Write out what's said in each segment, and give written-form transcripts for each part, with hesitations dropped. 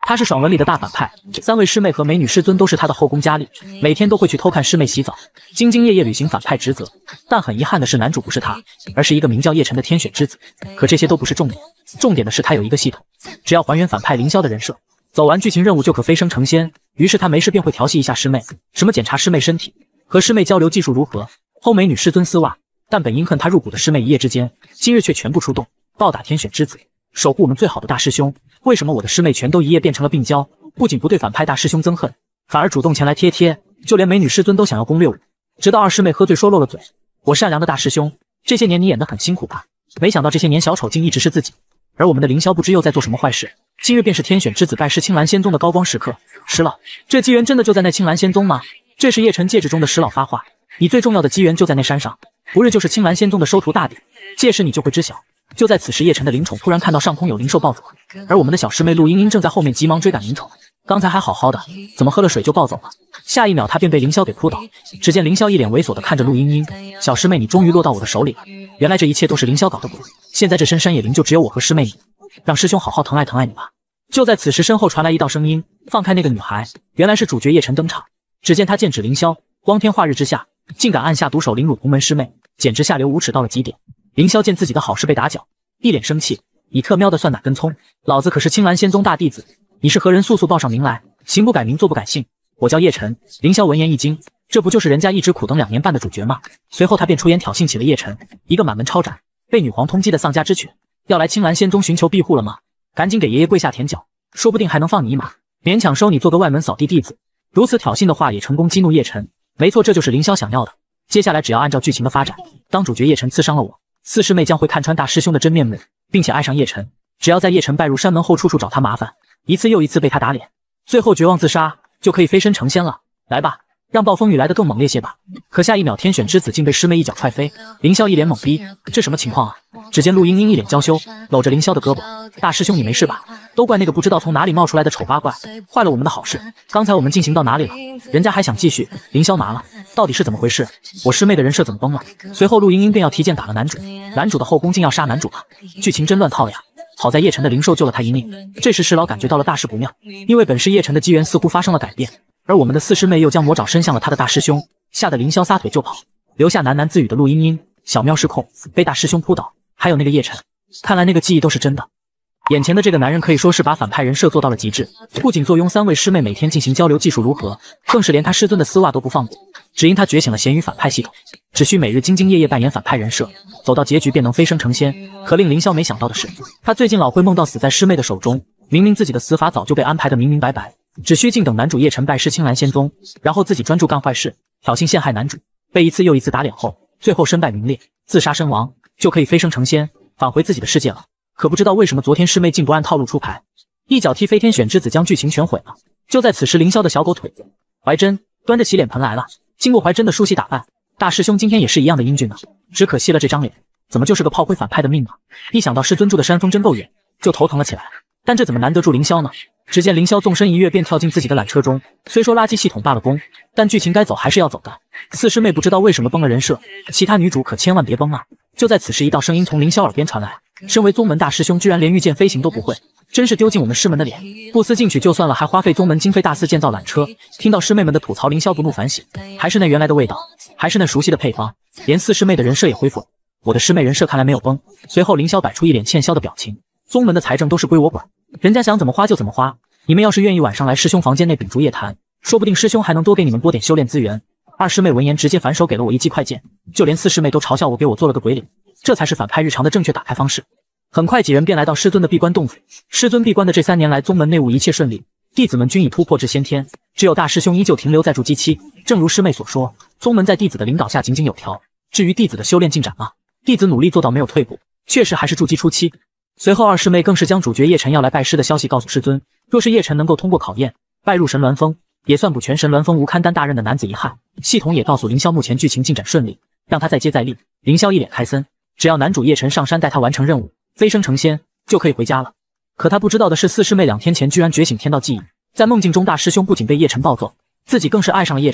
他是爽文里的大反派，三位师妹和美女师尊都是他的后宫佳丽，每天都会去偷看师妹洗澡，兢兢业业履行反派职责。但很遗憾的是，男主不是他，而是一个名叫叶晨的天选之子。可这些都不是重点，重点的是他有一个系统，只要还原反派凌霄的人设，走完剧情任务就可飞升成仙。于是他没事便会调戏一下师妹，什么检查师妹身体，和师妹交流技术如何，偷美女师尊丝袜。但本应恨他入骨的师妹一夜之间，今日却全部出动，报答天选之子，守护我们最好的大师兄。为什么我的师妹全都一夜变成了病娇？不仅不对反派大师兄憎恨，反而主动前来贴，就连美女师尊都想要攻略我。直到二师妹喝醉说漏了嘴，我善良的大师兄，这些年你演得很辛苦吧？没想到这些年小丑竟一直是自己，而我们的凌霄不知又在做什么坏事。今日便是天选之子拜师青蓝仙宗的高光时刻，石老，这机缘真的就在那青蓝仙宗吗？这是叶晨戒指中的石老发话，你最重要的机缘就在那山上，不日就是青蓝仙宗的收徒大典，届时你就会知晓。就在此时，叶晨的灵宠突然看到上空有灵兽暴走，而我们的小师妹陆茵茵正在后面急忙追赶灵宠。刚才还好好的，怎么喝了水就暴走了？下一秒她便被凌霄给扑倒。只见凌霄一脸猥琐地看着陆茵茵，小师妹你终于落到我的手里了。原来这一切都是凌霄搞的鬼，现在这深山野林就只有我和师妹你，让师兄好好疼爱疼爱你吧。就在此时，身后传来一道声音，放开那个女孩。原来是主角叶晨登场。只见他剑指凌霄，光天化日之下竟敢按下毒手凌辱同门师妹，简直下流无耻到了极点。凌霄见自己的好事被打搅，一脸生气，你特喵的算哪根葱？老子可是青蓝仙宗大弟子，你是何人？速速报上名来！行不改名，坐不改姓，我叫叶晨。凌霄闻言一惊，这不就是人家一直苦等2年半的主角吗？随后他便出言挑衅起了叶晨，一个满门抄斩，被女皇通缉的丧家之犬，要来青蓝仙宗寻求庇护了吗？赶紧给爷爷跪下舔脚，说不定还能放你一马，勉强收你做个外门扫地弟子。如此挑衅的话也成功激怒叶晨，没错，这就是凌霄想要的。接下来只要按照剧情的发展，当主角叶晨刺伤了我，四师妹将会看穿大师兄的真面目，并且爱上叶晨。只要在叶晨拜入山门后处处找他麻烦，一次又一次被他打脸，最后绝望自杀，就可以飞身成仙了。来吧，让暴风雨来得更猛烈些吧。可下一秒，天选之子竟被师妹一脚踹飞，凌霄一脸懵逼，这什么情况啊？只见陆茵茵一脸娇羞，搂着凌霄的胳膊，大师兄你没事吧？都怪那个不知道从哪里冒出来的丑八怪，坏了我们的好事。刚才我们进行到哪里了？人家还想继续。凌霄麻了，到底是怎么回事？我师妹的人设怎么崩了？随后陆茵茵便要提剑打了男主，男主的后宫竟要杀男主了，剧情真乱套呀。好在叶晨的灵兽救了他一命。这时石老感觉到了大事不妙，因为本是叶晨的机缘似乎发生了改变，而我们的四师妹又将魔爪伸向了他的大师兄，吓得凌霄撒腿就跑，留下喃喃自语的陆茵茵。小喵失控被大师兄扑倒，还有那个叶晨，看来那个记忆都是真的。眼前的这个男人可以说是把反派人设做到了极致，不仅坐拥三位师妹每天进行交流技术如何，更是连他师尊的丝袜都不放过。只因他觉醒了咸鱼反派系统，只需每日兢兢业业扮演反派人设，走到结局便能飞升成仙。可令凌霄没想到的是，他最近老会梦到死在师妹的手中，明明自己的死法早就被安排得明明白白，只需静等男主叶晨拜师青蓝仙宗，然后自己专注干坏事，挑衅陷害男主，被一次又一次打脸后，最后身败名裂，自杀身亡，就可以飞升成仙，返回自己的世界了。可不知道为什么昨天师妹竟不按套路出牌，一脚踢飞天选之子，将剧情全毁了。就在此时，凌霄的小狗腿子怀真端着洗脸盆来了。经过怀真的梳洗打扮，大师兄今天也是一样的英俊呢，只可惜了这张脸，怎么就是个炮灰反派的命啊！一想到师尊住的山峰真够远，就头疼了起来。但这怎么难得住凌霄呢？只见凌霄纵身一跃，便跳进自己的缆车中。虽说垃圾系统罢了功，但剧情该走还是要走的。四师妹不知道为什么崩了人设，其他女主可千万别崩啊！就在此时，一道声音从凌霄耳边传来：身为宗门大师兄，居然连御剑飞行都不会，真是丢尽我们师门的脸！不思进取就算了，还花费宗门经费大肆建造缆车。听到师妹们的吐槽，凌霄不怒反省，还是那原来的味道，还是那熟悉的配方，连四师妹的人设也恢复了。我的师妹人设看来没有崩。随后凌霄摆出一脸欠削的表情，宗门的财政都是归我管，人家想怎么花就怎么花。你们要是愿意晚上来师兄房间内秉烛夜谈，说不定师兄还能多给你们拨点修炼资源。二师妹闻言直接反手给了我一记快剑，就连四师妹都嘲笑我给我做了个鬼脸，这才是反派日常的正确打开方式。很快几人便来到师尊的闭关洞府。师尊闭关的这3年来，宗门内务一切顺利，弟子们均已突破至先天，只有大师兄依旧停留在筑基期。正如师妹所说，宗门在弟子的领导下井井有条。至于弟子的修炼进展嘛，弟子努力做到没有退步，确实还是筑基初期。随后二师妹更是将主角叶晨要来拜师的消息告诉师尊，若是叶晨能够通过考验拜入神鸾峰，也算补全神鸾峰无堪担大任的男子遗憾。系统也告诉凌霄目前剧情进展顺利，让他再接再厉。凌霄一脸开森，只要男主叶晨上山带他完成任务，飞升成仙，就可以回家了。可他不知道的是，四师妹2天前居然觉醒天道记忆，在梦境中大师兄不仅被叶晨暴揍，自己更是爱上了叶晨。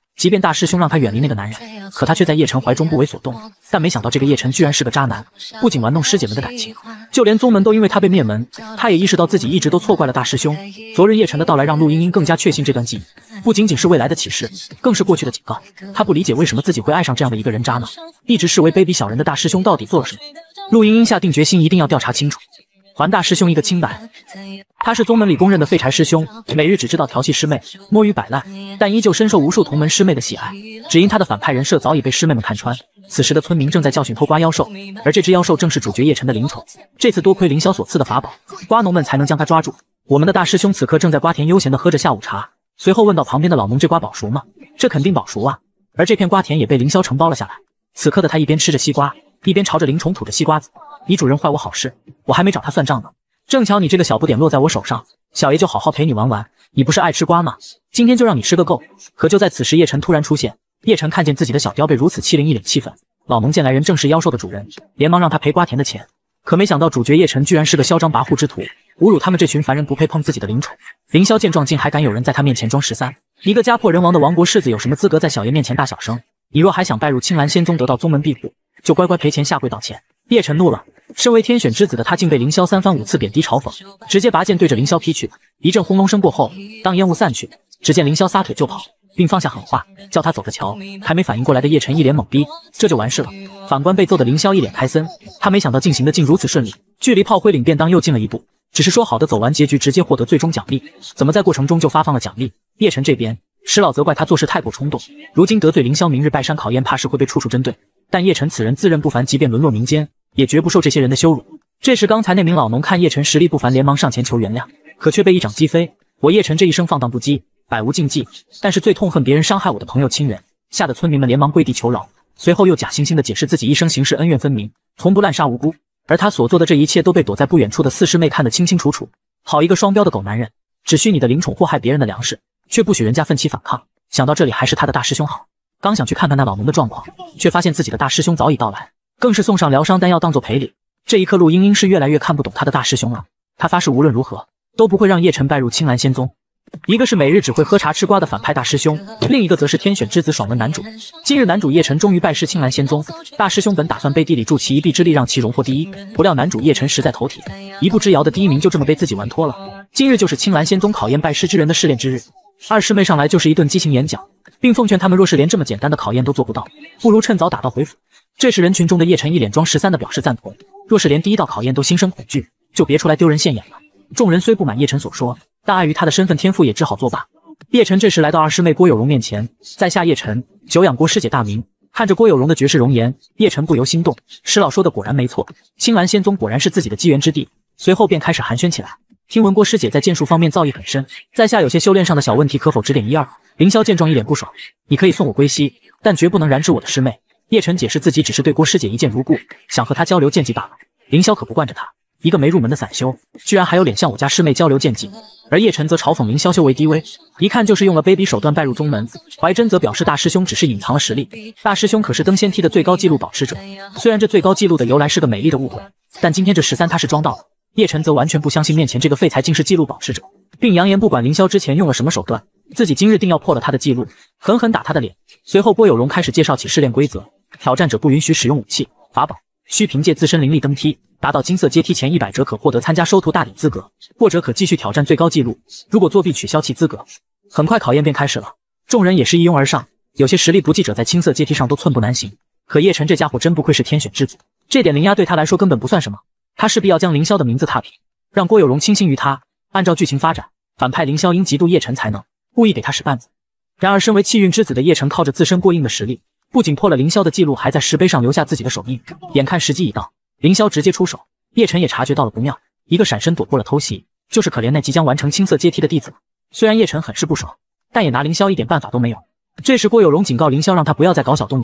即便大师兄让他远离那个男人，可他却在叶晨怀中不为所动。但没想到这个叶晨居然是个渣男，不仅玩弄师姐们的感情，就连宗门都因为他被灭门。他也意识到自己一直都错怪了大师兄。昨日叶晨的到来让陆茵茵更加确信这段记忆不仅仅是未来的启示，更是过去的警告。他不理解为什么自己会爱上这样的一个人渣呢？一直视为卑鄙小人的大师兄到底做了什么？陆茵茵下定决心一定要调查清楚，还大师兄一个清白。他是宗门里公认的废柴师兄，每日只知道调戏师妹，摸鱼摆烂，但依旧深受无数同门师妹的喜爱。只因他的反派人设早已被师妹们看穿。此时的村民正在教训偷瓜妖兽，而这只妖兽正是主角叶晨的灵宠。这次多亏凌霄所赐的法宝，瓜农们才能将他抓住。我们的大师兄此刻正在瓜田悠闲地喝着下午茶，随后问到旁边的老农：“这瓜保熟吗？”“这肯定保熟啊。”而这片瓜田也被凌霄承包了下来。此刻的他一边吃着西瓜，一边朝着灵宠吐着西瓜子。你主人坏我好事，我还没找他算账呢。正巧你这个小不点落在我手上，小爷就好好陪你玩玩。你不是爱吃瓜吗？今天就让你吃个够。可就在此时，叶晨突然出现。叶晨看见自己的小雕被如此欺凌，一脸气愤。老农见来人正是妖兽的主人，连忙让他赔瓜田的钱。可没想到主角叶晨居然是个嚣张跋扈之徒，侮辱他们这群凡人不配碰自己的灵宠。凌霄见状，竟还敢有人在他面前装13。一个家破人亡的亡国世子有什么资格在小爷面前大小声？你若还想拜入青蓝仙宗得到宗门庇护，就乖乖赔钱下跪道歉。叶晨怒了，身为天选之子的他竟被凌霄3番5次贬低嘲讽，直接拔剑对着凌霄劈去。一阵轰隆声过后，当烟雾散去，只见凌霄撒腿就跑，并放下狠话，叫他走着瞧。还没反应过来的叶晨一脸懵逼，这就完事了。反观被揍的凌霄一脸开森，他没想到进行的竟如此顺利，距离炮灰领便当又近了一步。只是说好的走完结局直接获得最终奖励，怎么在过程中就发放了奖励？叶晨这边，石老责怪他做事太过冲动，如今得罪凌霄，明日拜山考验怕是会被处处针对。但叶晨此人自认不凡，即便沦落民间，也绝不受这些人的羞辱。这时刚才那名老农看叶晨实力不凡，连忙上前求原谅，可却被一掌击飞。我叶晨这一生放荡不羁，百无禁忌，但是最痛恨别人伤害我的朋友亲人，吓得村民们连忙跪地求饶。随后又假惺惺地解释自己一生行事恩怨分明，从不滥杀无辜，而他所做的这一切都被躲在不远处的四师妹看得清清楚楚。好一个双标的狗男人，只许你的灵宠祸害别人的粮食，却不许人家奋起反抗。想到这里，还是他的大师兄好。刚想去看看那老农的状况，却发现自己的大师兄早已到来，更是送上疗伤丹药当做赔礼。这一刻，陆茵茵是越来越看不懂他的大师兄了。他发誓无论如何都不会让叶晨拜入青蓝仙宗。一个是每日只会喝茶吃瓜的反派大师兄，另一个则是天选之子爽文男主。今日男主叶晨终于拜师青蓝仙宗，大师兄本打算背地里助其一臂之力让其荣获第一，不料男主叶晨实在头铁，一步之遥的第一名就这么被自己玩脱了。今日就是青蓝仙宗考验拜师之人的试炼之日，二师妹上来就是一顿激情演讲，并奉劝他们若是连这么简单的考验都做不到，不如趁早打道回府。这时人群中的叶晨一脸装13的表示赞同，若是连第一道考验都心生恐惧，就别出来丢人现眼了。众人虽不满叶晨所说，但碍于他的身份天赋，也只好作罢。叶晨这时来到二师妹郭有容面前，在下叶晨，久仰郭师姐大名。看着郭有容的绝世容颜，叶晨不由心动。石老说的果然没错，青蓝仙宗果然是自己的机缘之地。随后便开始寒暄起来。听闻郭师姐在剑术方面造诣很深，在下有些修炼上的小问题，可否指点一二？凌霄见状一脸不爽，你可以送我归西，但绝不能染指我的师妹。叶晨解释自己只是对郭师姐一见如故，想和她交流剑技罢了。凌霄可不惯着他，一个没入门的散修，居然还有脸向我家师妹交流剑技。而叶晨则嘲讽凌霄修为低微，一看就是用了卑鄙手段拜入宗门。怀真则表示大师兄只是隐藏了实力，大师兄可是登仙梯的最高纪录保持者。虽然这最高纪录的由来是个美丽的误会，但今天这13他是装到了。叶晨则完全不相信面前这个废材竟是纪录保持者，并扬言不管凌霄之前用了什么手段，自己今日定要破了他的纪录，狠狠打他的脸。随后郭有容开始介绍起试炼规则，挑战者不允许使用武器、法宝，需凭借自身灵力登梯，达到金色阶梯前100折可获得参加收徒大礼资格，或者可继续挑战最高纪录，如果作弊取消其资格。很快考验便开始了，众人也是一拥而上，有些实力不济者在青色阶梯上都寸步难行。可叶晨这家伙真不愧是天选之子，这点灵压对他来说根本不算什么，他势必要将凌霄的名字踏平，让郭有容倾心于他。按照剧情发展，反派凌霄因嫉妒叶晨才能故意给他使绊子。然而身为气运之子的叶晨靠着自身过硬的实力，不仅破了凌霄的记录，还在石碑上留下自己的手印。眼看时机已到，凌霄直接出手，叶晨也察觉到了不妙，一个闪身躲过了偷袭。就是可怜那即将完成青色阶梯的弟子，虽然叶晨很是不爽，但也拿凌霄一点办法都没有。这时郭有容警告凌霄，让他不要再搞小动作，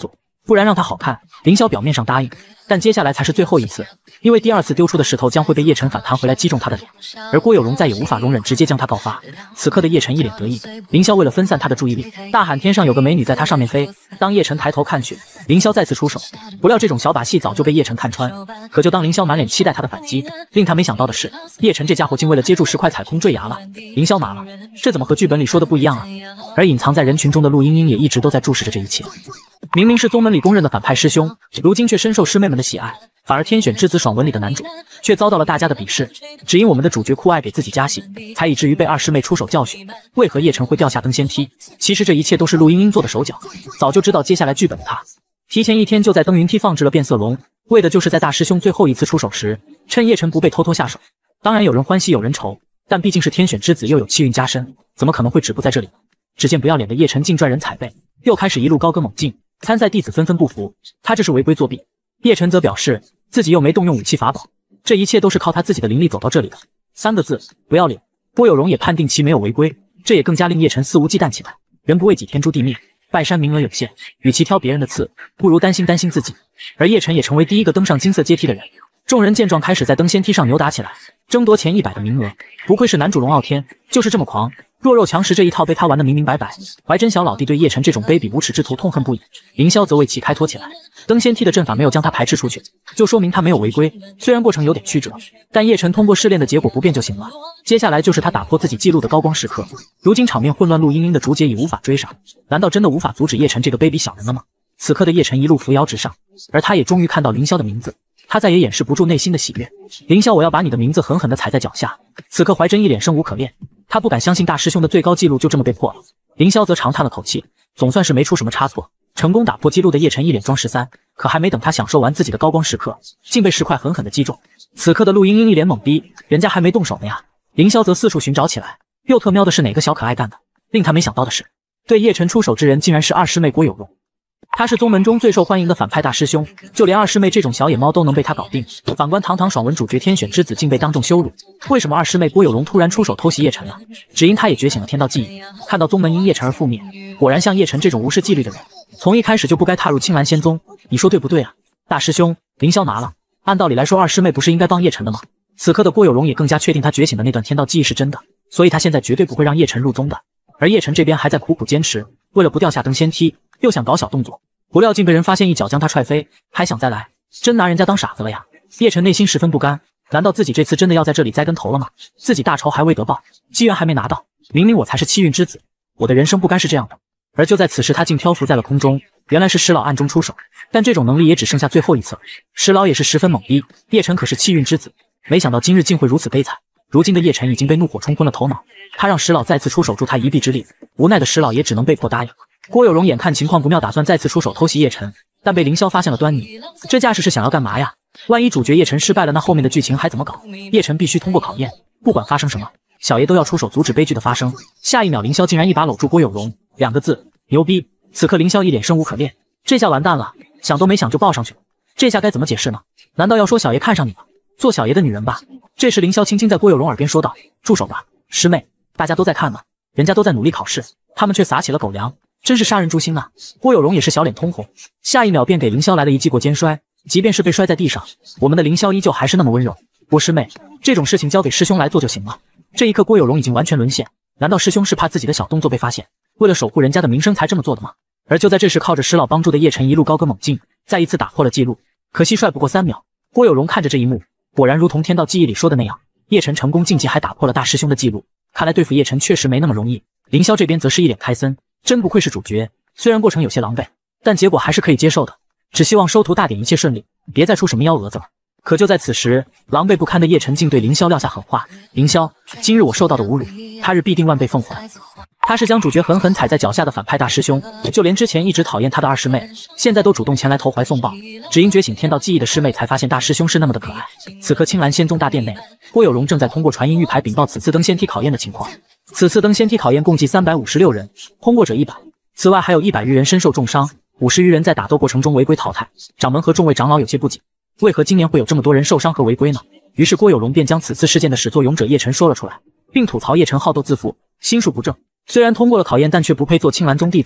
不然让他好看。凌霄表面上答应，但接下来才是最后一次，因为第二次丢出的石头将会被叶晨反弹回来击中他的脸，而郭有容再也无法容忍，直接将他告发。此刻的叶晨一脸得意，凌霄为了分散他的注意力，大喊天上有个美女在他上面飞。当叶晨抬头看去，凌霄再次出手，不料这种小把戏早就被叶晨看穿。可就当凌霄满脸期待他的反击，令他没想到的是，叶晨这家伙竟为了接住石块踩空坠崖了。凌霄麻了，这怎么和剧本里说的不一样啊？而隐藏在人群中的陆茵茵也一直都在注视着这一切。明明是宗门里公认的反派师兄，如今却深受师妹们的喜爱，反而天选之子爽文里的男主却遭到了大家的鄙视，只因我们的主角酷爱给自己加戏，才以至于被二师妹出手教训。为何叶晨会掉下登仙梯？其实这一切都是陆茵茵做的手脚，早就知道接下来剧本的他，提前一天就在登云梯放置了变色龙，为的就是在大师兄最后一次出手时，趁叶晨不备偷偷下手。当然有人欢喜有人愁，但毕竟是天选之子又有气运加身，怎么可能会止步在这里？只见不要脸的叶晨竟拽人踩背，又开始一路高歌猛进。参赛弟子纷纷不服，他这是违规作弊。叶晨则表示自己又没动用武器法宝，这一切都是靠他自己的灵力走到这里的。3个字，不要脸。郭有容也判定其没有违规，这也更加令叶晨肆无忌惮起来。人不为己，天诛地灭，拜山名额有限，与其挑别人的刺，不如担心自己。而叶晨也成为第一个登上金色阶梯的人。众人见状，开始在登仙梯上扭打起来，争夺前100的名额。不愧是男主龙傲天，就是这么狂。弱肉强食这一套被他玩得明明白白。怀真小老弟对叶晨这种卑鄙无耻之徒痛恨不已，凌霄则为其开脱起来。登仙梯的阵法没有将他排斥出去，就说明他没有违规。虽然过程有点曲折，但叶晨通过试炼的结果不变就行了。接下来就是他打破自己记录的高光时刻。如今场面混乱，陆茵茵的竹节已无法追上，难道真的无法阻止叶晨这个卑鄙小人了吗？此刻的叶晨一路扶摇直上，而他也终于看到凌霄的名字，他再也掩饰不住内心的喜悦。凌霄，我要把你的名字狠狠地踩在脚下。此刻怀真一脸生无可恋，他不敢相信大师兄的最高纪录就这么被破了。凌霄则长叹了口气，总算是没出什么差错，成功打破纪录的叶晨一脸装13，可还没等他享受完自己的高光时刻，竟被石块狠狠地击中。此刻的陆茵茵一脸懵逼，人家还没动手呢呀。凌霄则四处寻找起来，又特喵的是哪个小可爱干的。令他没想到的是，对叶晨出手之人竟然是二师妹郭有容。他是宗门中最受欢迎的反派大师兄，就连二师妹这种小野猫都能被他搞定。反观堂堂爽文主角天选之子竟被当众羞辱，为什么二师妹郭有容突然出手偷袭叶晨了？只因他也觉醒了天道记忆，看到宗门因叶晨而覆灭。果然像叶晨这种无视纪律的人，从一开始就不该踏入青蓝仙宗。你说对不对啊？大师兄，凌霄麻了。按道理来说，二师妹不是应该帮叶晨的吗？此刻的郭有容也更加确定他觉醒的那段天道记忆是真的，所以他现在绝对不会让叶晨入宗的。而叶晨这边还在苦苦坚持，为了不掉下登仙梯，又想搞小动作，不料竟被人发现一脚将他踹飞，还想再来，真拿人家当傻子了呀！叶晨内心十分不甘，难道自己这次真的要在这里栽跟头了吗？自己大仇还未得报，机缘还没拿到，明明我才是气运之子，我的人生不该是这样的。而就在此时，他竟漂浮在了空中，原来是石老暗中出手，但这种能力也只剩下最后一次了。石老也是十分懵逼，叶晨可是气运之子，没想到今日竟会如此悲惨。如今的叶晨已经被怒火冲昏了头脑，他让石老再次出手助他一臂之力，无奈的石老也只能被迫答应。郭有容眼看情况不妙，打算再次出手偷袭叶晨，但被凌霄发现了端倪。这架势是想要干嘛呀？万一主角叶晨失败了，那后面的剧情还怎么搞？叶晨必须通过考验，不管发生什么，小爷都要出手阻止悲剧的发生。下一秒，凌霄竟然一把搂住郭有容，2个字，牛逼！此刻凌霄一脸生无可恋，这下完蛋了，想都没想就抱上去了。这下该怎么解释呢？难道要说小爷看上你了，做小爷的女人吧？这时凌霄轻轻在郭有容耳边说道：“住手吧，师妹，大家都在看呢，人家都在努力考试，他们却撒起了狗粮，真是杀人诛心啊！”郭有容也是小脸通红，下一秒便给凌霄来了一记过肩摔。即便是被摔在地上，我们的凌霄依旧还是那么温柔。郭师妹，这种事情交给师兄来做就行了。这一刻，郭有容已经完全沦陷。难道师兄是怕自己的小动作被发现，为了守护人家的名声才这么做的吗？而就在这时，靠着石老帮助的叶晨一路高歌猛进，再一次打破了记录。可惜帅不过3秒。郭有容看着这一幕，果然如同天道记忆里说的那样，叶晨成功晋级，还打破了大师兄的记录。看来对付叶晨确实没那么容易。凌霄这边则是一脸开森，真不愧是主角，虽然过程有些狼狈，但结果还是可以接受的。只希望收徒大典一切顺利，别再出什么幺蛾子了。可就在此时，狼狈不堪的叶晨竟对凌霄撂下狠话：“凌霄，今日我受到的侮辱，他日必定万倍奉还。”他是将主角狠狠踩在脚下的反派大师兄，就连之前一直讨厌他的二师妹，现在都主动前来投怀送抱。只因觉醒天道记忆的师妹才发现大师兄是那么的可爱。此刻青蓝仙宗大殿内，郭有容正在通过传音玉牌禀报此次登仙梯考验的情况。此次登仙梯考验共计356人，通过者100，此外还有100余人身受重伤，50余人在打斗过程中违规淘汰。掌门和众位长老有些不解，为何今年会有这么多人受伤和违规呢？于是郭有容便将此次事件的始作俑者叶晨说了出来，并吐槽叶晨好斗自负，心术不正。虽然通过了考验，但却不配做青蓝宗弟子。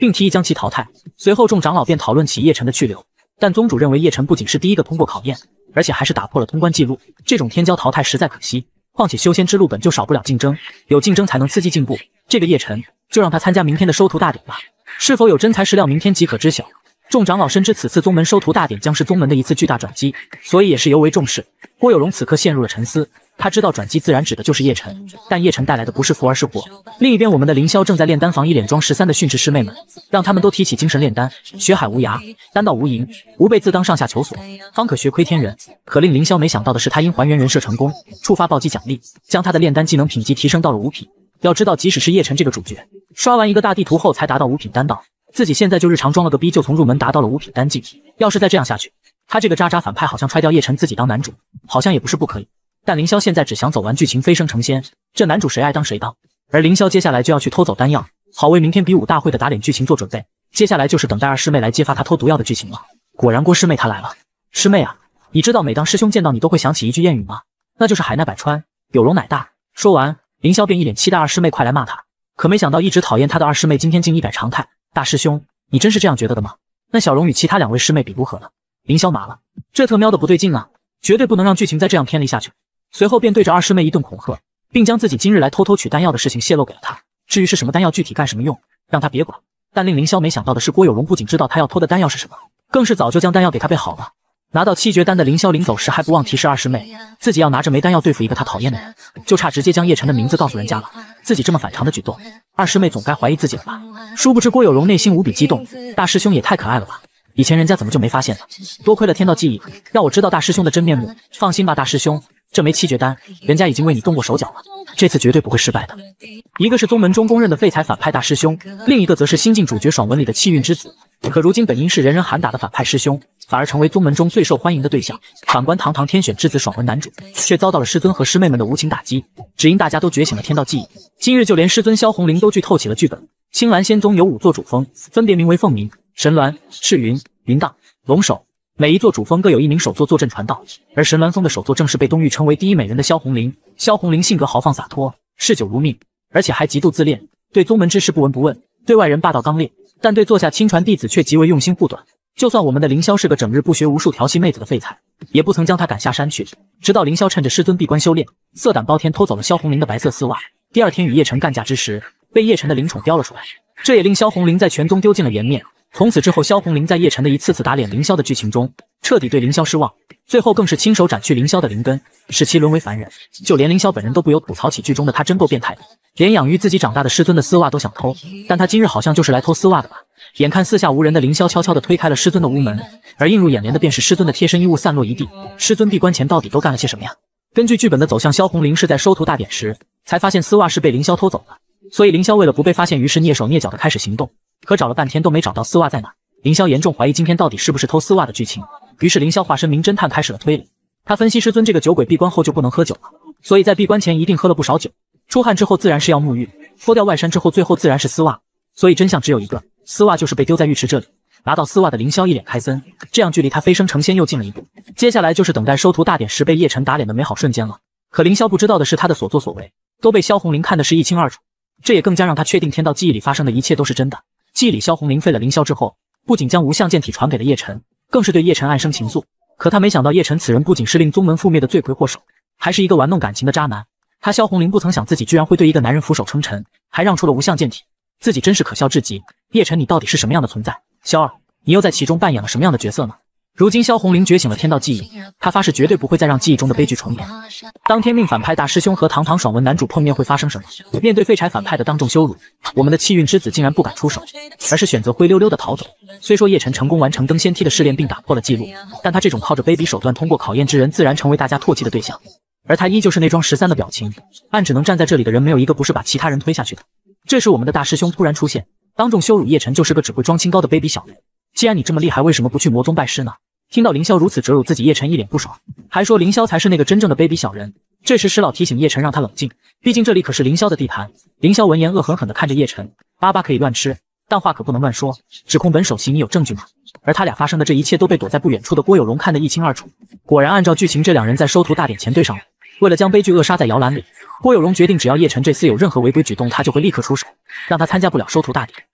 并提议将其淘汰。随后众长老便讨论起叶晨的去留，但宗主认为叶晨不仅是第一个通过考验，而且还是打破了通关记录，这种天骄淘汰实在可惜。况且修仙之路本就少不了竞争，有竞争才能刺激进步。这个叶晨就让他参加明天的收徒大典吧，是否有真材实料，明天即可知晓。众长老深知此次宗门收徒大典将是宗门的一次巨大转机，所以也是尤为重视。郭有容此刻陷入了沉思，他知道转机自然指的就是叶晨，但叶晨带来的不是福而是祸。另一边，我们的凌霄正在炼丹房一脸装13的训斥师妹们，让他们都提起精神炼丹，学海无涯，丹道无垠，无辈自当上下求索，方可学窥天人。可令凌霄没想到的是，他因还原人设成功，触发暴击奖励，将他的炼丹技能品级提升到了5品。要知道，即使是叶晨这个主角，刷完一个大地图后才达到5品丹道，自己现在就日常装了个逼，就从入门达到了5品丹境。要是再这样下去，他这个渣渣反派好像踹掉叶晨自己当男主，好像也不是不可以。但凌霄现在只想走完剧情飞升成仙，这男主谁爱当谁当。而凌霄接下来就要去偷走丹药，好为明天比武大会的打脸剧情做准备。接下来就是等待二师妹来揭发他偷毒药的剧情了。果然郭师妹她来了。师妹啊，你知道每当师兄见到你都会想起一句谚语吗？那就是海纳百川，有容乃大。说完，凌霄便一脸期待二师妹快来骂他。可没想到一直讨厌他的二师妹今天竟一改常态。大师兄，你真是这样觉得的吗？那小荣与其他2位师妹比如何呢？凌霄麻了，这特喵的不对劲啊，绝对不能让剧情再这样偏离下去。随后便对着二师妹一顿恐吓，并将自己今日来偷偷取丹药的事情泄露给了她。至于是什么丹药，具体干什么用，让他别管。但令凌霄没想到的是，郭有容不仅知道他要偷的丹药是什么，更是早就将丹药给他备好了。拿到7绝丹的凌霄临走时还不忘提示二师妹，自己要拿着没丹药对付一个他讨厌的人，就差直接将叶晨的名字告诉人家了。自己这么反常的举动，二师妹总该怀疑自己了吧？殊不知郭有容内心无比激动，大师兄也太可爱了吧，以前人家怎么就没发现呢？多亏了天道记忆，让我知道大师兄的真面目。放心吧，大师兄，这枚7绝丹，人家已经为你动过手脚了，这次绝对不会失败的。一个是宗门中公认的废材反派大师兄，另一个则是新晋主角爽文里的气运之子。可如今本应是人人喊打的反派师兄，反而成为宗门中最受欢迎的对象。反观堂堂天选之子爽文男主，却遭到了师尊和师妹们的无情打击。只因大家都觉醒了天道记忆，今日就连师尊萧红灵都剧透起了剧本。青蓝仙宗有5座主峰，分别名为凤鸣、神鸾、赤云、云荡、龙首。每一座主峰各有1名首座坐镇传道，而神鸾峰的首座正是被东域称为第一美人的萧红灵。萧红灵性格豪放洒脱，嗜酒如命，而且还极度自恋，对宗门之事不闻不问，对外人霸道刚烈，但对座下亲传弟子却极为用心护短。就算我们的凌霄是个整日不学无术调戏妹子的废材，也不曾将他赶下山去。直到凌霄趁着师尊闭关修炼，色胆包天偷走了萧红灵的白色丝袜，第二天与叶晨干架之时，被叶晨的灵宠叼了出来，这也令萧红灵在全宗丢尽了颜面。从此之后，萧红灵在叶晨的一次次打脸凌霄的剧情中，彻底对凌霄失望，最后更是亲手斩去凌霄的灵根，使其沦为凡人。就连凌霄本人都不由吐槽起剧中的他真够变态的，连养育自己长大的师尊的丝袜都想偷，但他今日好像就是来偷丝袜的吧。眼看四下无人的凌霄悄悄地推开了师尊的屋门，而映入眼帘的便是师尊的贴身衣物散落一地。师尊闭关前到底都干了些什么呀？根据剧本的走向，萧红灵是在收徒大典时才发现丝袜是被凌霄偷走的，所以凌霄为了不被发现，于是蹑手蹑脚地开始行动。可找了半天都没找到丝袜在哪，凌霄严重怀疑今天到底是不是偷丝袜的剧情。于是凌霄化身名侦探开始了推理。他分析师尊这个酒鬼闭关后就不能喝酒了，所以在闭关前一定喝了不少酒，出汗之后自然是要沐浴，脱掉外衫之后最后自然是丝袜，所以真相只有一个，丝袜就是被丢在浴池这里。拿到丝袜的凌霄一脸开森，这样距离他飞升成仙又近了一步。接下来就是等待收徒大典时被叶晨打脸的美好瞬间了。可凌霄不知道的是，他的所作所为都被萧红灵看的是一清二楚，这也更加让他确定天道记忆里发生的一切都是真的。记忆里萧红灵废了凌霄之后，不仅将无相剑体传给了叶晨，更是对叶晨暗生情愫。可他没想到叶晨此人不仅是令宗门覆灭的罪魁祸首，还是一个玩弄感情的渣男。他萧红灵不曾想自己居然会对一个男人俯首称臣，还让出了无相剑体，自己真是可笑至极。叶晨，你到底是什么样的存在？萧儿，你又在其中扮演了什么样的角色呢？如今萧红灵觉醒了天道记忆，他发誓绝对不会再让记忆中的悲剧重演。当天命反派大师兄和堂堂爽文男主碰面会发生什么？面对废柴反派的当众羞辱，我们的气运之子竟然不敢出手，而是选择灰溜溜的逃走。虽说叶晨成功完成登仙梯的试炼并打破了记录，但他这种靠着卑鄙手段通过考验之人自然成为大家唾弃的对象。而他依旧是那装13的表情，暗指能站在这里的人没有一个不是把其他人推下去的。这时我们的大师兄突然出现，当众羞辱叶晨就是个只会装清高的卑鄙小人。既然你这么厉害，为什么不去魔宗拜师呢？听到凌霄如此折辱自己，叶晨一脸不爽，还说凌霄才是那个真正的卑鄙小人。这时石老提醒叶晨让他冷静，毕竟这里可是凌霄的地盘。凌霄闻言恶狠狠地看着叶晨，粑粑可以乱吃，但话可不能乱说，指控本首席你有证据吗？而他俩发生的这一切都被躲在不远处的郭有容看得一清二楚。果然按照剧情，这两人在收徒大典前对上了。为了将悲剧扼杀在摇篮里，郭有容决定只要叶晨这次有任何违规举动，他就会立刻出手，让他参加不了收徒大典。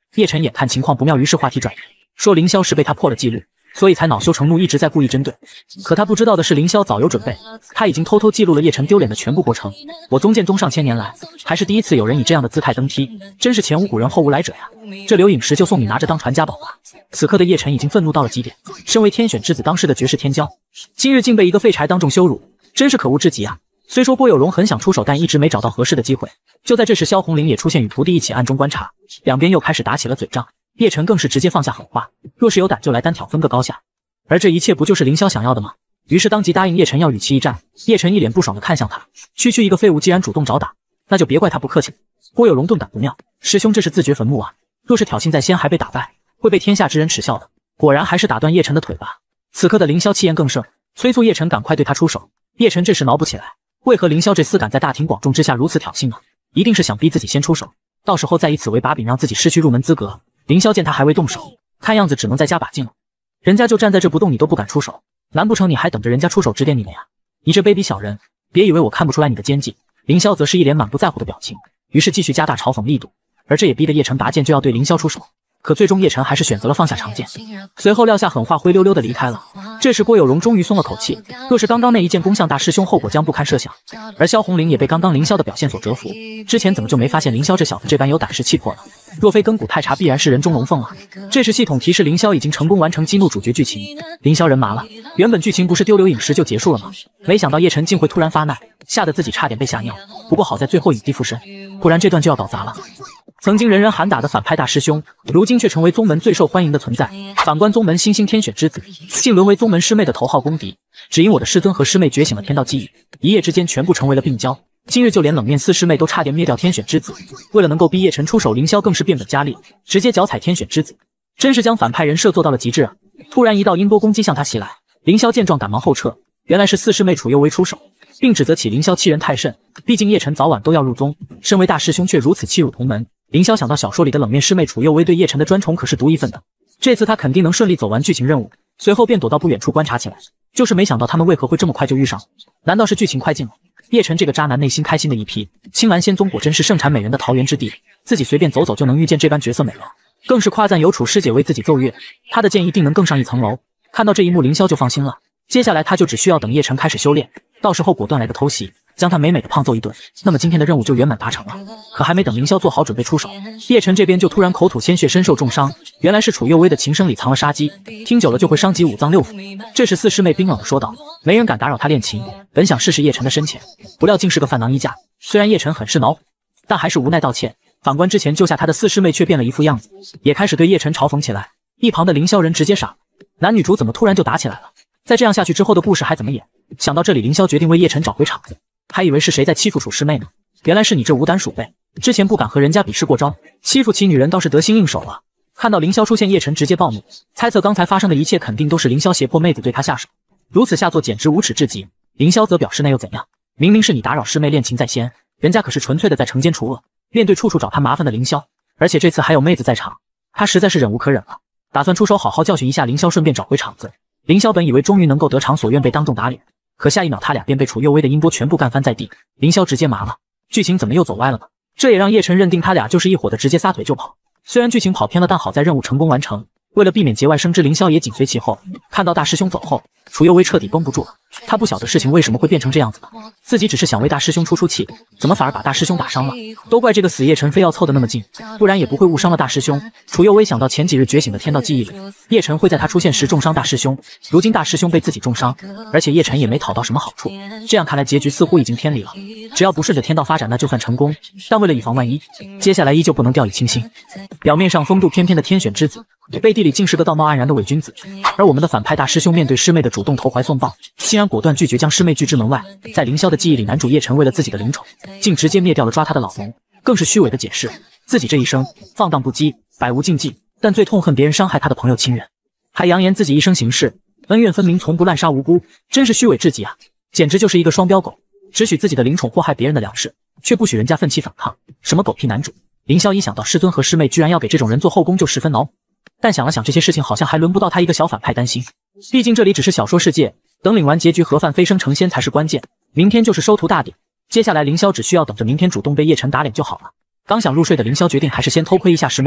叶晨眼看情况不妙，于是话题转移，说凌霄是被他破了纪录，所以才恼羞成怒，一直在故意针对。可他不知道的是，凌霄早有准备，他已经偷偷记录了叶晨丢脸的全部过程。我宗剑宗上千年来，还是第一次有人以这样的姿态登梯，真是前无古人后无来者呀！这刘颖石就送你拿着当传家宝吧。此刻的叶晨已经愤怒到了极点，身为天选之子当世的绝世天骄，今日竟被一个废柴当众羞辱，真是可恶至极啊！虽说郭有容很想出手，但一直没找到合适的机会。就在这时，萧红玲也出现，与徒弟一起暗中观察，两边又开始打起了嘴仗。叶晨更是直接放下狠话，若是有胆就来单挑，分个高下。而这一切不就是凌霄想要的吗？于是当即答应叶晨要与其一战。叶晨一脸不爽地看向他，区一个废物既然主动找打，那就别怪他不客气。郭有容顿感不妙，师兄这是自掘坟墓啊！若是挑衅在先还被打败，会被天下之人耻笑的。果然还是打断叶晨的腿吧。此刻的凌霄气焰更盛，催促叶晨赶快对他出手。叶晨这时挠不起来，为何凌霄这厮敢在大庭广众之下如此挑衅呢？一定是想逼自己先出手，到时候再以此为把柄，让自己失去入门资格。凌霄见他还未动手，看样子只能再加把劲了。人家就站在这不动，你都不敢出手，难不成你还等着人家出手指点你们呀？你这卑鄙小人，别以为我看不出来你的奸计。凌霄则是一脸满不在乎的表情，于是继续加大嘲讽力度，而这也逼得叶晨拔剑就要对凌霄出手。可最终叶晨还是选择了放下长剑，随后撂下狠话，灰溜溜的离开了。这时郭有容终于松了口气，若是刚刚那一剑攻向大师兄，后果将不堪设想。而萧红玲也被刚刚凌霄的表现所折服，之前怎么就没发现凌霄这小子这般有胆识气魄呢？若非根骨太差，必然是人中龙凤啊！这时系统提示凌霄已经成功完成激怒主角剧情，凌霄人麻了。原本剧情不是丢刘颖石就结束了吗？没想到叶晨竟会突然发难，吓得自己差点被吓尿。不过好在最后引地附身，不然这段就要搞砸了。曾经人人喊打的反派大师兄，如今却成为宗门最受欢迎的存在。反观宗门新兴天选之子，竟沦为宗门师妹的头号公敌。只因我的师尊和师妹觉醒了天道记忆，一夜之间全部成为了病娇。今日就连冷面四师妹都差点灭掉天选之子。为了能够逼叶晨出手，凌霄更是变本加厉，直接脚踩天选之子，真是将反派人设做到了极致啊！突然一道音波攻击向他袭来，凌霄见状赶忙后撤，原来是四师妹楚幽微出手，并指责起凌霄欺人太甚。毕竟叶晨早晚都要入宗，身为大师兄却如此欺辱同门。凌霄想到小说里的冷面师妹楚幽微对叶晨的专宠可是独一份的，这次他肯定能顺利走完剧情任务。随后便躲到不远处观察起来，就是没想到他们为何会这么快就遇上，难道是剧情快进了？叶晨这个渣男内心开心的一批，青兰仙宗果真是盛产美人的桃源之地，自己随便走走就能遇见这般绝色美人，更是夸赞有楚师姐为自己奏乐，他的剑一定能更上一层楼。看到这一幕，凌霄就放心了，接下来他就只需要等叶晨开始修炼，到时候果断来个偷袭，将他美美的胖揍一顿，那么今天的任务就圆满达成了。可还没等凌霄做好准备出手，叶晨这边就突然口吐鲜血，身受重伤。原来是楚幽微的琴声里藏了杀机，听久了就会伤及五脏六腑。这时四师妹冰冷地说道：“没人敢打扰她练琴。”本想试试叶晨的深浅，不料竟是个饭囊衣架。虽然叶晨很是恼火，但还是无奈道歉。反观之前救下他的四师妹却变了一副样子，也开始对叶晨嘲讽起来。一旁的凌霄人直接傻了，男女主怎么突然就打起来了？再这样下去之后的故事还怎么演？想到这里，凌霄决定为叶晨找回场子。还以为是谁在欺负楚师妹呢，原来是你这无胆鼠辈，之前不敢和人家比试过招，欺负起女人倒是得心应手了。看到凌霄出现，叶晨直接暴怒，猜测刚才发生的一切肯定都是凌霄胁迫妹子对他下手，如此下作简直无耻至极。凌霄则表示那又怎样，明明是你打扰师妹练琴在先，人家可是纯粹的在惩奸除恶。面对处处找他麻烦的凌霄，而且这次还有妹子在场，他实在是忍无可忍了，打算出手好好教训一下凌霄，顺便找回场子。凌霄本以为终于能够得偿所愿，被当众打脸，可下一秒他俩便被楚幽微的音波全部干翻在地，凌霄直接麻了。剧情怎么又走歪了呢？这也让叶晨认定他俩就是一伙的，直接撒腿就跑。虽然剧情跑偏了，但好在任务成功完成。为了避免节外生枝，凌霄也紧随其后。看到大师兄走后，楚幽微彻底绷不住了。他不晓得事情为什么会变成这样子的，自己只是想为大师兄出气，怎么反而把大师兄打伤了？都怪这个死叶晨非要凑得那么近，不然也不会误伤了大师兄。楚幽微想到前几日觉醒的天道记忆里，叶晨会在他出现时重伤大师兄，如今大师兄被自己重伤，而且叶晨也没讨到什么好处，这样看来结局似乎已经偏离了。只要不顺着天道发展，那就算成功，但为了以防万一，接下来依旧不能掉以轻心。表面上风度翩翩的天选之子，背地里竟是个道貌岸然的伪君子。而我们的反派大师兄面对师妹的主动投怀送抱，竟然果断拒绝将师妹拒之门外。在凌霄的记忆里，男主叶晨为了自己的灵宠，竟直接灭掉了抓他的老农，更是虚伪的解释自己这一生放荡不羁，百无禁忌，但最痛恨别人伤害他的朋友亲人，还扬言自己一生行事恩怨分明，从不滥杀无辜，真是虚伪至极啊！简直就是一个双标狗，只许自己的灵宠祸害别人的良事，却不许人家奋起反抗，什么狗屁男主！凌霄一想到师尊和师妹居然要给这种人做后宫，就十分恼火。但想了想，这些事情好像还轮不到他一个小反派担心，毕竟这里只是小说世界，等领完结局盒饭飞升成仙才是关键。明天就是收徒大典，接下来凌霄只需要等着明天主动被叶晨打脸就好了。刚想入睡的凌霄决定还是先偷窥一下师妹们，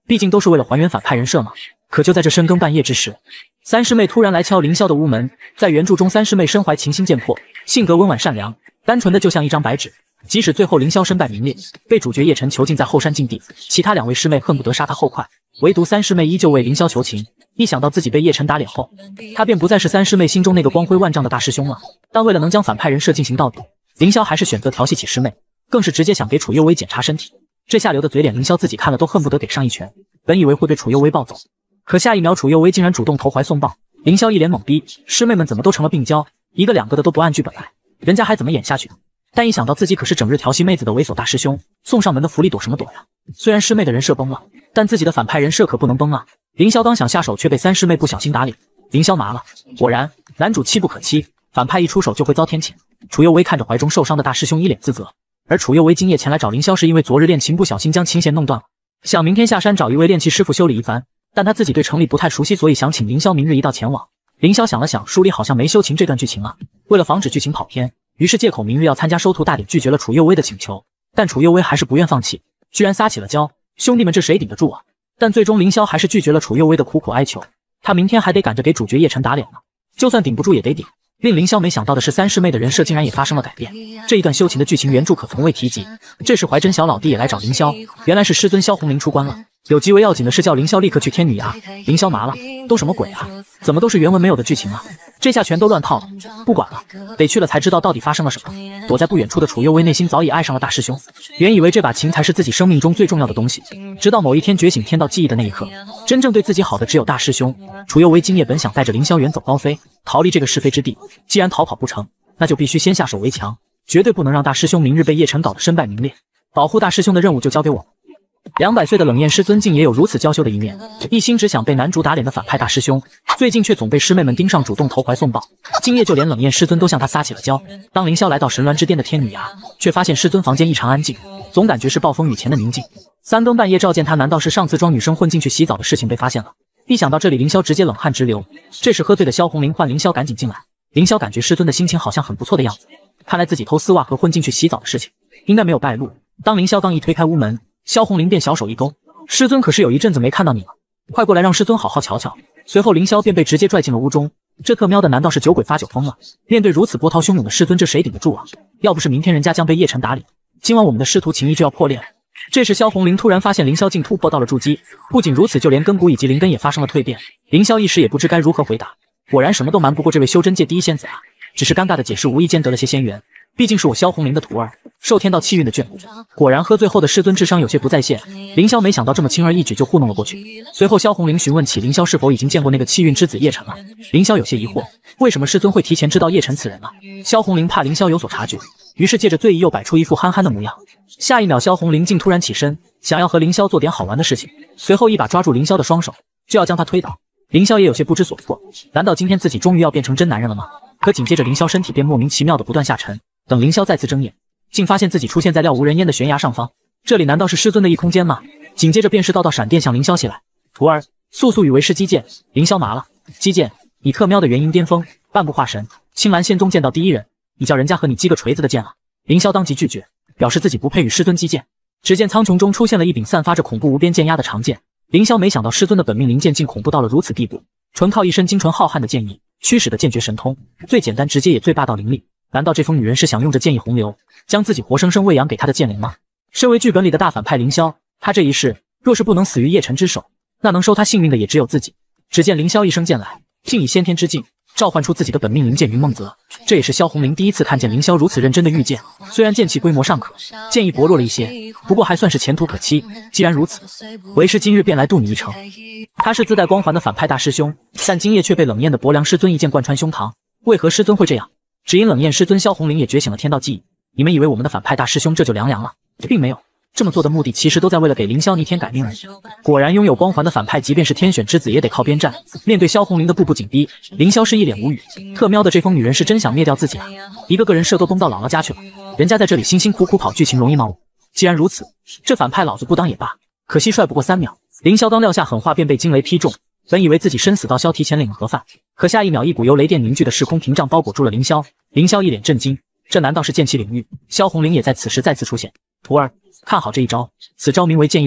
毕竟都是为了还原反派人设嘛。可就在这深更半夜之时，三师妹突然来敲凌霄的屋门。在原著中，三师妹身怀情心剑魄，性格温婉善良，单纯的就像一张白纸。即使最后凌霄身败名裂，被主角叶晨囚禁在后山禁地，其他2位师妹恨不得杀他后快，唯独三师妹依旧为凌霄求情。一想到自己被叶晨打脸后，她便不再是三师妹心中那个光辉万丈的大师兄了。但为了能将反派人设进行到底，凌霄还是选择调戏起师妹，更是直接想给楚幽微检查身体。这下流的嘴脸，凌霄自己看了都恨不得给上一拳。本以为会被楚幽微抱走，可下一秒楚幽微竟然主动投怀送抱。凌霄一脸懵逼，师妹们怎么都成了病娇，一个两个的都不按剧本来，人家还怎么演下去的？但一想到自己可是整日调戏妹子的猥琐大师兄，送上门的福利躲什么躲呀？虽然师妹的人设崩了，但自己的反派人设可不能崩啊！凌霄刚想下手，却被三师妹不小心打脸，凌霄麻了。果然，男主欺不可欺，反派一出手就会遭天谴。楚幽微看着怀中受伤的大师兄，一脸自责。而楚幽微今夜前来找凌霄，是因为昨日练琴不小心将琴弦弄断了，想明天下山找一位炼器师傅修理一番。但他自己对城里不太熟悉，所以想请凌霄明日一道前往。凌霄想了想，书里好像没修琴这段剧情啊。为了防止剧情跑偏，于是借口明日要参加收徒大典，拒绝了楚幽微的请求。但楚幽微还是不愿放弃，居然撒起了娇。兄弟们，这谁顶得住啊？但最终凌霄还是拒绝了楚幽微的苦苦哀求。他明天还得赶着给主角叶晨打脸呢，就算顶不住也得顶。令凌霄没想到的是，三师妹的人设竟然也发生了改变。这一段修琴的剧情原著可从未提及。这时怀真小老弟也来找凌霄，原来是师尊萧红林出关了。有极为要紧的是叫凌霄立刻去天女崖。凌霄麻了，都什么鬼啊？怎么都是原文没有的剧情啊？这下全都乱套了。不管了，得去了才知道到底发生了什么。躲在不远处的楚幽微内心早已爱上了大师兄，原以为这把琴才是自己生命中最重要的东西，直到某一天觉醒天道记忆的那一刻，真正对自己好的只有大师兄。楚幽微今夜本想带着凌霄远走高飞，逃离这个是非之地，既然逃跑不成，那就必须先下手为强，绝对不能让大师兄明日被叶晨搞得身败名裂。保护大师兄的任务就交给我。200岁的冷艳师尊竟也有如此娇羞的一面，一心只想被男主打脸的反派大师兄，最近却总被师妹们盯上，主动投怀送抱。今夜就连冷艳师尊都向他撒起了娇。当凌霄来到神鸾之巅的天女崖，却发现师尊房间异常安静，总感觉是暴风雨前的宁静。3更半夜召见他，难道是上次装女生混进去洗澡的事情被发现了？一想到这里，凌霄直接冷汗直流。这时喝醉的萧红林唤凌霄赶紧进来。凌霄感觉师尊的心情好像很不错的样子，看来自己偷丝袜和混进去洗澡的事情应该没有败露。当凌霄刚一推开屋门，萧红林便小手一勾，师尊可是有一阵子没看到你了，快过来让师尊好好瞧瞧。随后凌霄便被直接拽进了屋中。这特喵的难道是酒鬼发酒疯了？面对如此波涛汹涌的师尊，这谁顶得住啊？要不是明天人家将被叶晨打脸，今晚我们的师徒情谊就要破裂了。这时萧红林突然发现凌霄竟突破到了筑基，不仅如此，就连根骨以及灵根也发生了蜕变。凌霄一时也不知该如何回答，果然什么都瞒不过这位修真界第一仙子啊。只是尴尬的解释，无意间得了些仙缘，毕竟是我萧红林的徒儿，受天道气运的眷顾。果然喝醉后的师尊智商有些不在线，凌霄没想到这么轻而易举就糊弄了过去。随后萧红林询问起凌霄是否已经见过那个气运之子叶晨了。凌霄有些疑惑，为什么师尊会提前知道叶晨此人呢？萧红林怕凌霄有所察觉，于是借着醉意又摆出一副憨憨的模样。下一秒萧红林竟突然起身，想要和凌霄做点好玩的事情，随后一把抓住凌霄的双手，就要将他推倒。凌霄也有些不知所措，难道今天自己终于要变成真男人了吗？可紧接着凌霄身体便莫名其妙的不断下沉，等凌霄再次睁眼，竟发现自己出现在了无人烟的悬崖上方。这里难道是师尊的异空间吗？紧接着便是道道闪电向凌霄袭来。徒儿，速速与为师击剑。凌霄麻了，击剑？你特喵的元婴巅峰，半步化神，青蓝仙宗剑道第一人，你叫人家和你击个锤子的剑啊？凌霄当即拒绝，表示自己不配与师尊击剑。只见苍穹中出现了一柄散发着恐怖无边剑压的长剑。凌霄没想到师尊的本命灵剑竟恐怖到了如此地步，纯靠一身精纯浩瀚的剑意驱使的剑诀神通，最简单直接也最霸道凌厉。难道这疯女人是想用着剑意洪流，将自己活生生喂养给她的剑灵吗？身为剧本里的大反派凌霄，他这一世若是不能死于叶晨之手，那能收他性命的也只有自己。只见凌霄一声剑来，竟以先天之境召唤出自己的本命灵剑云梦泽。这也是萧红林第一次看见凌霄如此认真的御剑，虽然剑气规模尚可，剑意薄弱了一些，不过还算是前途可期。既然如此，为师今日便来渡你一程。他是自带光环的反派大师兄，但今夜却被冷艳的薄凉师尊一剑贯穿胸膛。为何师尊会这样？只因冷艳师尊萧红林也觉醒了天道记忆。你们以为我们的反派大师兄这就凉了？并没有，这么做的目的其实都在为了给凌霄逆天改命而已。果然拥有光环的反派，即便是天选之子也得靠边站。面对萧红林的步步紧逼，凌霄是一脸无语。特喵的这疯女人是真想灭掉自己啊！一个个人设都崩到姥姥家去了，人家在这里辛辛苦苦跑剧情容易吗？既然如此，这反派老子不当也罢。可惜帅不过3秒，凌霄刚撂下狠话便被惊雷劈中。本以为自己生死道消提前领了盒饭，可下一秒一股由雷电凝聚的时空屏障包裹住了凌霄。凌霄一脸震惊，这难道是剑气领域？萧红林也在此时再次出现。徒儿，看好这一招，此招名为剑意灌顶，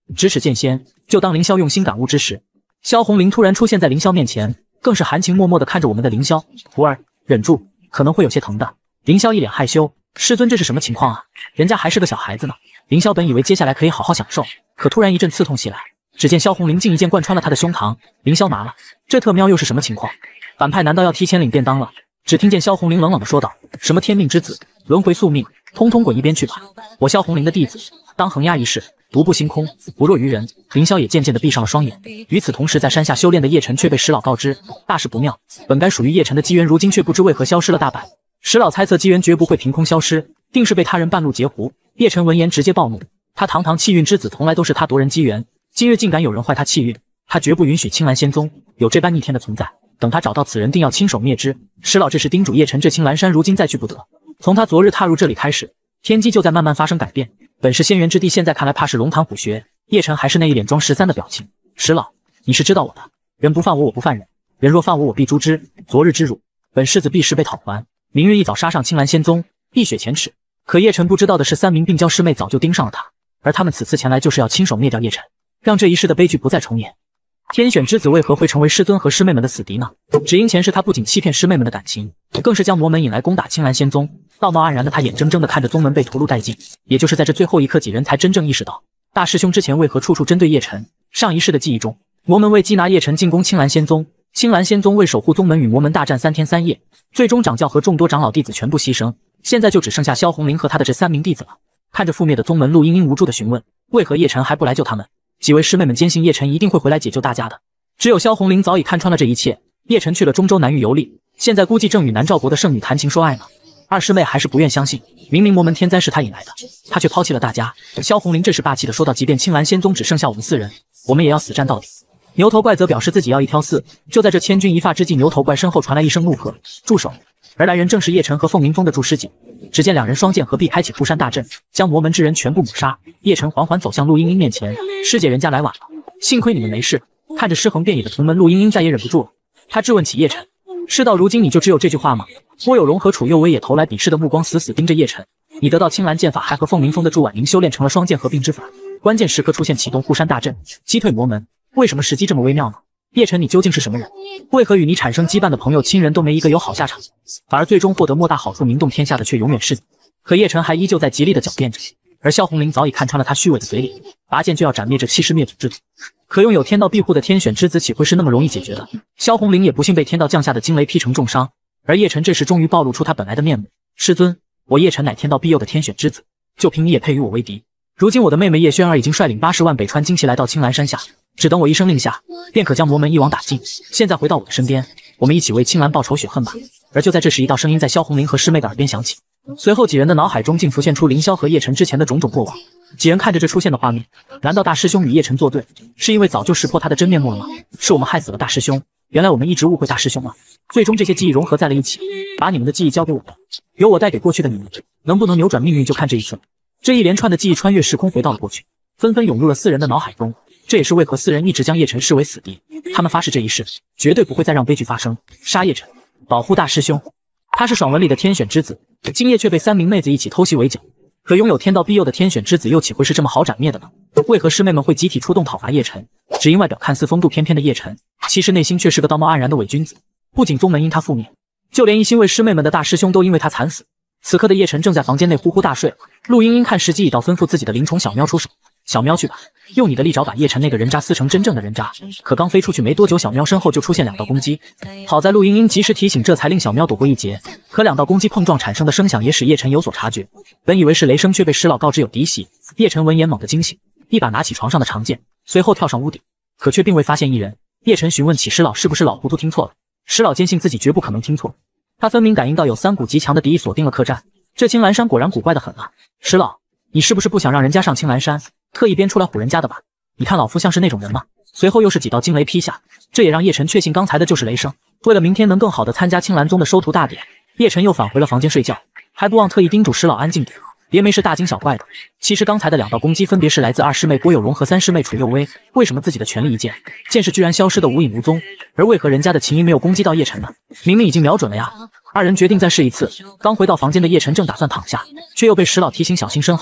咫尺剑仙。就当凌霄用心感悟之时，萧红林突然出现在凌霄面前，更是含情脉脉地看着我们的凌霄。徒儿，忍住，可能会有些疼的。凌霄一脸害羞，师尊这是什么情况啊？人家还是个小孩子呢。凌霄本以为接下来可以好好享受，可突然一阵刺痛袭来，只见萧红林竟一剑贯穿了他的胸膛。凌霄麻了，这特喵又是什么情况？反派难道要提前领便当了？只听见萧红林冷冷地说道：“什么天命之子，轮回宿命，通通滚一边去吧！我萧红林的弟子，当横压一世，独步星空，不弱于人。”凌霄也渐渐地闭上了双眼。与此同时，在山下修炼的叶晨却被石老告知，大事不妙，本该属于叶晨的机缘，如今却不知为何消失了大半。石老猜测机缘绝不会凭空消失，定是被他人半路截胡。叶晨闻言直接暴怒，他堂堂气运之子，从来都是他夺人机缘，今日竟敢有人坏他气运，他绝不允许青兰仙宗有这般逆天的存在。等他找到此人，定要亲手灭之。石老这时叮嘱叶晨，这青兰山如今再去不得。从他昨日踏入这里开始，天机就在慢慢发生改变。本是仙源之地，现在看来怕是龙潭虎穴。叶晨还是那一脸装13的表情。石老，你是知道我的，人不犯我，我不犯人；人若犯我，我必诛之。昨日之辱，本世子必时被讨还。明日一早杀上青兰仙宗，碧血前耻。可叶晨不知道的是，3名病娇师妹早就盯上了他，而他们此次前来就是要亲手灭掉叶晨，让这一世的悲剧不再重演。天选之子为何会成为师尊和师妹们的死敌呢？只因前世他不仅欺骗师妹们的感情，更是将魔门引来攻打青兰仙宗。道貌岸然的他眼睁睁地看着宗门被屠戮殆尽，也就是在这最后一刻，几人才真正意识到大师兄之前为何处处针对叶晨。上一世的记忆中，魔门为缉拿叶晨进攻青兰仙宗，青兰仙宗为守护宗门与魔门大战3天3夜，最终掌教和众多长老弟子全部牺牲，现在就只剩下萧红林和他的这3名弟子了。看着覆灭的宗门，陆茵茵无助地询问，为何叶晨还不来救他们？几位师妹们坚信叶晨一定会回来解救大家的，只有萧红林早已看穿了这一切。叶晨去了中州南域游历，现在估计正与南诏国的圣女谈情说爱呢。二师妹还是不愿相信，明明魔门天灾是他引来的，他却抛弃了大家。萧红林这时霸气地说道：“即便青兰仙宗只剩下我们4人，我们也要死战到底。”牛头怪则表示自己要一挑4。就在这千钧一发之际，牛头怪身后传来一声怒喝：“住手！”而来人正是叶晨和凤鸣峰的诸师姐。只见两人双剑合璧，开启护山大阵，将魔门之人全部抹杀。叶晨缓缓走向陆茵茵面前：“师姐，人家来晚了，幸亏你们没事。”看着尸横遍野的同门，陆茵茵再也忍不住了，她质问起叶晨：“事到如今，你就只有这句话吗？”郭有容和楚幼薇也投来鄙视的目光，死死盯着叶晨。你得到青兰剑法，还和凤鸣峰的祝婉宁修炼成了双剑合并之法，关键时刻出现启动护山大阵，击退魔门，为什么时机这么微妙呢？叶晨，你究竟是什么人？为何与你产生羁绊的朋友、亲人都没一个有好下场，反而最终获得莫大好处、名动天下的却永远是你？可叶晨还依旧在极力的狡辩着，而萧红林早已看穿了他虚伪的嘴脸，拔剑就要斩灭这欺师灭祖之徒。可拥有天道庇护的天选之子，岂会是那么容易解决的？萧红林也不幸被天道降下的惊雷劈成重伤，而叶晨这时终于暴露出他本来的面目。师尊，我叶晨乃天道庇佑的天选之子，就凭你也配与我为敌？如今我的妹妹叶轩儿已经率领80万北川精骑来到青兰山下，只等我一声令下，便可将魔门一网打尽。现在回到我的身边，我们一起为青兰报仇雪恨吧。而就在这时，一道声音在萧红林和师妹的耳边响起，随后几人的脑海中竟浮现出凌霄和叶晨之前的种种过往。几人看着这出现的画面，难道大师兄与叶晨作对，是因为早就识破他的真面目了吗？是我们害死了大师兄，原来我们一直误会大师兄了。最终这些记忆融合在了一起，把你们的记忆交给我吧，由我带给过去的你们，能不能扭转命运就看这一次了。这一连串的记忆穿越时空回到了过去，纷纷涌入了4人的脑海中。这也是为何4人一直将叶晨视为死敌，他们发誓这一世绝对不会再让悲剧发生，杀叶晨，保护大师兄。他是爽文里的天选之子，今夜却被3名妹子一起偷袭围剿。可拥有天道庇佑的天选之子又岂会是这么好斩灭的呢？为何师妹们会集体出动讨伐叶晨？只因外表看似风度翩翩的叶晨，其实内心却是个道貌岸然的伪君子。不仅宗门因他覆灭，就连一心为师妹们的大师兄都因为他惨死。此刻的叶晨正在房间内呼呼大睡，陆茵茵看时机已到，吩咐自己的灵宠小喵出手。小喵去吧，用你的利爪把叶晨那个人渣撕成真正的人渣。可刚飞出去没多久，小喵身后就出现2道攻击，好在陆茵茵及时提醒，这才令小喵躲过一劫。可2道攻击碰撞产生的声响也使叶晨有所察觉，本以为是雷声，却被石老告知有敌袭。叶晨闻言猛地惊醒，一把拿起床上的长剑，随后跳上屋顶，可却并未发现一人。叶晨询问起石老是不是老糊涂听错了，石老坚信自己绝不可能听错，他分明感应到有3股极强的敌意锁定了客栈。这青兰山果然古怪的很啊！石老，你是不是不想让人家上青兰山，特意编出来唬人家的吧？你看老夫像是那种人吗？随后又是几道惊雷劈下，这也让叶晨确信刚才的就是雷声。为了明天能更好的参加青兰宗的收徒大典，叶晨又返回了房间睡觉，还不忘特意叮嘱石老安静点，别没事大惊小怪的。其实刚才的2道攻击分别是来自2师妹郭有容和3师妹楚幼薇，为什么自己的全力一剑，剑势居然消失得无影无踪？而为何人家的秦音没有攻击到叶晨呢？明明已经瞄准了呀！2人决定再试一次。刚回到房间的叶晨正打算躺下，却又被石老提醒小心身后。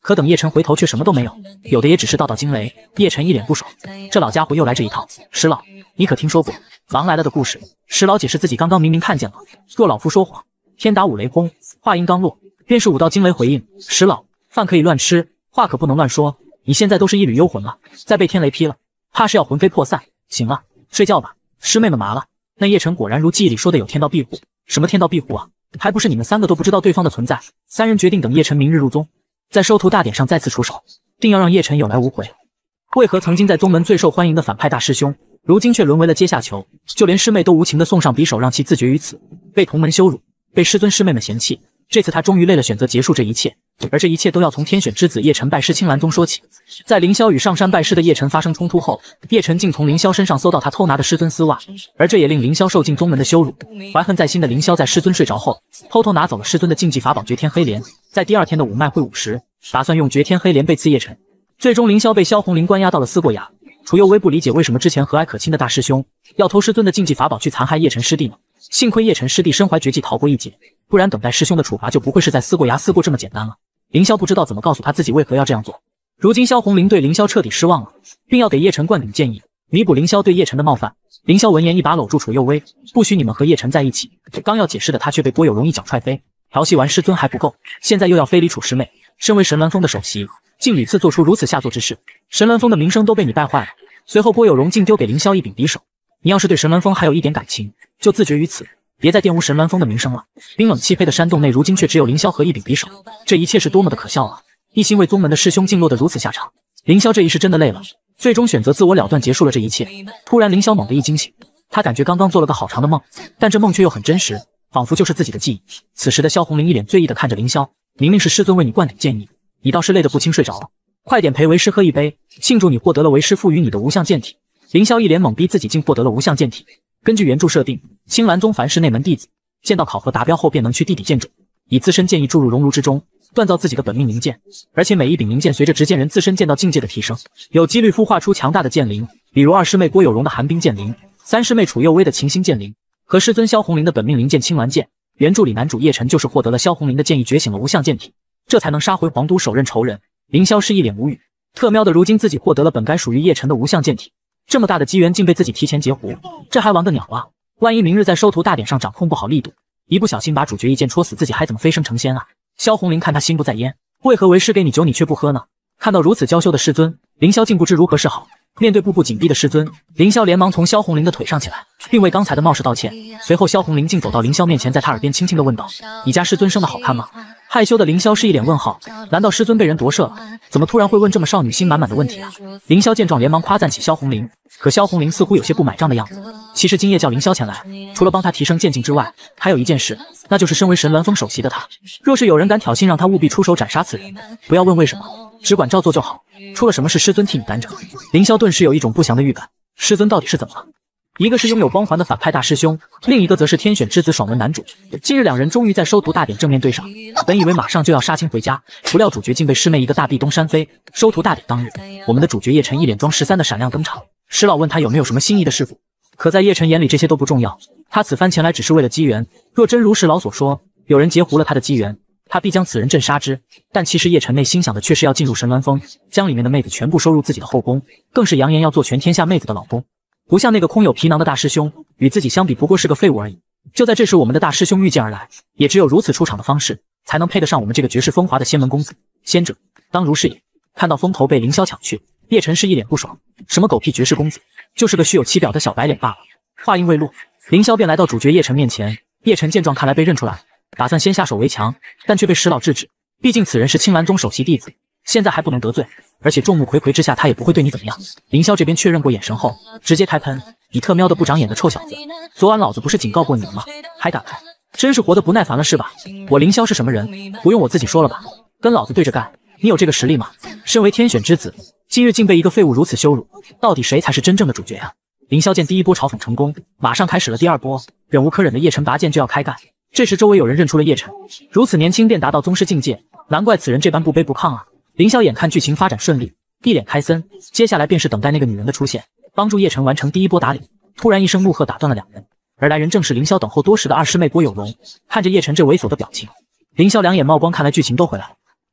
可等叶晨回头，却什么都没有，有的也只是道道惊雷。叶晨一脸不爽，这老家伙又来这一套。石老，你可听说过狼来了的故事？石老解释自己刚刚明明看见了，若老夫说谎，天打五雷轰。话音刚落，便是5道惊雷回应。石老，饭可以乱吃，话可不能乱说。你现在都是一缕幽魂了，再被天雷劈了，怕是要魂飞魄散。行了，睡觉吧，师妹们麻了。那叶晨果然如记忆里说的有天道庇护。什么天道庇护啊？还不是你们3个都不知道对方的存在。3人决定等叶晨明日入宗，在收徒大典上再次出手，定要让叶晨有来无回。为何曾经在宗门最受欢迎的反派大师兄，如今却沦为了阶下囚？就连师妹都无情地送上匕首，让其自绝于此，被同门羞辱，被师尊师妹们嫌弃。这次他终于累了，选择结束这一切。而这一切都要从天选之子叶晨拜师青兰宗说起。在凌霄与上山拜师的叶晨发生冲突后，叶晨竟从凌霄身上搜到他偷拿的师尊丝袜，而这也令凌霄受尽宗门的羞辱。怀恨在心的凌霄在师尊睡着后，偷偷拿走了师尊的禁忌法宝绝天黑莲，在第2天的五脉会武时，打算用绝天黑莲背刺叶晨。最终凌霄被萧红林关押到了思过崖。楚佑微不理解为什么之前和蔼可亲的大师兄要偷师尊的禁忌法宝去残害叶晨师弟呢？幸亏叶晨师弟身怀绝技逃过一劫，不然等待师兄的处罚就不会是在思过崖思过这么简单了。凌霄不知道怎么告诉他自己为何要这样做。如今萧红林对凌霄彻底失望了，并要给叶晨灌顶建议，弥补凌霄对叶晨的冒犯。凌霄闻言一把搂住楚佑薇，不许你们和叶晨在一起。刚要解释的他却被郭有容一脚踹飞。调戏完师尊还不够，现在又要非礼楚师妹。身为神鸾峰的首席，竟屡次做出如此下作之事，神鸾峰的名声都被你败坏了。随后郭有容竟丢给凌霄一柄匕首。你要是对神鸾峰还有一点感情，就自绝于此，别再玷污神鸾峰的名声了。冰冷漆黑的山洞内，如今却只有凌霄和一柄匕首，这一切是多么的可笑啊！一心为宗门的师兄竟落得如此下场。凌霄这一世真的累了，最终选择自我了断，结束了这一切。突然凌霄猛地一惊醒，他感觉刚刚做了个好长的梦，但这梦却又很真实，仿佛就是自己的记忆。此时的萧红林一脸醉意地看着凌霄，明明是师尊为你灌顶建议，你倒是累得不轻睡着了，快点陪为师喝一杯，庆祝你获得了为师赋予你的无相剑体。凌霄一脸懵逼，自己竟获得了无相剑体。根据原著设定，青兰宗凡是内门弟子，剑道考核达标后便能去地底剑种，以自身剑意注入熔炉之中，锻造自己的本命灵剑。而且每一柄灵剑随着执剑人自身剑道境界的提升，有几率孵化出强大的剑灵，比如2师妹郭有容的寒冰剑灵，3师妹楚佑薇的晴心剑灵，和师尊萧红林的本命灵剑青鸾剑。原著里男主叶晨就是获得了萧红林的剑意，觉醒了无相剑体，这才能杀回皇都手刃仇人。凌霄是一脸无语，特喵的如今自己获得了本该属于叶晨的无相剑体，这么大的机缘竟被自己提前截胡，这还玩个鸟啊！万一明日在收徒大典上掌控不好力度，一不小心把主角一剑戳死，自己还怎么飞升成仙啊？萧红林看他心不在焉，为何为师给你酒你却不喝呢？看到如此娇羞的师尊，凌霄竟不知如何是好。面对步步紧逼的师尊，凌霄连忙从萧红林的腿上起来，并为刚才的冒失道歉。随后萧红林竟走到凌霄面前，在他耳边轻轻地问道：你家师尊生得好看吗？害羞的凌霄是一脸问号，难道师尊被人夺舍了？怎么突然会问这么少女心满满的问题啊？凌霄见状连忙夸赞起萧红林，可萧红林似乎有些不买账的样子。其实今夜叫凌霄前来，除了帮他提升剑境之外，还有一件事，那就是身为神鸾峰首席的他，若是有人敢挑衅，让他务必出手斩杀此人，不要问为什么，只管照做就好。出了什么事，师尊替你担着。凌霄顿时有一种不祥的预感，师尊到底是怎么了？一个是拥有光环的反派大师兄，另一个则是天选之子爽文男主。今日2人终于在收徒大典正面对上，本以为马上就要杀青回家，不料主角竟被师妹一个大壁咚扇飞。收徒大典当日，我们的主角叶晨一脸装13的闪亮登场。石老问他有没有什么心仪的师傅，可在叶晨眼里这些都不重要，他此番前来只是为了机缘。若真如石老所说，有人截胡了他的机缘，他必将此人镇杀之。但其实叶晨内心想的却是要进入神鸾峰，将里面的妹子全部收入自己的后宫，更是扬言要做全天下妹子的老公。不像那个空有皮囊的大师兄，与自己相比不过是个废物而已。就在这时，我们的大师兄御剑而来，也只有如此出场的方式，才能配得上我们这个绝世风华的仙门公子。仙者当如是也。看到风头被凌霄抢去，叶晨是一脸不爽，什么狗屁绝世公子，就是个虚有其表的小白脸罢了。话音未落，凌霄便来到主角叶晨面前。叶晨见状，看来被认出来了，打算先下手为强，但却被石老制止。毕竟此人是青兰宗首席弟子，现在还不能得罪，而且众目睽睽之下，他也不会对你怎么样。凌霄这边确认过眼神后，直接开喷：你特喵的不长眼的臭小子，昨晚老子不是警告过你了吗？还敢来，真是活得不耐烦了是吧？我凌霄是什么人，不用我自己说了吧？跟老子对着干，你有这个实力吗？身为天选之子，今日竟被一个废物如此羞辱，到底谁才是真正的主角啊？凌霄见第一波嘲讽成功，马上开始了第2波。忍无可忍的叶晨拔剑就要开干，这时周围有人认出了叶晨，如此年轻便达到宗师境界，难怪此人这般不卑不亢啊。凌霄眼看剧情发展顺利，一脸开森，接下来便是等待那个女人的出现，帮助叶晨完成第1波打脸。突然一声怒喝打断了2人，而来人正是凌霄等候多时的2师妹郭有容。看着叶晨这猥琐的表情，凌霄两眼冒光，看来剧情都回来了。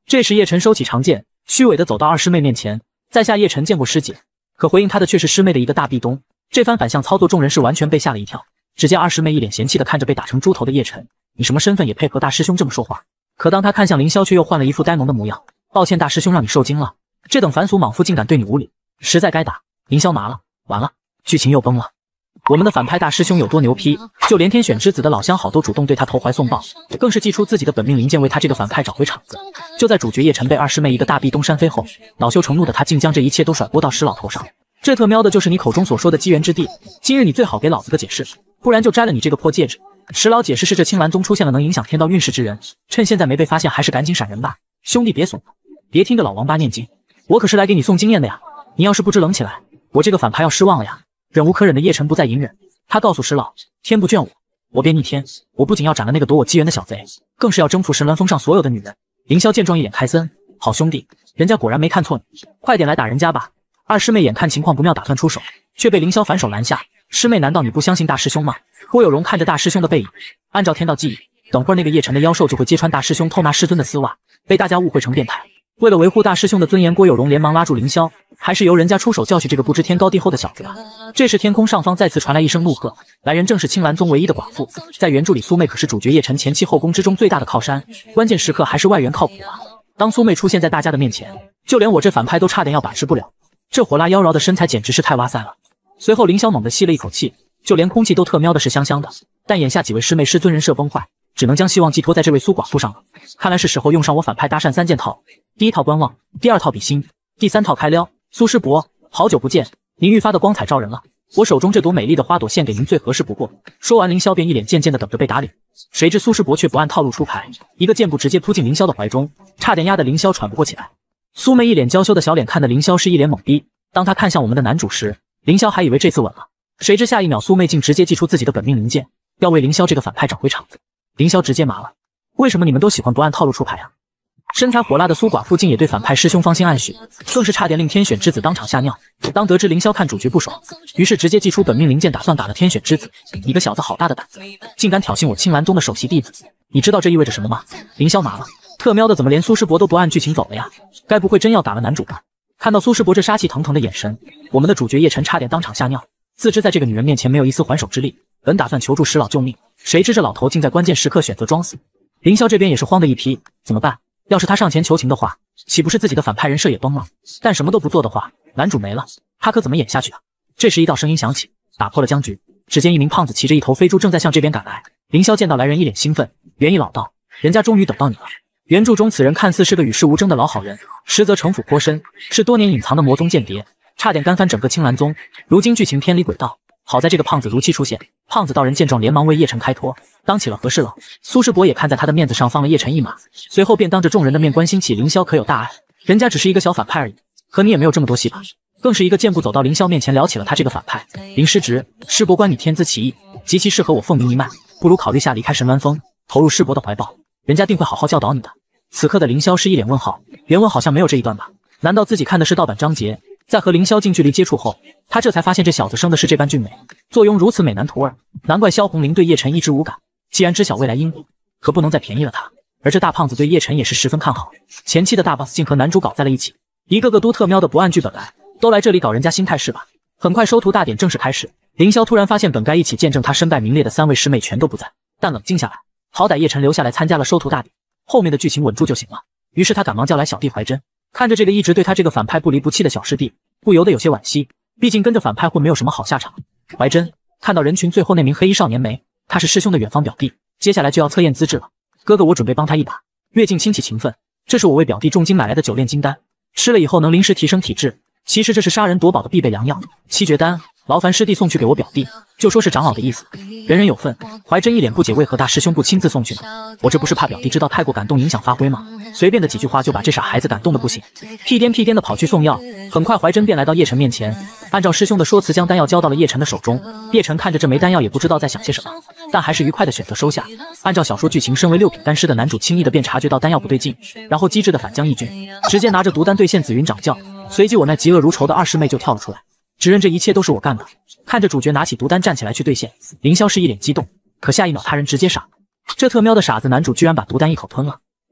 这时叶晨收起长剑，虚伪的走到二师妹面前，在下叶晨见过师姐。可回应他的却是师妹的一个大壁咚。这番反向操作，众人是完全被吓了一跳。只见二师妹一脸嫌弃的看着被打成猪头的叶晨，你什么身份也配和大师兄这么说话？可当他看向凌霄，却又换了一副呆萌的模样。抱歉，大师兄让你受惊了。这等凡俗莽夫竟敢对你无礼，实在该打。凌霄麻了，完了，剧情又崩了。我们的反派大师兄有多牛批，就连天选之子的老相好都主动对他投怀送抱，更是祭出自己的本命灵剑为他这个反派找回场子。就在主角叶晨被二师妹一个大壁咚扇飞后，恼羞成怒的他竟将这一切都甩锅到石老头上。这特喵的就是你口中所说的机缘之地，今日你最好给老子个解释，不然就摘了你这个破戒指。石老解释是这青兰宗出现了能影响天道运势之人，趁现在没被发现，还是赶紧闪人吧。兄弟别怂，别听着老王八念经，我可是来给你送经验的呀。你要是不知冷起来，我这个反派要失望了呀。忍无可忍的叶晨不再隐忍，他告诉石老，天不眷我，我便逆天，我不仅要斩了那个夺我机缘的小贼，更是要征服神鸾峰上所有的女人。凌霄见状一脸开森，好兄弟，人家果然没看错你，快点来打人家吧。二师妹眼看情况不妙，打算出手，却被凌霄反手拦下。师妹，难道你不相信大师兄吗？郭有容看着大师兄的背影，按照天道记忆，等会儿那个叶晨的妖兽就会揭穿大师兄偷拿师尊的丝袜，被大家误会成变态。为了维护大师兄的尊严，郭有容连忙拉住凌霄，还是由人家出手教训这个不知天高地厚的小子吧。这时天空上方再次传来一声怒喝，来人正是青兰宗唯一的寡妇，在原著里苏妹可是主角叶晨前期后宫之中最大的靠山，关键时刻还是外援靠谱啊。当苏妹出现在大家的面前，就连我这反派都差点要把持不了，这火辣妖娆的身材简直是太哇塞了。随后凌霄猛地吸了一口气，就连空气都特喵的是香香的，但眼下几位师妹师尊人设崩坏，只能将希望寄托在这位苏寡妇上了。看来是时候用上我反派搭讪3件套，第一套观望，第二套比心，第三套开撩。苏师伯，好久不见，您愈发的光彩照人了，我手中这朵美丽的花朵献给您最合适不过。说完凌霄便一脸贱贱的等着被打脸，谁知苏师伯却不按套路出牌，一个箭步直接扑进凌霄的怀中，差点压得凌霄喘不过气来。苏妹一脸娇羞的小脸看的凌霄是一脸懵逼，当他看向我们的男主时，凌霄还以为这次稳了，谁知下一秒苏妹竟直接祭出自己的本命灵剑，要为凌霄这个反派找回场子。凌霄直接麻了，为什么你们都喜欢不按套路出牌啊？身材火辣的苏寡妇竟也对反派师兄芳心暗许，更是差点令天选之子当场吓尿。当得知凌霄看主角不爽，于是直接祭出本命灵剑，打算打了天选之子。你个小子好大的胆子，竟敢挑衅我青兰宗的首席弟子，你知道这意味着什么吗？凌霄麻了，特喵的怎么连苏师伯都不按剧情走了呀？该不会真要打了男主吧？看到苏师伯这杀气腾腾的眼神，我们的主角叶晨差点当场吓尿，自知在这个女人面前没有一丝还手之力，本打算求助石老救命，谁知这老头竟在关键时刻选择装死。凌霄这边也是慌的一批，怎么办？要是他上前求情的话，岂不是自己的反派人设也崩了？但什么都不做的话，男主没了，他可怎么演下去啊？这时一道声音响起，打破了僵局。只见一名胖子骑着一头飞猪正在向这边赶来。凌霄见到来人一脸兴奋，原意老道，人家终于等到你了。原著中此人看似是个与世无争的老好人，实则城府颇深，是多年隐藏的魔宗间谍，差点干翻整个青兰宗。如今剧情偏离轨道，好在这个胖子如期出现。胖子道人见状连忙为叶晨开脱，当起了和事佬。苏师伯也看在他的面子上放了叶晨一马，随后便当着众人的面关心起凌霄可有大碍，人家只是一个小反派而已，和你也没有这么多戏吧？更是一个箭步走到凌霄面前聊起了他这个反派。林师侄，师伯观你天资奇异，极其适合我凤鸣一脉，不如考虑下离开神鸾峰，投入师伯的怀抱，人家定会好好教导你的。此刻的凌霄是一脸问号，原文好像没有这一段吧？难道自己看的是盗版章节？在和凌霄近距离接触后，他这才发现这小子生的是这般俊美，坐拥如此美男徒儿，难怪萧红林对叶晨一直无感。既然知晓未来因果，可不能再便宜了他。而这大胖子对叶晨也是十分看好，前期的大 boss 竟和男主搞在了一起，一个个都特喵的不按剧本来，都来这里搞人家心态是吧？很快收徒大典正式开始，凌霄突然发现本该一起见证他身败名裂的3位师妹全都不在，但冷静下来，好歹叶晨留下来参加了收徒大典，后面的剧情稳住就行了。于是他赶忙叫来小弟怀真，看着这个一直对他这个反派不离不弃的小师弟，不由得有些惋惜，毕竟跟着反派混没有什么好下场。怀真看到人群最后那名黑衣少年没？他是师兄的远方表弟，接下来就要测验资质了，哥哥我准备帮他一把。跃进亲戚情分，这是我为表弟重金买来的9炼金丹，吃了以后能临时提升体质，其实这是杀人夺宝的必备良药。7绝丹劳烦师弟送去给我表弟，就说是长老的意思，人人有份。怀真一脸不解，为何大师兄不亲自送去呢？我这不是怕表弟知道太过感动影响发挥吗？随便的几句话就把这傻孩子感动的不行，屁颠屁颠的跑去送药。很快怀真便来到叶晨面前，按照师兄的说辞将丹药交到了叶晨的手中。叶晨看着这枚丹药也不知道在想些什么，但还是愉快的选择收下。按照小说剧情，身为6品丹师的男主轻易的便察觉到丹药不对劲，然后机智的反将一军，直接拿着毒丹兑现紫云掌教。随即我那嫉恶如仇的二师妹就跳了出来，指认这一切都是我干的。看着主角拿起毒丹站起来去兑现，凌霄是一脸激动，可下一秒他人直接傻了，这特喵的傻子男主居然把毒丹一口吞了。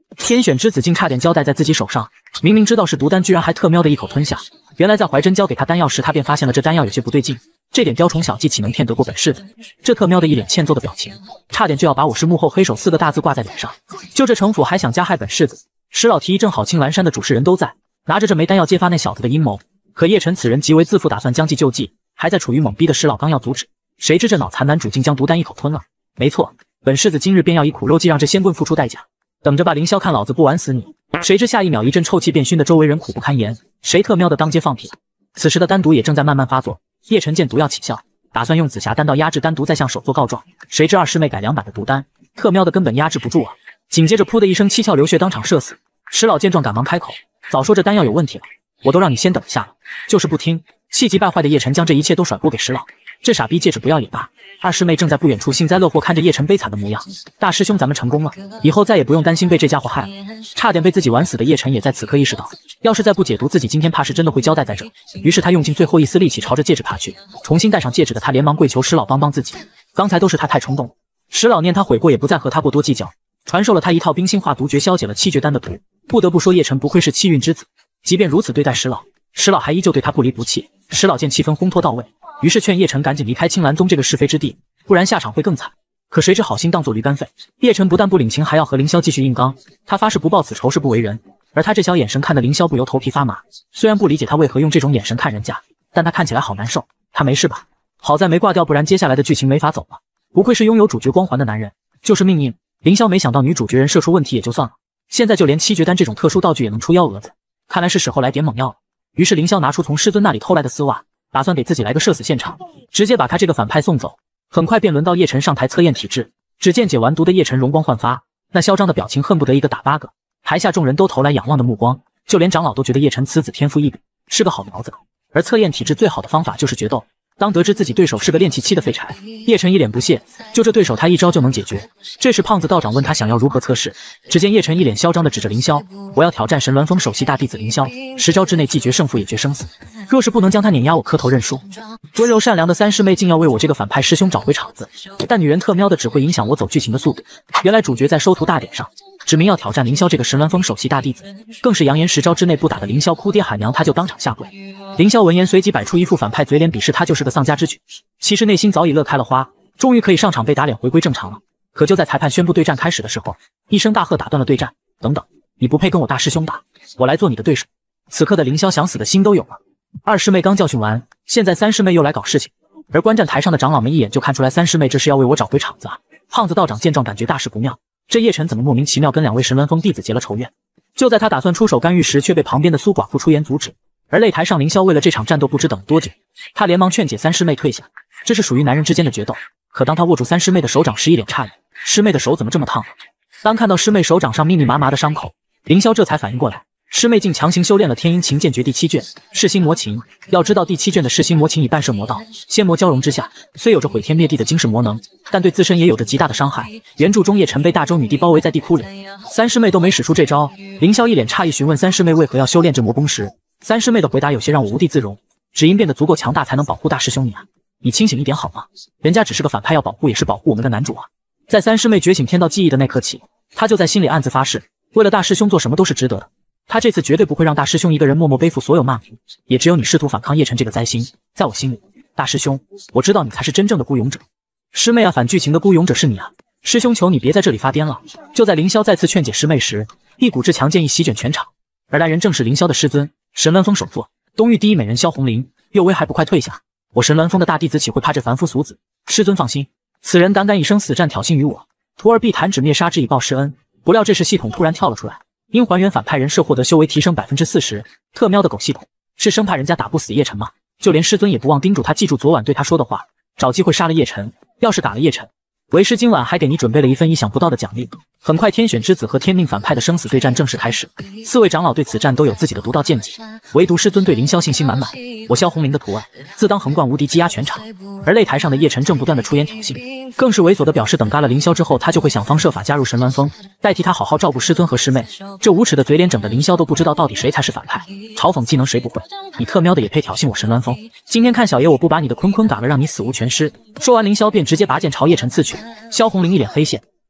天选之子竟差点交代在自己手上，明明知道是毒丹，居然还特喵的一口吞下。原来在怀真交给他丹药时，他便发现了这丹药有些不对劲。这点雕虫小技岂能骗得过本世子？这特喵的一脸欠揍的表情，差点就要把我是幕后黑手4个大字挂在脸上。就这城府还想加害本世子？石老提议，正好青鸾山的主事人都在，拿着这枚丹药揭发那小子的阴谋。可叶晨此人极为自负，打算将计就计，还在处于懵逼的石老刚要阻止，谁知这脑残男主竟将毒丹一口吞了。没错，本世子今日便要以苦肉计让这仙棍付出代价，等着吧，凌霄看老子不玩死你！谁知下一秒一阵臭气便熏得周围人苦不堪言，谁特喵的当街放屁？此时的丹毒也正在慢慢发作，叶晨见毒药起效，打算用紫霞丹道压制丹毒，再向首座告状。谁知二师妹改良版的毒丹，特喵的根本压制不住啊！紧接着噗的一声七窍流血，当场射死。石老见状赶忙开口，早说这丹药有问题了，我都让你先等一下了，就是不听。气急败坏的叶晨将这一切都甩锅给石老，这傻逼戒指不要也罢。二师妹正在不远处幸灾乐祸，看着叶晨悲惨的模样。大师兄，咱们成功了，以后再也不用担心被这家伙害了。差点被自己玩死的叶晨也在此刻意识到，要是再不解毒，自己今天怕是真的会交代在这。于是他用尽最后一丝力气朝着戒指爬去。重新戴上戒指的他连忙跪求石老帮帮自己，刚才都是他太冲动了。石老念他悔过，也不再和他过多计较，传授了他一套冰心化毒诀，消解了七绝丹的毒。不得不说，叶晨不愧是气运之子，即便如此对待石老，石老还依旧对他不离不弃。石老见气氛烘托到位，于是劝叶晨赶紧离开青兰宗这个是非之地，不然下场会更惨。可谁知好心当作驴肝肺，叶晨不但不领情，还要和凌霄继续硬刚。他发誓不报此仇是不为人，而他这小眼神看得凌霄不由头皮发麻。虽然不理解他为何用这种眼神看人家，但他看起来好难受。他没事吧？好在没挂掉，不然接下来的剧情没法走了。不愧是拥有主角光环的男人，就是命硬。凌霄没想到女主角人设出问题也就算了，现在就连七绝丹这种特殊道具也能出幺蛾子，看来是时候来点猛药了。于是凌霄拿出从师尊那里偷来的丝袜，打算给自己来个社死现场，直接把他这个反派送走。很快便轮到叶晨上台测验体质，只见解完毒的叶晨容光焕发，那嚣张的表情恨不得一个打8个。台下众人都投来仰望的目光，就连长老都觉得叶晨此子天赋异禀，是个好苗子。而测验体质最好的方法就是决斗。当得知自己对手是个练气期的废柴，叶晨一脸不屑，就这对手他一招就能解决。这时胖子道长问他想要如何测试，只见叶晨一脸嚣张地指着凌霄，我要挑战神鸾峰首席大弟子凌霄，10招之内既决胜负也决生死，若是不能将他碾压，我磕头认输。温柔善良的三师妹竟要为我这个反派师兄找回场子，但女人特喵的只会影响我走剧情的速度。原来主角在收徒大典上指明要挑战凌霄这个神鸾峰首席大弟子，更是扬言10招之内不打的凌霄哭爹喊娘，他就当场下跪。凌霄闻言随即摆出一副反派嘴脸，鄙视他就是个丧家之举，其实内心早已乐开了花，终于可以上场被打脸回归正常了。可就在裁判宣布对战开始的时候，一声大喝打断了对战。等等，你不配跟我大师兄打，我来做你的对手。此刻的凌霄想死的心都有了。二师妹刚教训完，现在三师妹又来搞事情，而观战台上的长老们一眼就看出来三师妹这是要为我找回场子啊。胖子道长见状感觉大事不妙，这叶晨怎么莫名其妙跟2位神鸾峰弟子结了仇怨？就在他打算出手干预时，却被旁边的苏寡妇出言阻止。而擂台上凌霄为了这场战斗不知等了多久，他连忙劝解三师妹退下，这是属于男人之间的决斗。可当他握住三师妹的手掌时，一脸诧异，师妹的手怎么这么烫啊？当看到师妹手掌上密密麻麻的伤口，凌霄这才反应过来，师妹竟强行修炼了天阴晴剑诀第7卷噬心魔情。要知道第7卷的噬心魔情以半摄魔道仙魔交融之下，虽有着毁天灭地的惊世魔能，但对自身也有着极大的伤害。原著中叶晨被大周女帝包围在地窟里，三师妹都没使出这招。凌霄一脸诧异询问三师妹为何要修炼这魔功时，三师妹的回答有些让我无地自容，只因变得足够强大才能保护大师兄你啊，你清醒一点好吗？人家只是个反派，要保护也是保护我们的男主啊。在三师妹觉醒天道记忆的那刻起，他就在心里暗自发誓，为了大师兄做什么都是值得的。他这次绝对不会让大师兄一个人默默背负所有骂名，也只有你试图反抗叶晨这个灾星。在我心里，大师兄，我知道你才是真正的孤勇者。师妹啊，反剧情的孤勇者是你啊！师兄求你别在这里发癫了。就在凌霄再次劝解师妹时，一股至强剑意席卷全场，而来人正是凌霄的师尊神鸾峰首座东域第一美人萧红玲。幼薇还不快退下！我神鸾峰的大弟子岂会怕这凡夫俗子？师尊放心，此人胆敢以生死战挑衅于我，徒儿必弹指灭杀之以报师恩。不料这时系统突然跳了出来，因还原反派人设获得修为提升40%，特喵的狗系统，是生怕人家打不死叶晨吗？就连师尊也不忘叮嘱他记住昨晚对他说的话，找机会杀了叶晨。要是打了叶晨，为师今晚还给你准备了一份意想不到的奖励。很快天选之子和天命反派的生死对战正式开始，4位长老对此战都有自己的独到见解，唯独师尊对凌霄信心满满。我萧红玲的徒儿自当横贯无敌，击压全场。而擂台上的叶晨正不断的出言挑衅，更是猥琐的表示等嘎了凌霄之后，他就会想方设法加入神鸾峰，代替他好好照顾师尊和师妹。这无耻的嘴脸整的凌霄都不知道到底谁才是反派，嘲讽技能谁不会？你特喵的也配挑衅我神鸾峰？今天看小爷我不把你的坤坤嘎了，让你死无全尸！说完凌霄便直接拔剑朝叶晨刺去。萧红玲一脸黑线，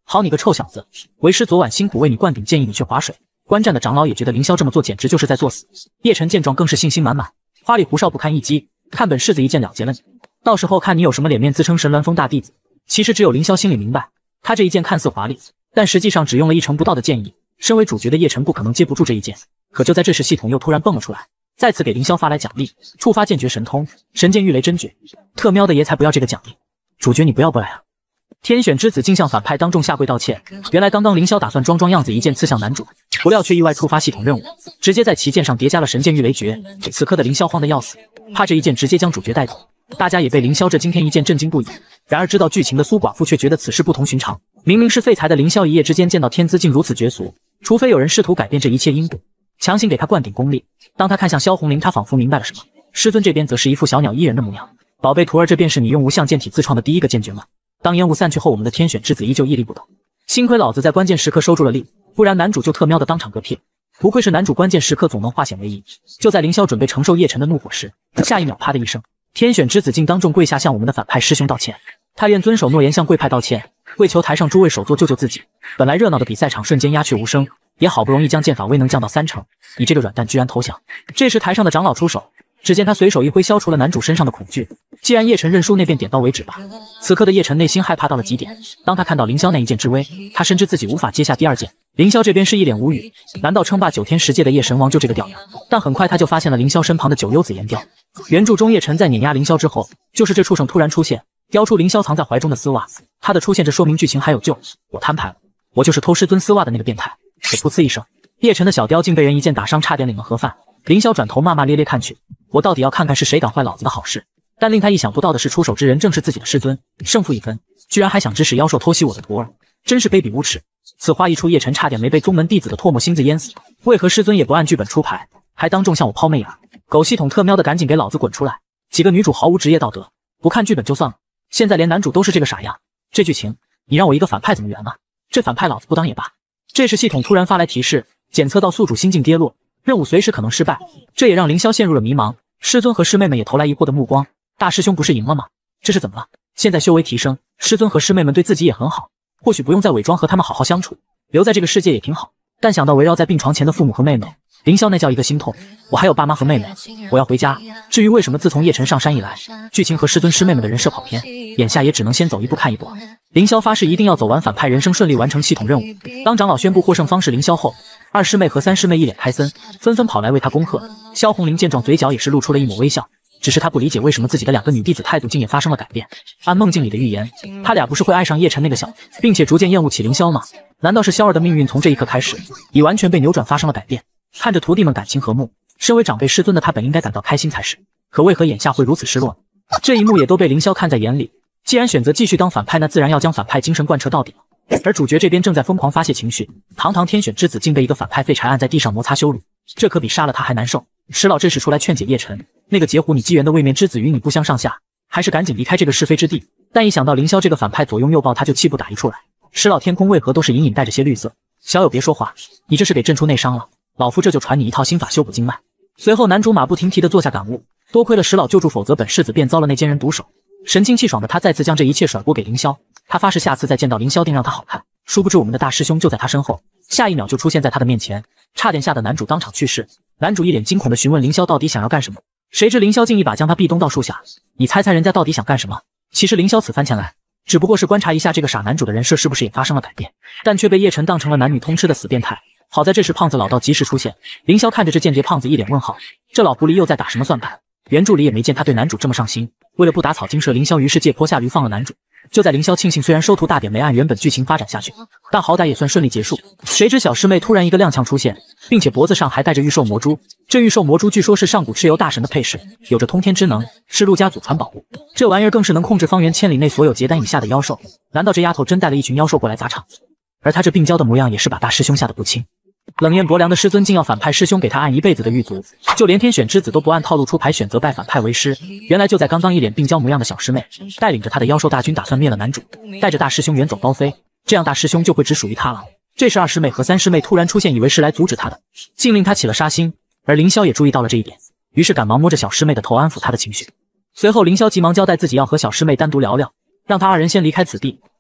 好你个臭小子，为师昨晚辛苦为你灌顶，建议你去划水。观战的长老也觉得凌霄这么做简直就是在作死。叶晨见状更是信心满满，花里胡哨不堪一击，看本世子一剑了结了你，到时候看你有什么脸面自称神鸾峰大弟子。其实只有凌霄心里明白，他这一剑看似华丽，但实际上只用了1成不到的剑意。身为主角的叶晨不可能接不住这一剑。可就在这时，系统又突然蹦了出来，再次给凌霄发来奖励：触发剑诀神通，神剑御雷真诀。特喵的爷才不要这个奖励！主角你不要不来啊！天选之子竟向反派当众下跪道歉。原来刚刚凌霄打算装样子一剑刺向男主，不料却意外触发系统任务，直接在其剑上叠加了神剑御雷诀。此刻的凌霄慌得要死，怕这一剑直接将主角带走。大家也被凌霄这惊天一剑震惊不已。然而知道剧情的苏寡妇却觉得此事不同寻常，明明是废材的凌霄一夜之间见到天资竟如此绝俗，除非有人试图改变这一切因果，强行给他灌顶功力。当他看向萧红玲，他仿佛明白了什么。师尊这边则是一副小鸟依人的模样。宝贝徒儿，这便是你用无相剑体自创的第一个剑诀吗？当烟雾散去后，我们的天选之子依旧屹立不倒。幸亏老子在关键时刻收住了力，不然男主就特喵的当场嗝屁。不愧是男主，关键时刻总能化险为夷。就在凌霄准备承受叶晨的怒火时，下一秒啪的一声，天选之子竟当众跪下向我们的反派师兄道歉。他愿遵守诺言，向贵派道歉，跪求台上诸位首座救救自己。本来热闹的比赛场瞬间鸦雀无声，也好不容易将剑法威能降到3成，你这个软蛋居然投降。这时台上的长老出手，只见他随手一挥，消除了男主身上的恐惧。既然叶晨认输，那便点到为止吧。此刻的叶晨内心害怕到了极点，当他看到凌霄那一剑之威，他深知自己无法接下第二剑。凌霄这边是一脸无语，难道称霸9天10界的叶神王就这个调样？但很快他就发现了凌霄身旁的九幽紫炎雕。原著中叶晨在碾压凌霄之后，就是这畜生突然出现，雕出凌霄藏在怀中的丝袜。他的出现，这说明剧情还有救。我摊牌了，我就是偷师尊丝袜的那个变态。可噗呲一声，叶晨的小雕竟被人一剑打伤，差点领了盒饭。凌霄转头骂骂咧咧看去，我到底要看看是谁敢坏老子的好事。但令他意想不到的是，出手之人正是自己的师尊。胜负1分，居然还想指使妖兽偷袭我的徒儿，真是卑鄙无耻。此话一出，叶晨差点没被宗门弟子的唾沫星子淹死。为何师尊也不按剧本出牌，还当众向我抛媚眼？狗系统特喵的，赶紧给老子滚出来！几个女主毫无职业道德，不看剧本就算了，现在连男主都是这个傻样。这剧情你让我一个反派怎么圆啊？这反派老子不当也罢。这时系统突然发来提示，检测到宿主心境跌落，任务随时可能失败。这也让凌霄陷入了迷茫。师尊和师妹们也投来疑惑的目光，大师兄不是赢了吗？这是怎么了？现在修为提升，师尊和师妹们对自己也很好，或许不用再伪装，和他们好好相处，留在这个世界也挺好。但想到围绕在病床前的父母和妹妹，凌霄那叫一个心痛。我还有爸妈和妹妹，我要回家。至于为什么自从叶晨上山以来，剧情和师尊师妹们的人设跑偏，眼下也只能先走一步看一步。凌霄发誓一定要走完反派人生，顺利完成系统任务。当长老宣布获胜方是凌霄后，二师妹和三师妹一脸开森，纷纷跑来为他恭贺。萧红玲见状，嘴角也是露出了一抹微笑。只是他不理解为什么自己的2个女弟子态度竟也发生了改变。按梦境里的预言，他俩不是会爱上叶晨那个小子，并且逐渐厌恶起凌霄吗？难道是萧儿的命运从这一刻开始已完全被扭转，发生了改变？看着徒弟们感情和睦，身为长辈师尊的他本应该感到开心才是，可为何眼下会如此失落呢？这一幕也都被凌霄看在眼里。既然选择继续当反派，那自然要将反派精神贯彻到底了。而主角这边正在疯狂发泄情绪，堂堂天选之子竟被一个反派废柴按在地上摩擦羞辱，这可比杀了他还难受。石老这时出来劝解叶晨，那个截胡你机缘的位面之子与你不相上下，还是赶紧离开这个是非之地。但一想到凌霄这个反派左拥右抱，他就气不打一处来。石老天空为何都是隐隐带着些绿色？小友别说话，你这是给震出内伤了，老夫这就传你一套心法修补经脉。随后男主马不停蹄地坐下感悟，多亏了石老救助，否则本世子便遭了那奸人毒手。神清气爽的他再次将这一切甩锅给凌霄，他发誓下次再见到凌霄定让他好看。殊不知我们的大师兄就在他身后，下一秒就出现在他的面前，差点吓得男主当场去世。男主一脸惊恐地询问凌霄到底想要干什么，谁知凌霄竟一把将他壁咚到树下。你猜猜人家到底想干什么？其实凌霄此番前来只不过是观察一下这个傻男主的人设是不是也发生了改变，但却被叶晨当成了男女通吃的死变态。好在这时胖子老道及时出现，凌霄看着这间谍胖子一脸问号，这老狐狸又在打什么算盘？原著里也没见他对男主这么上心。为了不打草惊蛇，凌霄于是借坡下驴放了男主。就在凌霄庆幸虽然收徒大典没按原本剧情发展下去，但好歹也算顺利结束，谁知小师妹突然一个踉跄出现，并且脖子上还带着御兽魔珠。这御兽魔珠据说是上古蚩尤大神的配饰，有着通天之能，是陆家祖传宝物。这玩意儿更是能控制方圆千里内所有结丹以下的妖兽。难道这丫头真带了一群妖兽过来砸场子？而她这病娇的模样也是把大师兄吓得不轻。冷艳薄凉的师尊竟要反派师兄给他按一辈子的狱卒，就连天选之子都不按套路出牌，选择拜反派为师。原来就在刚刚，一脸病娇模样的小师妹带领着他的妖兽大军打算灭了男主，带着大师兄远走高飞，这样大师兄就会只属于他了。这时二师妹和三师妹突然出现，以为是来阻止他的，竟令他起了杀心。而凌霄也注意到了这一点，于是赶忙摸着小师妹的头安抚她的情绪。随后凌霄急忙交代自己要和小师妹单独聊聊，让他二人先离开此地，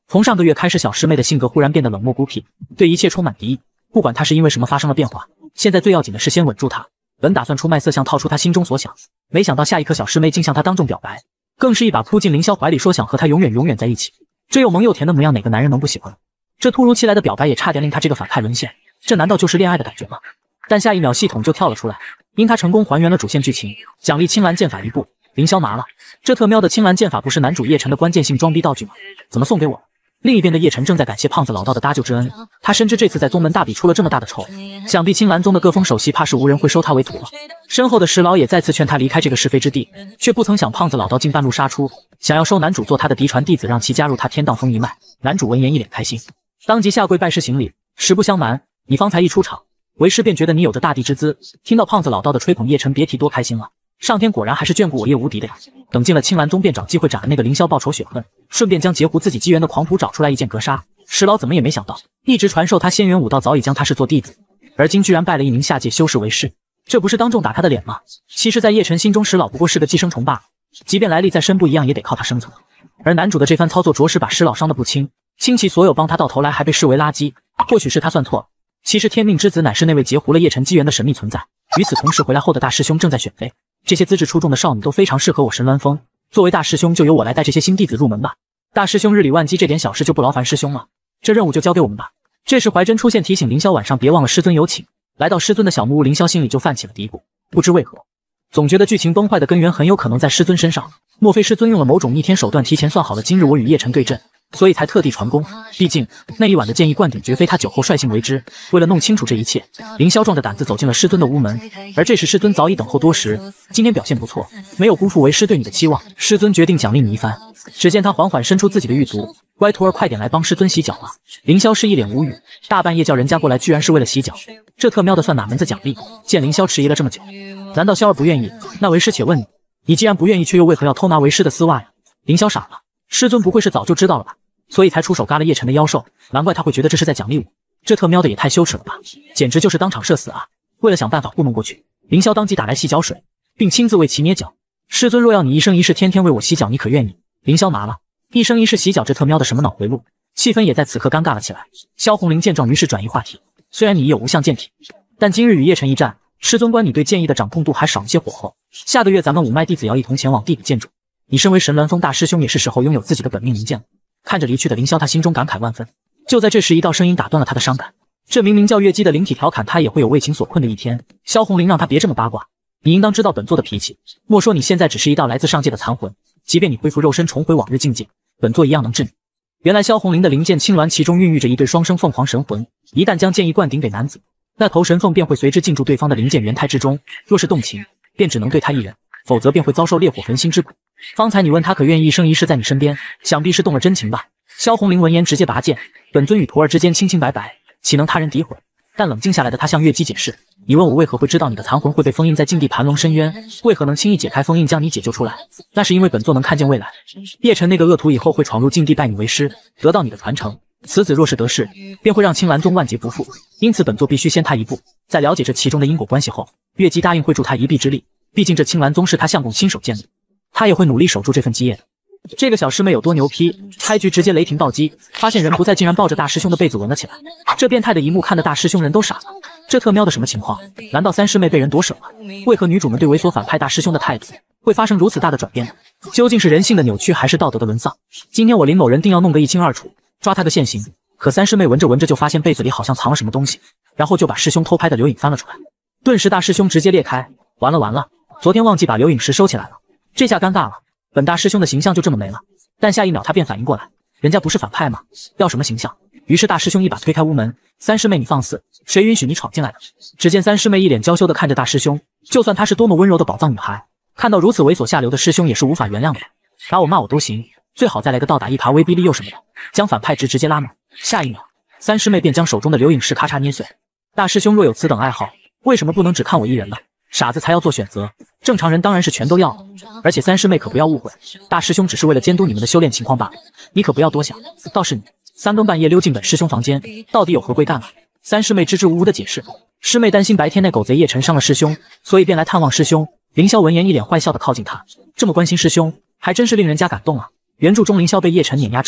从上个月开始，小师妹的性格忽然变得冷漠孤僻，对一切充满敌意。不管她是因为什么发生了变化，现在最要紧的是先稳住她。本打算出卖色相套出她心中所想，没想到下一刻小师妹竟向她当众表白，更是一把扑进凌霄怀里，说想和她永远在一起。这又萌又甜的模样，哪个男人能不喜欢？这突如其来的表白也差点令他这个反派沦陷，这难道就是恋爱的感觉吗？但下一秒系统就跳了出来，因他成功还原了主线剧情，奖励青蓝剑法1部。凌霄麻了，这特喵的青蓝剑法不是男主叶晨的关键性装逼道具吗？怎么送给我？另一边的叶晨正在感谢胖子老道的搭救之恩，他深知这次在宗门大比出了这么大的丑，想必青蓝宗的各峰首席怕是无人会收他为徒了。身后的石老也再次劝他离开这个是非之地，却不曾想胖子老道竟半路杀出，想要收男主做他的嫡传弟子，让其加入他天荡峰一脉。男主闻言一脸开心，当即下跪拜师行礼。实不相瞒，你方才一出场，为师便觉得你有着大帝之资。听到胖子老道的吹捧，叶晨别提多开心了。上天果然还是眷顾我叶无敌的呀！等进了青蓝宗，便找机会斩了那个凌霄报仇雪恨，顺便将截胡自己机缘的狂徒找出来一剑格杀。石老怎么也没想到，一直传授他仙元武道早已将他视作弟子，而今居然拜了一名下界修士为师，这不是当众打他的脸吗？其实，在叶晨心中，石老不过是个寄生虫罢了，即便来历再深不一样，也得靠他生存。而男主的这番操作，着实把石老伤得不轻，倾其所有帮他，到头来还被视为垃圾。或许是他算错了，其实天命之子乃是那位截胡了叶晨机缘的神秘存在。与此同时，回来后的大师兄正在选妃。这些资质出众的少女都非常适合我神鸾峰，作为大师兄，就由我来带这些新弟子入门吧。大师兄日理万机，这点小事就不劳烦师兄了，这任务就交给我们吧。这时怀真出现，提醒凌霄晚上别忘了师尊有请。来到师尊的小木屋，凌霄心里就泛起了嘀咕，不知为何，总觉得剧情崩坏的根源很有可能在师尊身上。莫非师尊用了某种逆天手段，提前算好了今日我与叶晨对阵，所以才特地传功。毕竟那一晚的剑意灌顶，绝非他酒后率性为之。为了弄清楚这一切，凌霄壮着胆子走进了师尊的屋门，而这时师尊早已等候多时。今天表现不错，没有辜负为师对你的期望，师尊决定奖励你一番。只见他缓缓伸出自己的玉足，乖徒儿快点来帮师尊洗脚了。凌霄是一脸无语，大半夜叫人家过来，居然是为了洗脚，这特喵的算哪门子奖励？见凌霄迟疑了这么久，难道霄儿不愿意？那为师且问你，你既然不愿意，却又为何要偷拿为师的丝袜呀？凌霄傻了，师尊不会是早就知道了吧？所以才出手嘎了叶晨的妖兽，难怪他会觉得这是在奖励我，这特喵的也太羞耻了吧，简直就是当场社死啊！为了想办法糊弄过去，凌霄当即打来洗脚水，并亲自为其捏脚。师尊若要你一生一世天天为我洗脚，你可愿意？凌霄麻了，一生一世洗脚，这特喵的什么脑回路？气氛也在此刻尴尬了起来。萧红林见状，于是转移话题，虽然你已有无相剑体，但今日与叶晨一战，师尊观你对剑意的掌控度还少一些火候。下个月咱们五脉弟子要一同前往地府见主，你身为神鸾峰大师兄，也是时候拥有自己的本命灵剑了。看着离去的凌霄，他心中感慨万分。就在这时，一道声音打断了他的伤感。这名叫月姬的灵体调侃他也会有为情所困的一天。萧红林让他别这么八卦，你应当知道本座的脾气。莫说你现在只是一道来自上界的残魂，即便你恢复肉身，重回往日境界，本座一样能治你。原来萧红林的灵剑青鸾其中孕育着一对双生凤凰神魂，一旦将剑意灌顶给男子，那头神凤便会随之进驻对方的灵剑元胎之中。若是动情，便只能对他一人，否则便会遭受烈火焚心之苦。方才你问他可愿意一生一世在你身边，想必是动了真情吧？萧红林闻言直接拔剑，本尊与徒儿之间清清白白，岂能他人诋毁？但冷静下来的他向月姬解释，你问我为何会知道你的残魂会被封印在禁地盘龙深渊，为何能轻易解开封印将你解救出来？那是因为本座能看见未来，叶晨那个恶徒以后会闯入禁地拜你为师，得到你的传承，此子若是得势，便会让青蓝宗万劫不复，因此本座必须先他一步。在了解这其中的因果关系后，月姬答应会助他一臂之力，毕竟这青蓝宗是他相公亲手建立，他也会努力守住这份基业的。这个小师妹有多牛批，开局直接雷霆暴击，发现人不在竟然抱着大师兄的被子闻了起来。这变态的一幕看得大师兄人都傻了，这特喵的什么情况？难道三师妹被人夺舍了？为何女主们对猥琐反派大师兄的态度会发生如此大的转变呢？究竟是人性的扭曲还是道德的沦丧？今天我林某人定要弄个一清二楚，抓他个现行。可三师妹闻着闻着就发现被子里好像藏了什么东西，然后就把师兄偷拍的留影翻了出来，顿时大师兄直接裂开，完了，昨天忘记把留影石收起来了，这下尴尬了，本大师兄的形象就这么没了。但下一秒他便反应过来，人家不是反派吗？要什么形象？于是大师兄一把推开屋门，三师妹你放肆，谁允许你闯进来的？只见三师妹一脸娇羞地看着大师兄，就算她是多么温柔的宝藏女孩，看到如此猥琐下流的师兄也是无法原谅的。打我骂我都行，最好再来个倒打一耙威逼利诱什么的，将反派直接拉满。下一秒三师妹便将手中的留影石咔嚓捏碎。大师兄若有此等爱好，为什么不能只看我一人呢？傻子才要做选择，正常人当然是全都要了。而且三师妹可不要误会，大师兄只是为了监督你们的修炼情况罢了，你可不要多想。倒是你三更半夜溜进本师兄房间，到底有何贵干啊？三师妹支支吾吾的解释，师妹担心白天那狗贼叶晨伤了师兄，所以便来探望师兄。凌霄闻言一脸坏笑的靠近他，这么关心师兄，还真是令人家感动啊。原著中凌霄被叶晨碾压之后，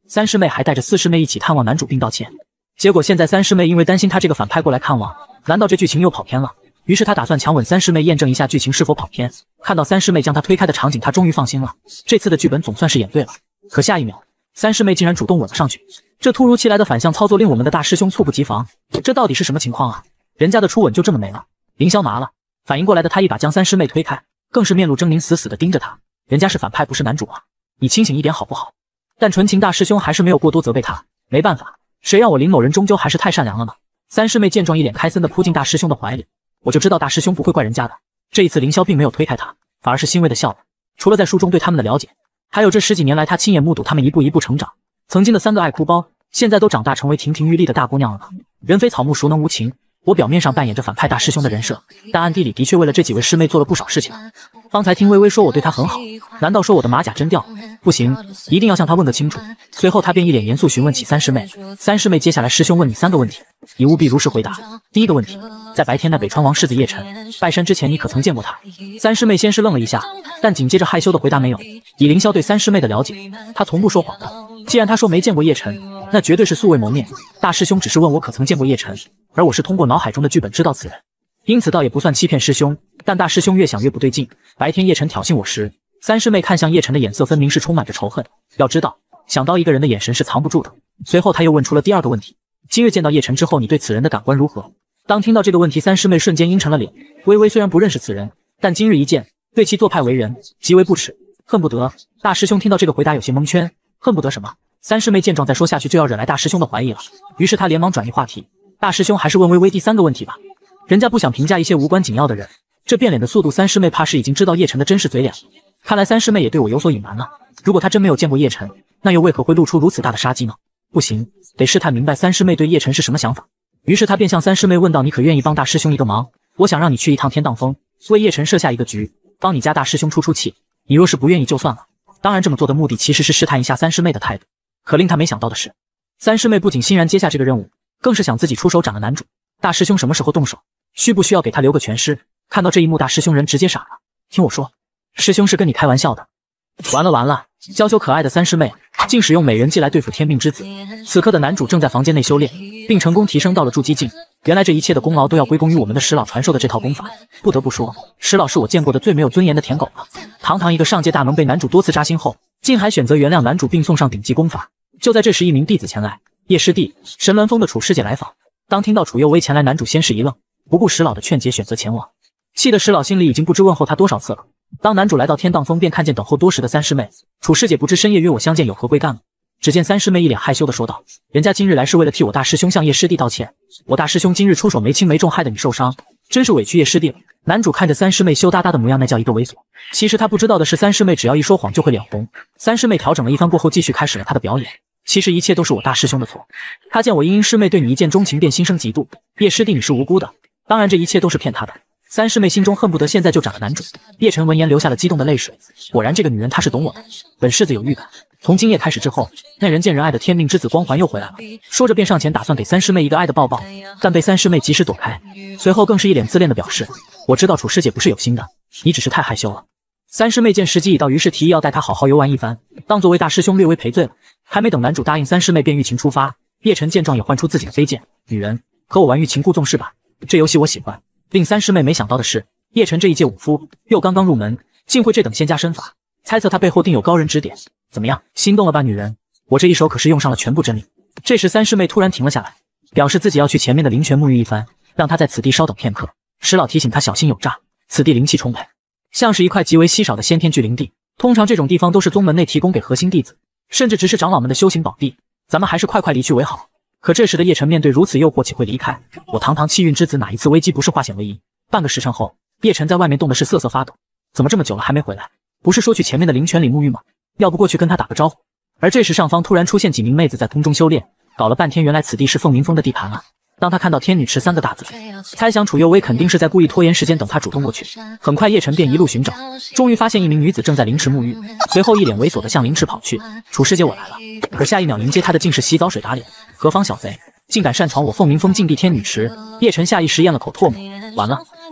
三师妹还带着四师妹一起探望男主并道歉。结果现在三师妹因为担心他这个反派过来看望，难道这剧情又跑偏了？于是他打算强吻三师妹，验证一下剧情是否跑偏。看到三师妹将他推开的场景，他终于放心了，这次的剧本总算是演对了。可下一秒，三师妹竟然主动吻了上去，这突如其来的反向操作令我们的大师兄猝不及防。这到底是什么情况啊？人家的初吻就这么没了？凌霄麻了，反应过来的他一把将三师妹推开，更是面露狰狞，死死地盯着他。人家是反派不是男主啊，你清醒一点好不好？但纯情大师兄还是没有过多责备他，没办法，谁让我林某人终究还是太善良了呢？三师妹见状一脸开森地扑进大师兄的怀里，我就知道大师兄不会怪人家的。这一次凌霄并没有推开他，反而是欣慰地笑了。除了在书中对他们的了解，还有这10几年来他亲眼目睹他们一步一步成长。曾经的3个爱哭包，现在都长大成为亭亭玉立的大姑娘了。人非草木，孰能无情？我表面上扮演着反派大师兄的人设，但暗地里的确为了这几位师妹做了不少事情。方才听微微说我对她很好，难道说我的马甲真掉？不行，一定要向她问个清楚。随后他便一脸严肃询问起三师妹。三师妹，接下来师兄问你3个问题，你务必如实回答。第一个问题，在白天那北川王世子叶晨拜山之前，你可曾见过他？三师妹先是愣了一下，但紧接着害羞的回答没有。以凌霄对三师妹的了解，她从不说谎的。既然她说没见过叶晨，那绝对是素未谋面。大师兄只是问我可曾见过叶晨，而我是通过脑海中的剧本知道此人，因此倒也不算欺骗师兄。但大师兄越想越不对劲，白天叶晨挑衅我时，三师妹看向叶晨的眼色分明是充满着仇恨。要知道，想到一个人的眼神是藏不住的。随后他又问出了第2个问题，今日见到叶晨之后，你对此人的感官如何？当听到这个问题，三师妹瞬间阴沉了脸。微微虽然不认识此人，但今日一见，对其做派为人极为不耻，恨不得。大师兄听到这个回答有些蒙圈，恨不得什么？三师妹见状再说下去就要惹来大师兄的怀疑了，于是他连忙转移话题。大师兄还是问微微第3个问题吧，人家不想评价一些无关紧要的人。这变脸的速度，三师妹怕是已经知道叶晨的真实嘴脸了。看来三师妹也对我有所隐瞒了。如果她真没有见过叶晨，那又为何会露出如此大的杀机呢？不行，得试探明白三师妹对叶晨是什么想法。于是他便向三师妹问道，你可愿意帮大师兄一个忙？我想让你去一趟天荡峰，为叶晨设下一个局，帮你家大师兄出气。你若是不愿意就算了。当然这么做的目的其实是试探一下三师妹的态度。可令他没想到的是，三师妹不仅欣然接下这个任务，更是想自己出手斩了男主。大师兄什么时候动手？需不需要给他留个全尸？看到这一幕，大师兄人直接傻了。听我说，师兄是跟你开玩笑的。完了完了，娇羞可爱的三师妹竟使用美人计来对付天命之子。此刻的男主正在房间内修炼，并成功提升到了筑基境。原来这一切的功劳都要归功于我们的石老传授的这套功法。不得不说，石老是我见过的最没有尊严的舔狗了。堂堂一个上界大能，被男主多次扎心后，竟还选择原谅男主并送上顶级功法。就在这时，一名弟子前来。叶师弟，神鸾峰的楚师姐来访。当听到楚幼薇前来，男主先是一愣，不顾石老的劝解，选择前往。气得石老心里已经不知问候他多少次了。当男主来到天荡峰，便看见等候多时的三师妹。楚师姐不知深夜约我相见，有何贵干吗？只见三师妹一脸害羞地说道，人家今日来是为了替我大师兄向叶师弟道歉。我大师兄今日出手没轻没重，害得你受伤，真是委屈叶师弟了。男主看着三师妹羞答答的模样，那叫一个猥琐。其实他不知道的是，三师妹只要一说谎就会脸红。三师妹调整了一番过后，继续开始了她的表演。其实一切都是我大师兄的错，他见我茵师妹对你一见钟情，便心生嫉妒。叶师弟你是无辜的，当然这一切都是骗他的。三师妹心中恨不得现在就斩了男主。叶晨闻言流下了激动的泪水，果然这个女人她是懂我的，本世子有预感，从今夜开始之后，那人见人爱的天命之子光环又回来了。说着便上前打算给三师妹一个爱的抱抱，但被三师妹及时躲开，随后更是一脸自恋的表示，我知道楚师姐不是有心的，你只是太害羞了。三师妹见时机已到，于是提议要带她好好游玩一番，当作为大师兄略微赔罪了。还没等男主答应，三师妹便欲擒出发。叶晨见状也唤出自己的飞剑，女人和我玩欲擒故纵是吧？这游戏我喜欢。令三师妹没想到的是，叶晨这一介武夫又刚刚入门，竟会这等仙家身法，猜测他背后定有高人指点。怎么样，心动了吧女人？我这一手可是用上了全部真力。这时三师妹突然停了下来，表示自己要去前面的灵泉沐浴一番，让他在此地稍等片刻。石老提醒他小心有诈，此地灵气充沛，像是一块极为稀少的先天聚灵地。通常这种地方都是宗门内提供给核心弟子，甚至只是长老们的修行宝地，咱们还是快快离去为好。可这时的叶晨面对如此诱惑，岂会离开？我堂堂气运之子，哪一次危机不是化险为夷？半个时辰后，叶晨在外面冻的是瑟瑟发抖，怎么这么久了还没回来？不是说去前面的灵泉里沐浴吗？要不过去跟他打个招呼。而这时上方突然出现几名妹子在空中修炼，搞了半天原来此地是凤鸣峰的地盘啊。当他看到天女池3个大字，猜想楚幼薇肯定是在故意拖延时间，等他主动过去。很快叶晨便一路寻找，终于发现一名女子正在灵池沐浴，随后一脸猥琐地向灵池跑去。楚师姐我来了。可下一秒迎接他的竟是洗澡水打脸。何方小贼，竟敢擅闯我凤鸣峰禁地天女池！叶晨下意识咽了口唾沫，完了，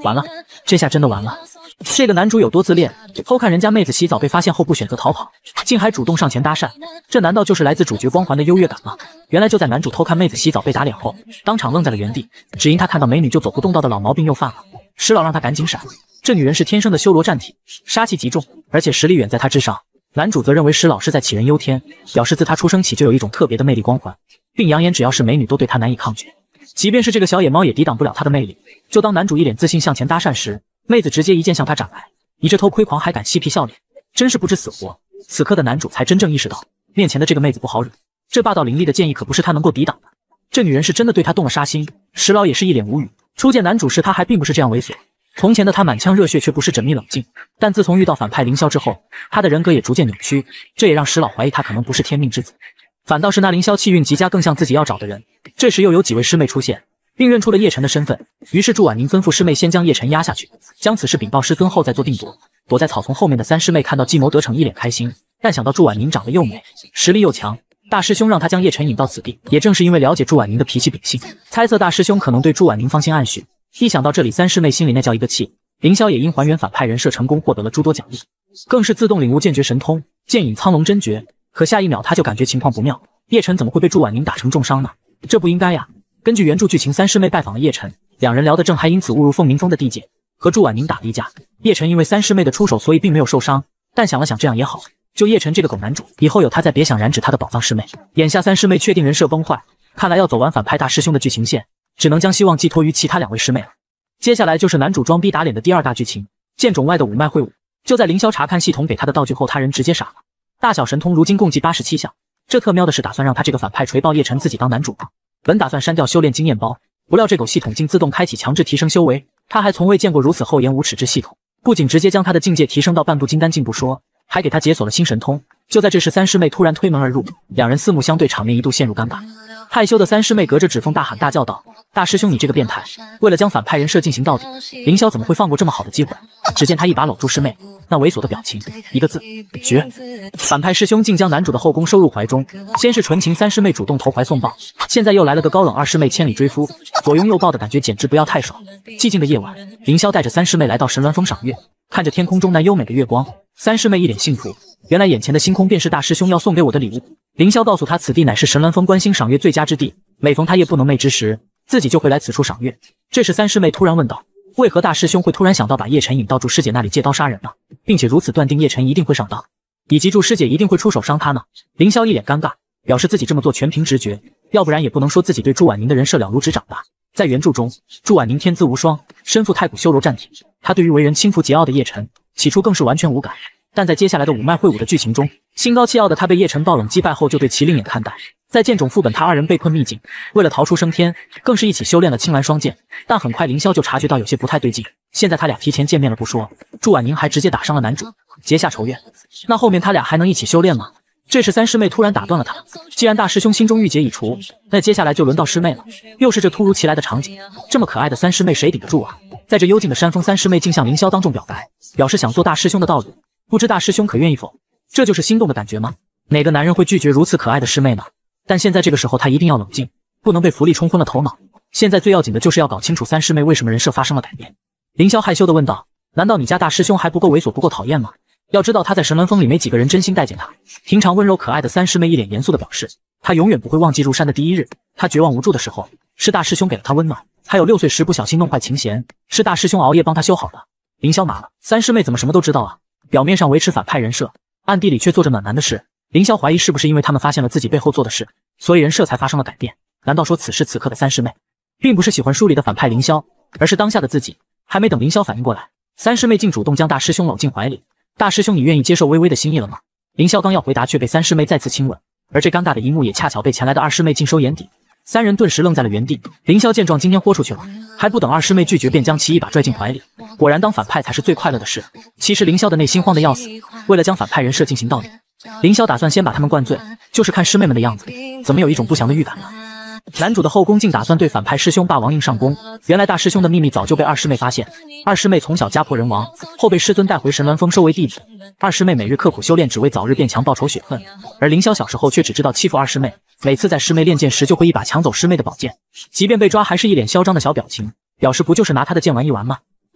完了，这下真的完了。这个男主有多自恋，偷看人家妹子洗澡被发现后不选择逃跑，竟还主动上前搭讪，这难道就是来自主角光环的优越感吗？原来就在男主偷看妹子洗澡被打脸后，当场愣在了原地，只因他看到美女就走不动道的老毛病又犯了。石老让他赶紧闪，这女人是天生的修罗战体，杀气极重，而且实力远在他之上。男主则认为石老是在杞人忧天，表示自他出生起就有一种特别的魅力光环，并扬言只要是美女都对他难以抗拒，即便是这个小野猫也抵挡不了他的魅力。就当男主一脸自信向前搭讪时，妹子直接一剑向他斩来，你这偷窥狂还敢嬉皮笑脸，真是不知死活。此刻的男主才真正意识到，面前的这个妹子不好惹，这霸道凌厉的剑意可不是他能够抵挡的。这女人是真的对他动了杀心，石老也是一脸无语。初见男主时他还并不是这样猥琐，从前的他满腔热血却不是缜密冷静，但自从遇到反派凌霄之后，他的人格也逐渐扭曲，这也让石老怀疑他可能不是天命之子，反倒是那凌霄气运极佳更像自己要找的人。这时又有几位师妹出现，并认出了叶晨的身份，于是祝婉宁吩咐师妹先将叶晨压下去，将此事禀报师尊后再做定夺。躲在草丛后面的三师妹看到计谋得逞，一脸开心，但想到祝婉宁长得又美，实力又强，大师兄让他将叶晨引到此地，也正是因为了解祝婉宁的脾气秉性，猜测大师兄可能对祝婉宁芳心暗许。一想到这里，三师妹心里那叫一个气。凌霄也因还原反派人设成功获得了诸多奖励，更是自动领悟剑诀神通，剑引苍龙真诀。可下一秒他就感觉情况不妙，叶晨怎么会被祝婉宁打成重伤呢？这不应该呀！根据原著剧情，三师妹拜访了叶晨，两人聊得正嗨，因此误入凤鸣峰的地界，和祝婉宁打了一架。叶晨因为三师妹的出手，所以并没有受伤，但想了想，这样也好，就叶晨这个狗男主，以后有他再别想染指他的宝藏师妹。眼下三师妹确定人设崩坏，看来要走完反派大师兄的剧情线，只能将希望寄托于其他两位师妹了。接下来就是男主装逼打脸的第二大剧情，剑冢外的五脉会武。就在凌霄查看系统给他的道具后，他人直接傻了。大小神通如今共计87项，这特喵的是打算让他这个反派锤爆叶晨自己当男主吗？本打算删掉修炼经验包，不料这狗系统竟自动开启强制提升修为，他还从未见过如此厚颜无耻之系统，不仅直接将他的境界提升到半步金丹境不说，还给他解锁了新神通。就在这时，三师妹突然推门而入，两人四目相对，场面一度陷入尴尬。害羞的三师妹隔着指缝大喊大叫道：大师兄你这个变态，为了将反派人设进行到底，凌霄怎么会放过这么好的机会？只见他一把搂住师妹，那猥琐的表情，一个字，绝。反派师兄竟将男主的后宫收入怀中，先是纯情三师妹主动投怀送抱，现在又来了个高冷二师妹千里追夫，左拥右抱的感觉简直不要太爽。寂静的夜晚，凌霄带着三师妹来到神鸾峰赏月，看着天空中那优美的月光，三师妹一脸幸福，原来眼前的星空便是大师兄要送给我的礼物。凌霄告诉他，此地乃是神鸾峰观星赏月最佳之地，每逢他夜不能寐之时，自己就会来此处赏月。这时三师妹突然问道，为何大师兄会突然想到把叶晨引到祝师姐那里借刀杀人呢？并且如此断定叶晨一定会上当，以及祝师姐一定会出手伤他呢？凌霄一脸尴尬，表示自己这么做全凭直觉，要不然也不能说自己对祝婉宁的人设了如指掌吧。在原著中，祝婉宁天资无双，身负太古修罗战体，他对于为人轻浮桀骜的叶晨，起初更是完全无感。但在接下来的五脉会武的剧情中，心高气傲的他被叶晨暴冷击败后，就对其另眼看待。在剑冢副本，他二人被困秘境，为了逃出升天，更是一起修炼了青蓝双剑。但很快凌霄就察觉到有些不太对劲，现在他俩提前见面了不说，祝婉宁还直接打伤了男主，结下仇怨。那后面他俩还能一起修炼吗？这时三师妹突然打断了他，既然大师兄心中郁结已除，那接下来就轮到师妹了。又是这突如其来的场景，这么可爱的三师妹谁顶得住啊？在这幽静的山峰，三师妹竟向凌霄当众表白，表示想做大师兄的道侣，不知大师兄可愿意否？这就是心动的感觉吗？哪个男人会拒绝如此可爱的师妹呢？但现在这个时候他一定要冷静，不能被福利冲昏了头脑。现在最要紧的就是要搞清楚三师妹为什么人设发生了改变。凌霄害羞地问道，难道你家大师兄还不够猥琐不够讨厌吗？要知道他在神鸾峰里没几个人真心待见他。平常温柔可爱的三师妹一脸严肃地表示，他永远不会忘记入山的第一日，他绝望无助的时候，是大师兄给了他温暖，还有6岁时不小心弄坏琴弦，是大师兄熬夜帮他修好的。凌霄麻了，三师妹怎么什么都知道啊？表面上维持反派人设，暗地里却做着暖男的事。凌霄怀疑是不是因为他们发现了自己背后做的事，所以人设才发生了改变。难道说此时此刻的三师妹并不是喜欢书里的反派凌霄，而是当下的自己？还没等凌霄反应过来，三师妹竟主动将大师兄搂进怀里。大师兄，你愿意接受微微的心意了吗？凌霄刚要回答，却被三师妹再次亲吻，而这尴尬的一幕也恰巧被前来的二师妹尽收眼底。三人顿时愣在了原地。凌霄见状，今天豁出去了，还不等二师妹拒绝，便将其一把拽进怀里。果然，当反派才是最快乐的事。其实凌霄的内心慌得要死，为了将反派人设进行到底，凌霄打算先把他们灌醉，就是看师妹们的样子，怎么有一种不祥的预感呢？男主的后宫竟打算对反派师兄霸王硬上弓，原来大师兄的秘密早就被二师妹发现。二师妹从小家破人亡，后被师尊带回神鸾峰收为弟子。二师妹每日刻苦修炼，只为早日变强报仇雪恨。而凌霄小时候却只知道欺负二师妹，每次在师妹练剑时就会一把抢走师妹的宝剑，即便被抓还是一脸嚣张的小表情，表示不就是拿他的剑玩一玩吗？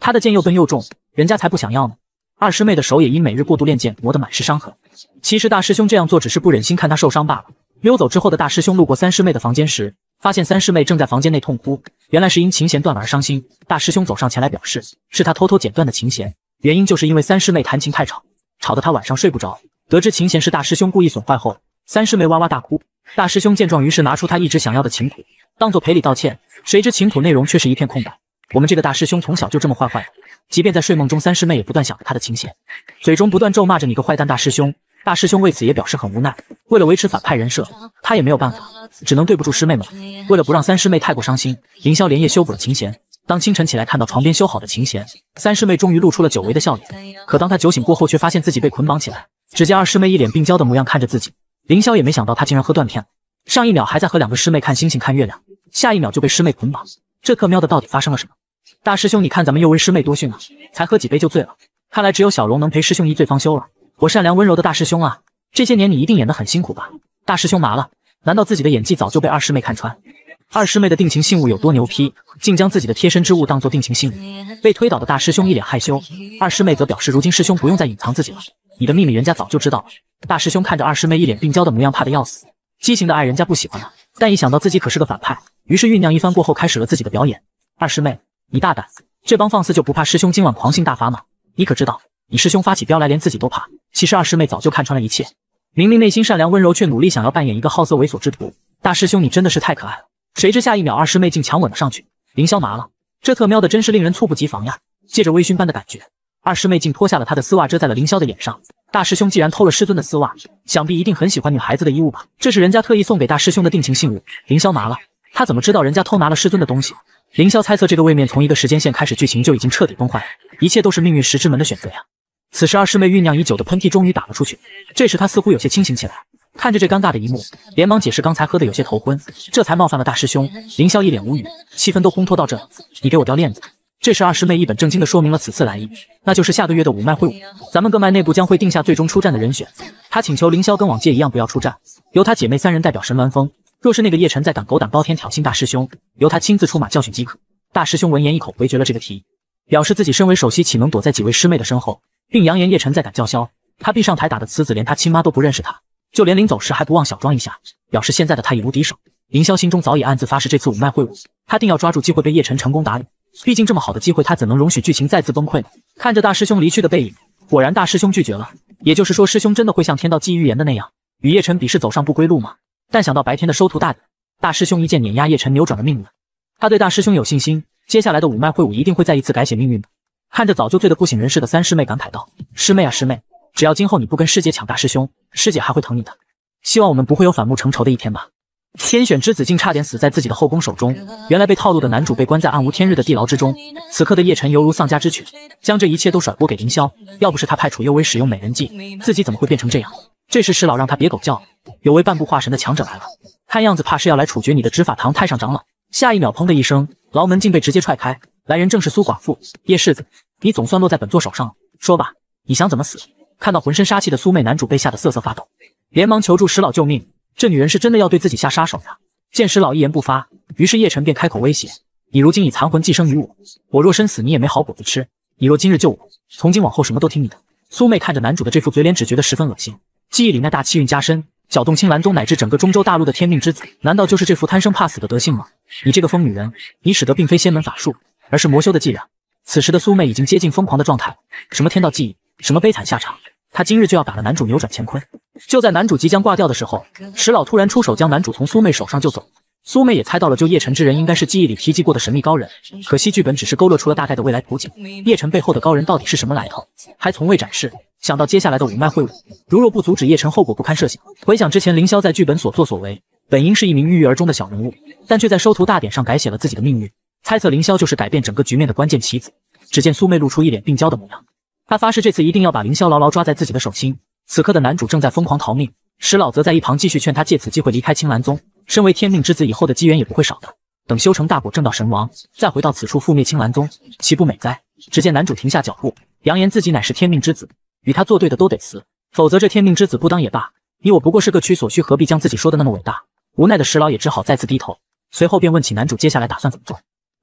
他的剑又笨又重，人家才不想要呢。二师妹的手也因每日过度练剑磨得满是伤痕。其实大师兄这样做只是不忍心看她受伤罢了。溜走之后的大师兄路过三师妹的房间时，发现三师妹正在房间内痛哭，原来是因琴弦断了而伤心。大师兄走上前来表示，是他偷偷剪断的琴弦，原因就是因为三师妹弹琴太吵，吵得他晚上睡不着。得知琴弦是大师兄故意损坏后，三师妹哇哇大哭。大师兄见状，于是拿出他一直想要的琴谱，当做赔礼道歉。谁知琴谱内容却是一片空白。我们这个大师兄从小就这么坏坏的，即便在睡梦中，三师妹也不断想着他的琴弦，嘴中不断咒骂着你个坏蛋大师兄。大师兄为此也表示很无奈，为了维持反派人设，他也没有办法，只能对不住师妹们。为了不让三师妹太过伤心，凌霄连夜修补了琴弦。当清晨起来看到床边修好的琴弦，三师妹终于露出了久违的笑脸。可当她酒醒过后，却发现自己被捆绑起来。只见二师妹一脸病娇的模样看着自己，凌霄也没想到她竟然喝断片了。上一秒还在和两个师妹看星星看月亮，下一秒就被师妹捆绑，这特喵的到底发生了什么？大师兄，你看咱们又为师妹多训啊，才喝几杯就醉了。看来只有小龙能陪师兄一醉方休了。我善良温柔的大师兄啊，这些年你一定演得很辛苦吧？大师兄麻了，难道自己的演技早就被二师妹看穿？二师妹的定情信物有多牛批，竟将自己的贴身之物当作定情信物。被推倒的大师兄一脸害羞，二师妹则表示如今师兄不用再隐藏自己了，你的秘密人家早就知道了。大师兄看着二师妹一脸病娇的模样，怕得要死。畸形的爱人家不喜欢了，但一想到自己可是个反派，于是酝酿一番过后开始了自己的表演。二师妹，你大胆，这帮放肆就不怕师兄今晚狂性大发吗？你可知道，你师兄发起飙来连自己都怕。其实二师妹早就看穿了一切，明明内心善良温柔，却努力想要扮演一个好色猥琐之徒。大师兄你真的是太可爱了。谁知下一秒二师妹竟强吻了上去，凌霄麻了，这特喵的真是令人猝不及防呀。借着微醺般的感觉，二师妹竟脱下了她的丝袜遮在了凌霄的眼上。大师兄既然偷了师尊的丝袜，想必一定很喜欢女孩子的衣物吧，这是人家特意送给大师兄的定情信物。凌霄麻了，他怎么知道人家偷拿了师尊的东西？凌霄猜测这个位面从一个时间线开始，剧情就已经彻底崩坏了，一切都是命运石之门的选择呀。此时二师妹酝酿已久的喷嚏终于打了出去，这时她似乎有些清醒起来，看着这尴尬的一幕，连忙解释刚才喝的有些头昏，这才冒犯了大师兄。凌霄一脸无语，气氛都烘托到这，你给我掉链子。这时二师妹一本正经地说明了此次来意，那就是下个月的五脉会武，咱们各脉内部将会定下最终出战的人选。她请求凌霄跟往届一样不要出战，由她姐妹三人代表神鸾峰，若是那个叶晨再敢狗胆包天挑衅大师兄，由她亲自出马教训即可。大师兄闻言一口回绝了这个提议，表示自己身为首席岂能躲在几位师妹的身后，并扬言叶晨再敢叫嚣，他必上台打的此子连他亲妈都不认识他，就连临走时还不忘小装一下，表示现在的他已无敌手。凌霄心中早已暗自发誓，这次五脉会武，他定要抓住机会被叶晨成功打脸。毕竟这么好的机会，他怎能容许剧情再次崩溃呢？看着大师兄离去的背影，果然大师兄拒绝了。也就是说，师兄真的会像天道寄预言的那样，与叶晨比试走上不归路吗？但想到白天的收徒大典，大师兄一剑碾压叶晨，扭转了命运。他对大师兄有信心，接下来的五脉会武一定会再一次改写命运的。看着早就醉得不省人事的三师妹，感慨道：师妹啊师妹，只要今后你不跟师姐抢大师兄，师姐还会疼你的。希望我们不会有反目成仇的一天吧。天选之子竟差点死在自己的后宫手中，原来被套路的男主被关在暗无天日的地牢之中。此刻的叶晨犹如丧家之犬，将这一切都甩锅给凌霄。要不是他派楚幽微使用美人计，自己怎么会变成这样？这时石老让他别狗叫，有位半步化神的强者来了，看样子怕是要来处决你的执法堂太上长老。下一秒砰的一声，牢门竟被直接踹开，来人正是苏寡妇。叶世子，你总算落在本座手上了，说吧，你想怎么死？看到浑身杀气的苏妹，男主被吓得瑟瑟发抖，连忙求助石老救命。这女人是真的要对自己下杀手呀！见石老一言不发，于是叶晨便开口威胁：你如今已残魂寄生于我，我若身死，你也没好果子吃。你若今日救我，从今往后什么都听你的。苏妹看着男主的这副嘴脸，只觉得十分恶心，记忆里那大气运加深，搅动青兰宗乃至整个中州大陆的天命之子，难道就是这副贪生怕死的德性吗？你这个疯女人，你使的并非仙门法术，而是魔修的伎俩。此时的苏妹已经接近疯狂的状态，什么天道记忆，什么悲惨下场，她今日就要打了男主扭转乾坤。就在男主即将挂掉的时候，石老突然出手将男主从苏妹手上救走。苏妹也猜到了救叶晨之人应该是记忆里提及过的神秘高人，可惜剧本只是勾勒出了大概的未来图景，叶晨背后的高人到底是什么来头，还从未展示。想到接下来的五脉会武，如若不阻止叶晨，后果不堪设想。回想之前凌霄在剧本所作所为，本应是一名郁郁而终的小人物，但却在收徒大典上改写了自己的命运。猜测凌霄就是改变整个局面的关键棋子。只见苏妹露出一脸病娇的模样，她发誓这次一定要把凌霄牢牢抓在自己的手心。此刻的男主正在疯狂逃命，石老则在一旁继续劝他借此机会离开青兰宗。身为天命之子，以后的机缘也不会少的。等修成大果，正道神王，再回到此处覆灭青兰宗，岂不美哉？只见男主停下脚步，扬言自己乃是天命之子，与他作对的都得死，否则这天命之子不当也罢。你我不过是各取所需，何必将自己说的那么伟大？无奈的石老也只好再次低头，随后便问起男主接下来打算怎么做。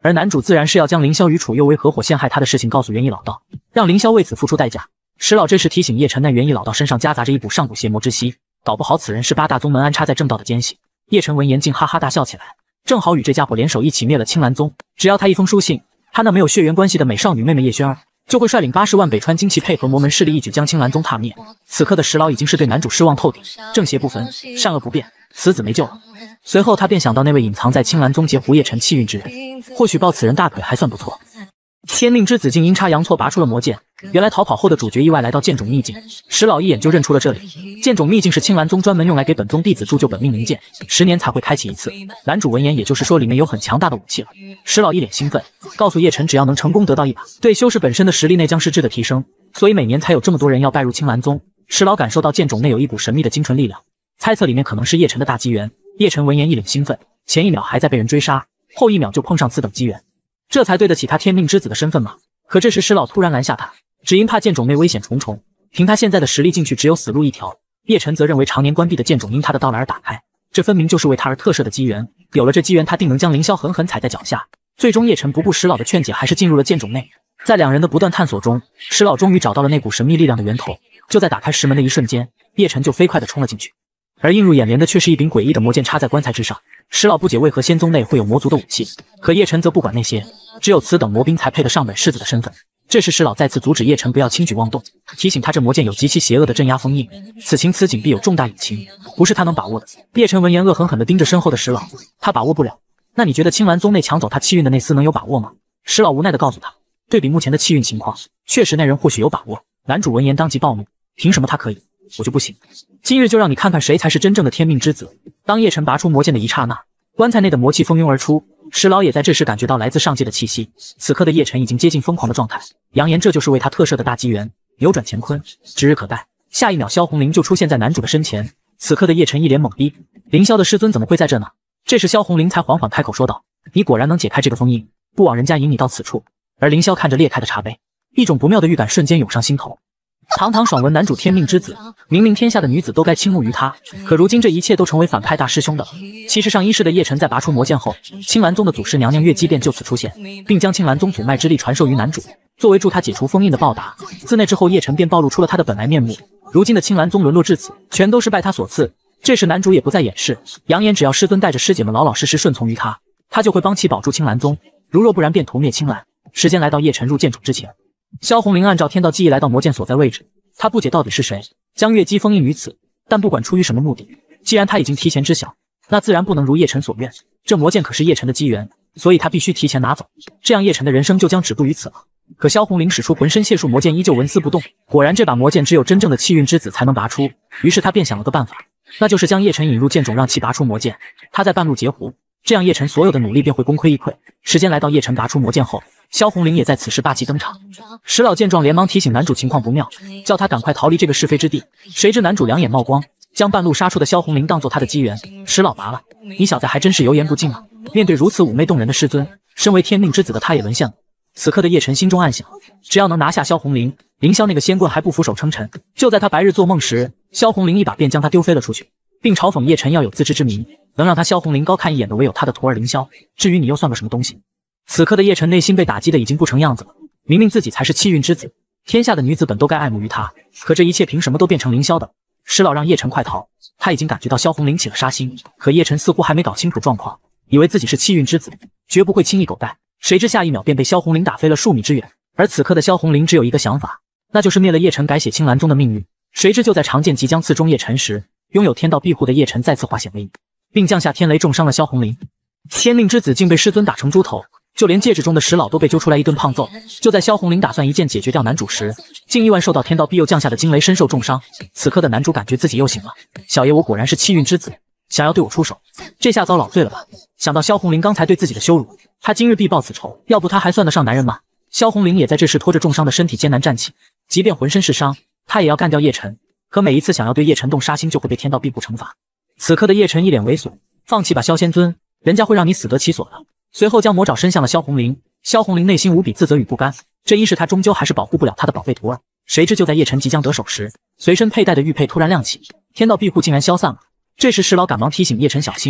而男主自然是要将凌霄与楚佑为合伙陷害他的事情告诉元义老道，让凌霄为此付出代价。石老这时提醒叶晨，那元义老道身上夹杂着一股上古邪魔之息，搞不好此人是八大宗门安插在正道的奸细。叶晨闻言竟哈哈大笑起来，正好与这家伙联手一起灭了青蓝宗。只要他一封书信，他那没有血缘关系的美少女妹妹叶轩儿就会率领80万北川精气配合魔门势力一举将青蓝宗踏灭。此刻的石老已经是对男主失望透顶，正邪不分，善恶不变，此子没救了。随后他便想到那位隐藏在青蓝宗截胡叶晨气运之人，或许抱此人大腿还算不错。天命之子竟阴差阳错拔出了魔剑，原来逃跑后的主角意外来到剑种秘境，石老一眼就认出了这里。剑种秘境是青蓝宗专门用来给本宗弟子铸就本命灵剑，10年才会开启一次。男主闻言，也就是说里面有很强大的武器了。石老一脸兴奋，告诉叶晨只要能成功得到一把，对修士本身的实力内将是质的提升，所以每年才有这么多人要拜入青蓝宗。石老感受到剑种内有一股神秘的精纯力量，猜测里面可能是叶晨的大机缘。叶晨闻言一脸兴奋，前一秒还在被人追杀，后一秒就碰上此等机缘，这才对得起他天命之子的身份嘛。可这时石老突然拦下他，只因怕剑种内危险重重，凭他现在的实力进去只有死路一条。叶晨则认为常年关闭的剑种因他的到来而打开，这分明就是为他而特设的机缘，有了这机缘他定能将凌霄狠狠踩在脚下。最终叶晨不顾石老的劝解，还是进入了剑种内。在两人的不断探索中，石老终于找到了那股神秘力量的源头。就在打开石门的一瞬间，叶晨就飞快地冲了进去，而映入眼帘的却是一柄诡异的魔剑插在棺材之上。石老不解为何仙宗内会有魔族的武器，可叶晨则不管那些，只有此等魔兵才配得上本世子的身份。这时石老再次阻止叶晨不要轻举妄动，提醒他这魔剑有极其邪恶的镇压封印，此情此景必有重大隐情，不是他能把握的。叶晨闻言恶狠狠地盯着身后的石老，他把握不了，那你觉得青蓝宗内抢走他气运的那厮能有把握吗？石老无奈地告诉他，对比目前的气运情况，确实那人或许有把握。男主闻言当即暴怒，凭什么他可以，我就不行？今日就让你看看谁才是真正的天命之子。当叶晨拔出魔剑的一刹那，棺材内的魔气蜂拥而出，石老也在这时感觉到来自上界的气息。此刻的叶晨已经接近疯狂的状态，扬言这就是为他特设的大机缘，扭转乾坤，指日可待。下一秒萧红玲就出现在男主的身前，此刻的叶晨一脸懵逼，凌霄的师尊怎么会在这呢？这时萧红玲才缓缓开口说道，你果然能解开这个封印，不枉人家引你到此处。而凌霄看着裂开的茶杯，一种不妙的预感瞬间涌上心头。堂堂爽文男主天命之子，明明天下的女子都该倾慕于他，可如今这一切都成为反派大师兄的了。其实上一世的叶晨在拔出魔剑后，青蓝宗的祖师娘娘月姬便就此出现，并将青蓝宗祖脉之力传授于男主，作为助他解除封印的报答。自那之后，叶晨便暴露出了他的本来面目。如今的青蓝宗沦落至此，全都是拜他所赐。这时男主也不再掩饰，扬言只要师尊带着师姐们老老实实顺从于他，他就会帮其保住青蓝宗，如若不然便屠灭青蓝。时间来到叶晨入剑种之前，萧红玲按照天道记忆来到魔剑所在位置，她不解到底是谁将月姬封印于此，但不管出于什么目的，既然他已经提前知晓，那自然不能如叶晨所愿。这魔剑可是叶晨的机缘，所以他必须提前拿走，这样叶晨的人生就将止步于此了。可萧红玲使出浑身解数，魔剑依旧纹丝不动。果然这把魔剑只有真正的气运之子才能拔出，于是他便想了个办法，那就是将叶晨引入剑种，让其拔出魔剑，他在半路截胡，这样叶晨所有的努力便会功亏一篑。时间来到叶晨拔出魔剑后，萧红玲也在此时霸气登场。石老见状连忙提醒男主情况不妙，叫他赶快逃离这个是非之地。谁知男主两眼冒光，将半路杀出的萧红玲当作他的机缘。石老拔了，你小子还真是油盐不进啊！面对如此妩媚动人的师尊，身为天命之子的他也沦陷了。此刻的叶晨心中暗想，只要能拿下萧红玲，凌霄那个仙棍还不俯首称臣。就在他白日做梦时，萧红玲一把便将他丢飞了出去，并嘲讽叶晨要有自知之明，能让他萧红玲高看一眼的唯有他的徒儿凌霄，至于你又算个什么东西？此刻的叶晨内心被打击的已经不成样子了，明明自己才是气运之子，天下的女子本都该爱慕于他，可这一切凭什么都变成凌霄的？石老让叶晨快逃，他已经感觉到萧红玲起了杀心，可叶晨似乎还没搞清楚状况，以为自己是气运之子，绝不会轻易狗带，谁知下一秒便被萧红玲打飞了数米之远。而此刻的萧红玲只有一个想法，那就是灭了叶晨，改写青蓝宗的命运。谁知就在长剑即将刺中叶晨时，拥有天道庇护的叶晨再次化险为夷，并降下天雷重伤了萧红玲。天命之子竟被师尊打成猪头，就连戒指中的石老都被揪出来一顿胖揍。就在萧红玲打算一剑解决掉男主时，竟意外受到天道庇佑降下的惊雷，身受重伤。此刻的男主感觉自己又醒了，小爷我果然是气运之子，想要对我出手，这下遭老罪了吧？想到萧红玲刚才对自己的羞辱，他今日必报此仇，要不他还算得上男人吗？萧红玲也在这时拖着重伤的身体艰难站起，即便浑身是伤，他也要干掉叶晨，可每一次想要对叶晨动杀心，就会被天道庇护惩罚。此刻的叶晨一脸猥琐，放弃吧萧仙尊，人家会让你死得其所的。随后将魔爪伸向了萧红玲，萧红玲内心无比自责与不甘，这一世她终究还是保护不了她的宝贝徒儿。谁知就在叶晨即将得手时，随身佩戴的玉佩突然亮起，天道庇护竟然消散了。这时石老赶忙提醒叶晨小心，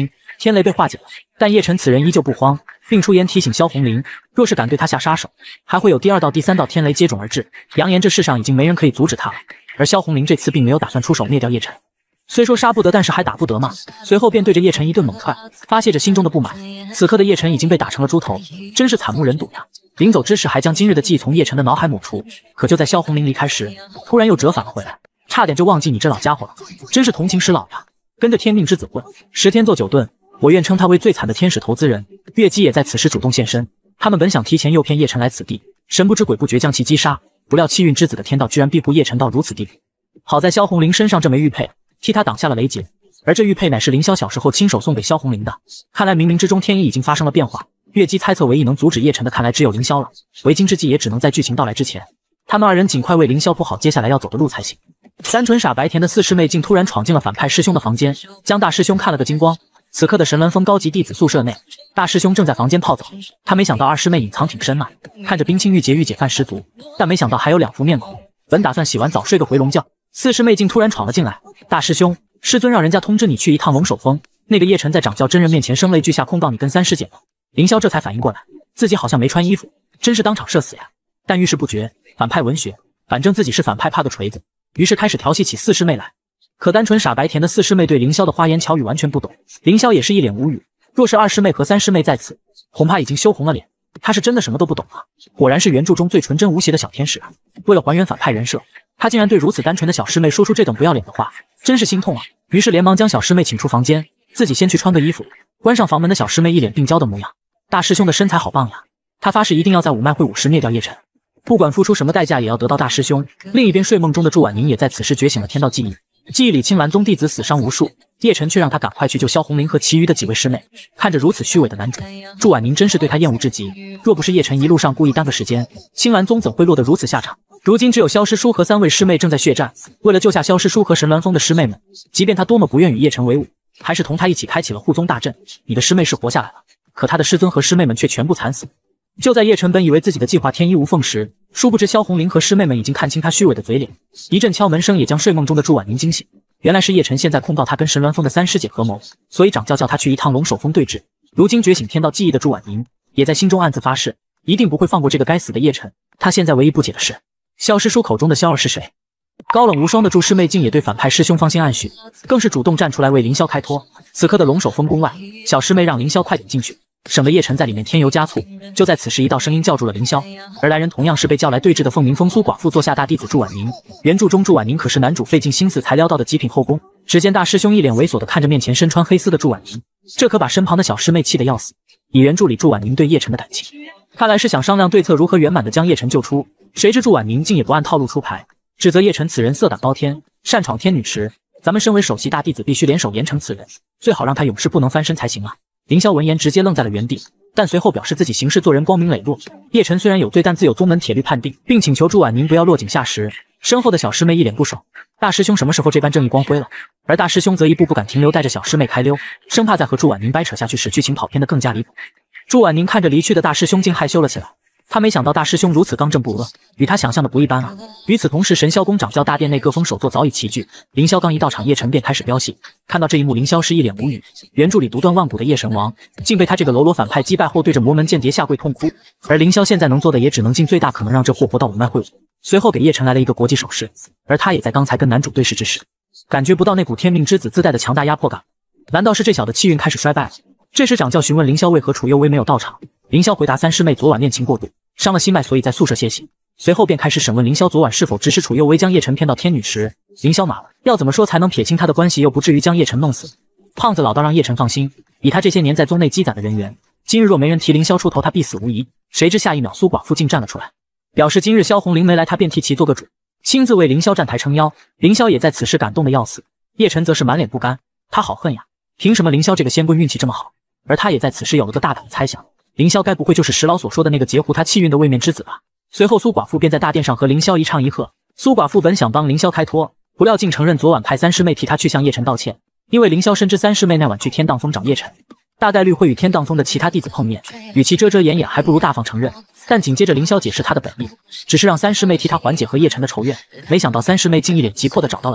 天雷被化解了，但叶晨此人依旧不慌，并出言提醒萧红玲，若是敢对他下杀手，还会有第2道、第3道天雷接踵而至，扬言这世上已经没人可以阻止他了。而萧红玲这次并没有打算出手灭掉叶晨，虽说杀不得，但是还打不得嘛。随后便对着叶晨一顿猛踹，发泄着心中的不满。此刻的叶晨已经被打成了猪头，真是惨不忍睹呀！临走之时还将今日的记忆从叶晨的脑海抹除，可就在萧红玲离开时，突然又折返了回来，差点就忘记你这老家伙了，真是同情使老呀！跟着天命之子混，10天做9顿，我愿称他为最惨的天使投资人。月姬也在此时主动现身，他们本想提前诱骗叶晨来此地，神不知鬼不觉将其击杀，不料气运之子的天道居然逼迫叶晨到如此地步。好在萧红玲身上这枚玉佩替他挡下了雷劫，而这玉佩乃是凌霄小时候亲手送给萧红玲的。看来冥冥之中天意已经发生了变化。月姬猜测唯一能阻止叶晨的，看来只有凌霄了。为今之计也只能在剧情到来之前，他们2人尽快为凌霄铺好接下来要走的路才行。单纯傻白甜的4师妹竟突然闯进了反派师兄的房间，将大师兄看了个精光。此刻的神鸾峰高级弟子宿舍内，大师兄正在房间泡澡。他没想到2师妹隐藏挺深啊，看着冰清玉洁御姐范十足，但没想到还有2副面孔。本打算洗完澡睡个回笼觉，4师妹竟突然闯了进来。大师兄，师尊让人家通知你去一趟龙首峰，那个叶晨在掌教真人面前声泪俱下控告你跟3师姐了。凌霄这才反应过来，自己好像没穿衣服，真是当场社死呀！但遇事不决，反派文学，反正自己是反派怕个锤子，于是开始调戏起4师妹来。可单纯傻白甜的4师妹对凌霄的花言巧语完全不懂，凌霄也是一脸无语。若是2师妹和3师妹在此，恐怕已经羞红了脸。他是真的什么都不懂啊，果然是原著中最纯真无邪的小天使啊！为了还原反派人设，他竟然对如此单纯的小师妹说出这等不要脸的话，真是心痛啊！于是连忙将小师妹请出房间，自己先去穿个衣服。关上房门的小师妹一脸病娇的模样，大师兄的身材好棒呀！他发誓一定要在武迈会武时灭掉叶晨，不管付出什么代价也要得到大师兄。另一边睡梦中的祝婉宁也在此时觉醒了天道记忆，记忆里青鸾宗弟子死伤无数，叶晨却让他赶快去救萧红玲和其余的几位师妹。看着如此虚伪的男主，祝婉宁真是对他厌恶至极。若不是叶晨一路上故意耽搁时间，青鸾宗怎会落得如此下场？如今只有萧师叔和3位师妹正在血战，为了救下萧师叔和神鸾峰的师妹们，即便他多么不愿与叶晨为伍，还是同他一起开启了护宗大阵。你的师妹是活下来了，可他的师尊和师妹们却全部惨死。就在叶晨本以为自己的计划天衣无缝时，殊不知萧红玲和师妹们已经看清他虚伪的嘴脸。一阵敲门声也将睡梦中的祝婉宁惊醒，原来是叶晨现在控告他跟神鸾峰的3师姐合谋，所以掌教叫他去一趟龙首峰对峙。如今觉醒天道记忆的祝婉宁也在心中暗自发誓，一定不会放过这个该死的叶晨。他现在唯一不解的是，萧师叔口中的萧儿是谁？高冷无双的祝师妹竟也对反派师兄芳心暗许，更是主动站出来为凌霄开脱。此刻的龙首峰宫外，小师妹让凌霄快点进去，省得叶晨在里面添油加醋。就在此时，一道声音叫住了凌霄，而来人同样是被叫来对峙的凤鸣风苏寡妇座下大弟子祝婉宁。原著中祝婉宁可是男主费尽心思才撩到的极品后宫。只见大师兄一脸猥琐地看着面前身穿黑丝的祝婉宁，这可把身旁的小师妹气得要死。以原著里祝婉宁对叶晨的感情，看来是想商量对策如何圆满地将叶晨救出，谁知祝婉宁竟也不按套路出牌，指责叶晨此人色胆包天，擅闯天女池。咱们身为首席大弟子，必须联手严惩此人，最好让他永世不能翻身才行啊！凌霄闻言直接愣在了原地，但随后表示自己行事做人光明磊落。叶晨虽然有罪，但自有宗门铁律判定，并请求祝婉宁不要落井下石。身后的小师妹一脸不爽，大师兄什么时候这般正义光辉了？而大师兄则一步不敢停留，带着小师妹开溜，生怕再和祝婉宁掰扯下去，使剧情跑偏得更加离谱。祝婉宁看着离去的大师兄，竟害羞了起来。他没想到大师兄如此刚正不阿，与他想象的不一般啊！与此同时，神霄宫掌教大殿内各峰首座早已齐聚，凌霄刚一到场，叶晨便开始飙戏。看到这一幕，凌霄是一脸无语。原著里独断万古的叶神王，竟被他这个喽啰反派击败后，对着魔门间谍下跪痛哭。而凌霄现在能做的，也只能尽最大可能让这货活到武迈会武。随后给叶晨来了一个国际手势，而他也在刚才跟男主对视之时，感觉不到那股天命之子自带的强大压迫感。难道是这小的气运开始衰败了？这时掌教询问凌霄为何楚幽微没有到场，凌霄回答3师妹昨晚恋情过度，伤了心脉，所以在宿舍歇息。随后便开始审问凌霄昨晚是否指使楚幽微将叶晨骗到天女池。凌霄马了，要怎么说才能撇清他的关系，又不至于将叶晨弄死？胖子老道让叶晨放心，以他这些年在宗内积攒的人缘，今日若没人提凌霄出头，他必死无疑。谁知下一秒苏寡妇竟站了出来，表示今日萧红玲没来，他便替其做个主，亲自为凌霄站台撑腰。凌霄也在此时感动的要死，叶晨则是满脸不甘，他好恨呀，凭什么凌霄这个仙棍运气这么好？而他也在此时有了个大胆的猜想，凌霄该不会就是石老所说的那个截胡他气运的位面之子吧？随后苏寡妇便在大殿上和凌霄一唱一和。苏寡妇本想帮凌霄开脱，不料竟承认昨晚派3师妹替他去向叶晨道歉，因为凌霄深知3师妹那晚去天荡峰找叶晨，大概率会与天荡峰的其他弟子碰面，与其遮遮掩掩，还不如大方承认。但紧接着凌霄解释他的本意，只是让3师妹替他缓解和叶晨的仇怨，没想到3师妹竟一脸急迫地找到了他，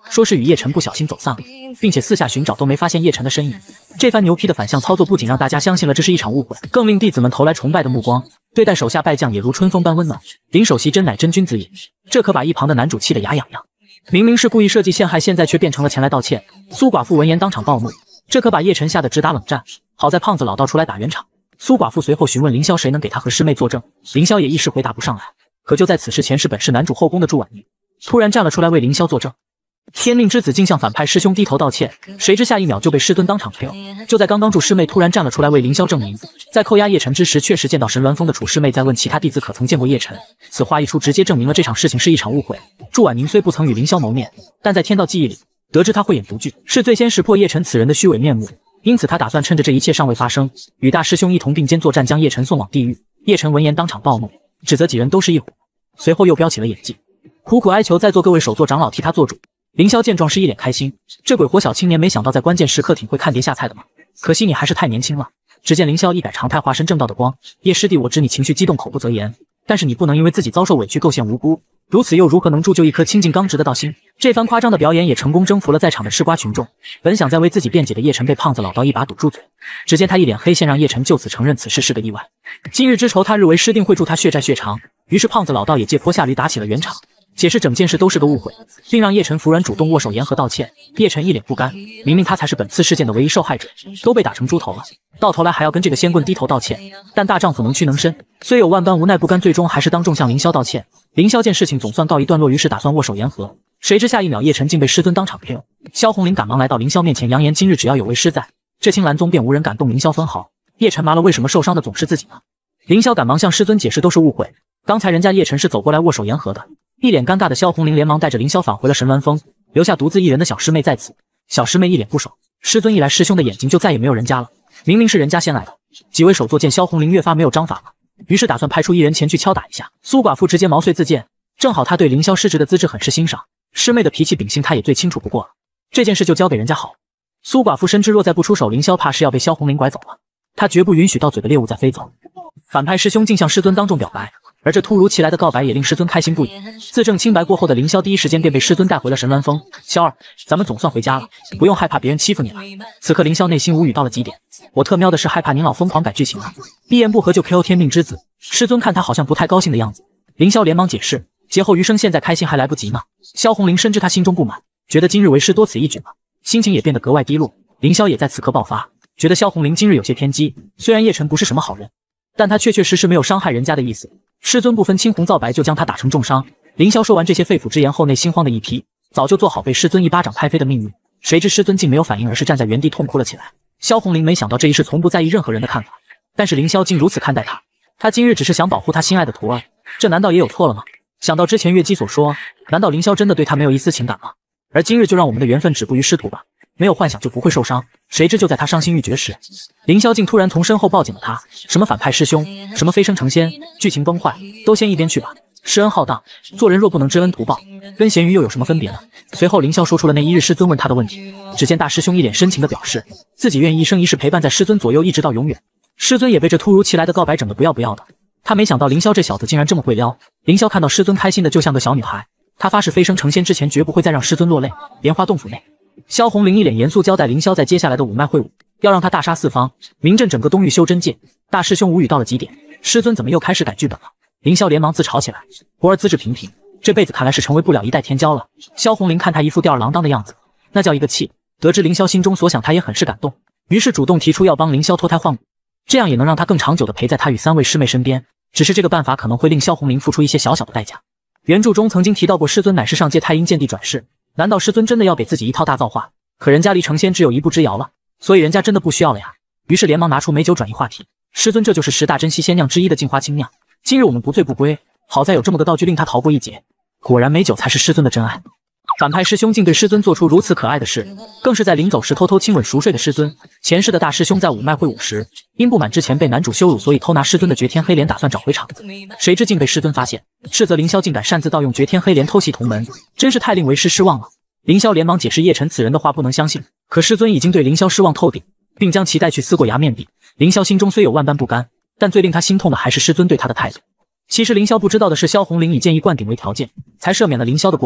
说是与叶晨不小心走散了，并且四下寻找都没发现叶晨的身影。这番牛批的反向操作不仅让大家相信了这是一场误会，更令弟子们投来崇拜的目光，对待手下败将也如春风般温暖。林首席真乃真君子也，这可把一旁的男主气得牙痒痒。明明是故意设计陷害，现在却变成了前来道歉。苏寡妇闻言当场暴怒，这可把叶晨吓得直打冷战。好在胖子老道出来打圆场。苏寡妇随后询问凌霄谁能给他和师妹作证，凌霄也一时回答不上来。可就在此时，前世本是男主后宫的祝婉宁突然站了出来为凌霄作证。天命之子竟向反派师兄低头道歉，谁知下一秒就被师尊当场 KO。就在刚刚，祝师妹突然站了出来为凌霄证明，在扣押叶晨之时，确实见到神鸾峰的楚师妹在问其他弟子可曾见过叶晨。此话一出，直接证明了这场事情是一场误会。祝婉宁虽不曾与凌霄谋面，但在天道记忆里得知他会演毒剧，是最先识破叶晨此人的虚伪面目，因此他打算趁着这一切尚未发生，与大师兄一同并肩作战，将叶晨送往地狱。叶晨闻言当场暴怒，指责几人都是一伙，随后又飙起了演技，苦苦哀求在座各位首座长老替他做主。凌霄见状是一脸开心，这鬼火小青年没想到在关键时刻挺会看碟下菜的嘛，可惜你还是太年轻了。只见凌霄一改常态，化身正道的光，叶师弟我知你情绪激动，口不择言，但是你不能因为自己遭受委屈构陷无辜，如此又如何能铸就一颗清净刚直的道心？这番夸张的表演也成功征服了在场的吃瓜群众。本想在为自己辩解的叶晨被胖子老道一把堵住嘴，只见他一脸黑线，让叶晨就此承认此事是个意外。今日之仇，他日为师定会助他血债血偿。于是胖子老道也借坡下驴打起了圆场，解释整件事都是个误会，并让叶晨服软主动握手言和道歉。叶晨一脸不甘，明明他才是本次事件的唯一受害者，都被打成猪头了，到头来还要跟这个仙棍低头道歉。但大丈夫能屈能伸，虽有万般无奈不甘，最终还是当众向凌霄道歉。凌霄见事情总算告一段落，于是打算握手言和，谁知下一秒叶晨竟被师尊当场 KO。萧红林赶忙来到凌霄面前，扬言今日只要有为师在，这青兰宗便无人敢动凌霄分毫。叶晨麻了，为什么受伤的总是自己呢？凌霄赶忙向师尊解释都是误会，刚才人家叶晨是走过来握手言和的。一脸尴尬的萧红林连忙带着凌霄返回了神鸾峰，留下独自一人的小师妹在此。小师妹一脸不爽，师尊一来，师兄的眼睛就再也没有人家了，明明是人家先来的。几位首座见萧红林越发没有章法了，于是打算派出一人前去敲打一下。苏寡妇直接毛遂自荐，正好他对凌霄师侄的资质很是欣赏，师妹的脾气秉性他也最清楚不过了，这件事就交给人家好。苏寡妇深知若再不出手，凌霄怕是要被萧红林拐走了，他绝不允许到嘴的猎物再飞走。反派师兄竟向师尊当众表白，而这突如其来的告白也令师尊开心不已。自证清白过后的凌霄第一时间便被师尊带回了神鸾峰。霄儿，咱们总算回家了，不用害怕别人欺负你了。此刻凌霄内心无语到了极点，我特喵的是害怕您老疯狂改剧情了，一言不合就 KO 天命之子。师尊看他好像不太高兴的样子，凌霄连忙解释，劫后余生，现在开心还来不及呢。萧红林深知他心中不满，觉得今日为师多此一举了，心情也变得格外低落。凌霄也在此刻爆发，觉得萧红林今日有些偏激，虽然叶晨不是什么好人，但他确确实实没有伤害人家的意思。师尊不分青红皂白就将他打成重伤。凌霄说完这些肺腑之言后，内心慌的一批，早就做好被师尊一巴掌拍飞的命运。谁知师尊竟没有反应，而是站在原地痛哭了起来。萧红林没想到这一世从不在意任何人的看法，但是凌霄竟如此看待他。他今日只是想保护他心爱的徒儿，这难道也有错了吗？想到之前月姬所说，难道凌霄真的对他没有一丝情感吗？而今日就让我们的缘分止步于师徒吧，没有幻想就不会受伤。谁知就在他伤心欲绝时，凌霄竟突然从身后抱紧了他。什么反派师兄，什么飞升成仙，剧情崩坏，都先一边去吧。施恩浩荡，做人若不能知恩图报，跟咸鱼又有什么分别呢？随后凌霄说出了那一日师尊问他的问题。只见大师兄一脸深情地表示，自己愿意一生一世陪伴在师尊左右，一直到永远。师尊也被这突如其来的告白整得不要不要的，他没想到凌霄这小子竟然这么会撩。凌霄看到师尊开心的就像个小女孩，他发誓飞升成仙之前绝不会再让师尊落泪。莲花洞府内，萧红林一脸严肃交代凌霄在接下来的五脉会武要让他大杀四方，名震整个东域修真界。大师兄无语到了极点，师尊怎么又开始改剧本了？凌霄连忙自嘲起来，徒儿资质平平，这辈子看来是成为不了一代天骄了。萧红林看他一副吊儿郎当的样子，那叫一个气。得知凌霄心中所想，他也很是感动，于是主动提出要帮凌霄脱胎换骨，这样也能让他更长久的陪在他与三位师妹身边。只是这个办法可能会令萧红林付出一些小小的代价。原著中曾经提到过，师尊乃是上界太阴剑帝转世，难道师尊真的要给自己一套大造化？可人家离成仙只有一步之遥了，所以人家真的不需要了呀。于是连忙拿出美酒转移话题，师尊这就是10大珍稀仙酿之一的镜花清酿，今日我们不醉不归，好在有这么个道具令他逃过一劫。果然美酒才是师尊的真爱。反派师兄竟对师尊做出如此可爱的事，更是在临走时偷偷亲吻熟睡的师尊。前世的大师兄在五脉会武时，因不满之前被男主羞辱，所以偷拿师尊的绝天黑莲，打算找回场子，谁知竟被师尊发现，斥责凌霄竟敢擅自盗用绝天黑莲偷袭同门，真是太令为师失望了。凌霄连忙解释叶晨此人的话不能相信，可师尊已经对凌霄失望透顶，并将其带去撕过牙面壁。凌霄心中虽有万般不甘，但最令他心痛的还是师尊对他的态度。其实凌霄不知道的是，萧红林以剑意灌顶为条件，才赦免了凌霄的过错。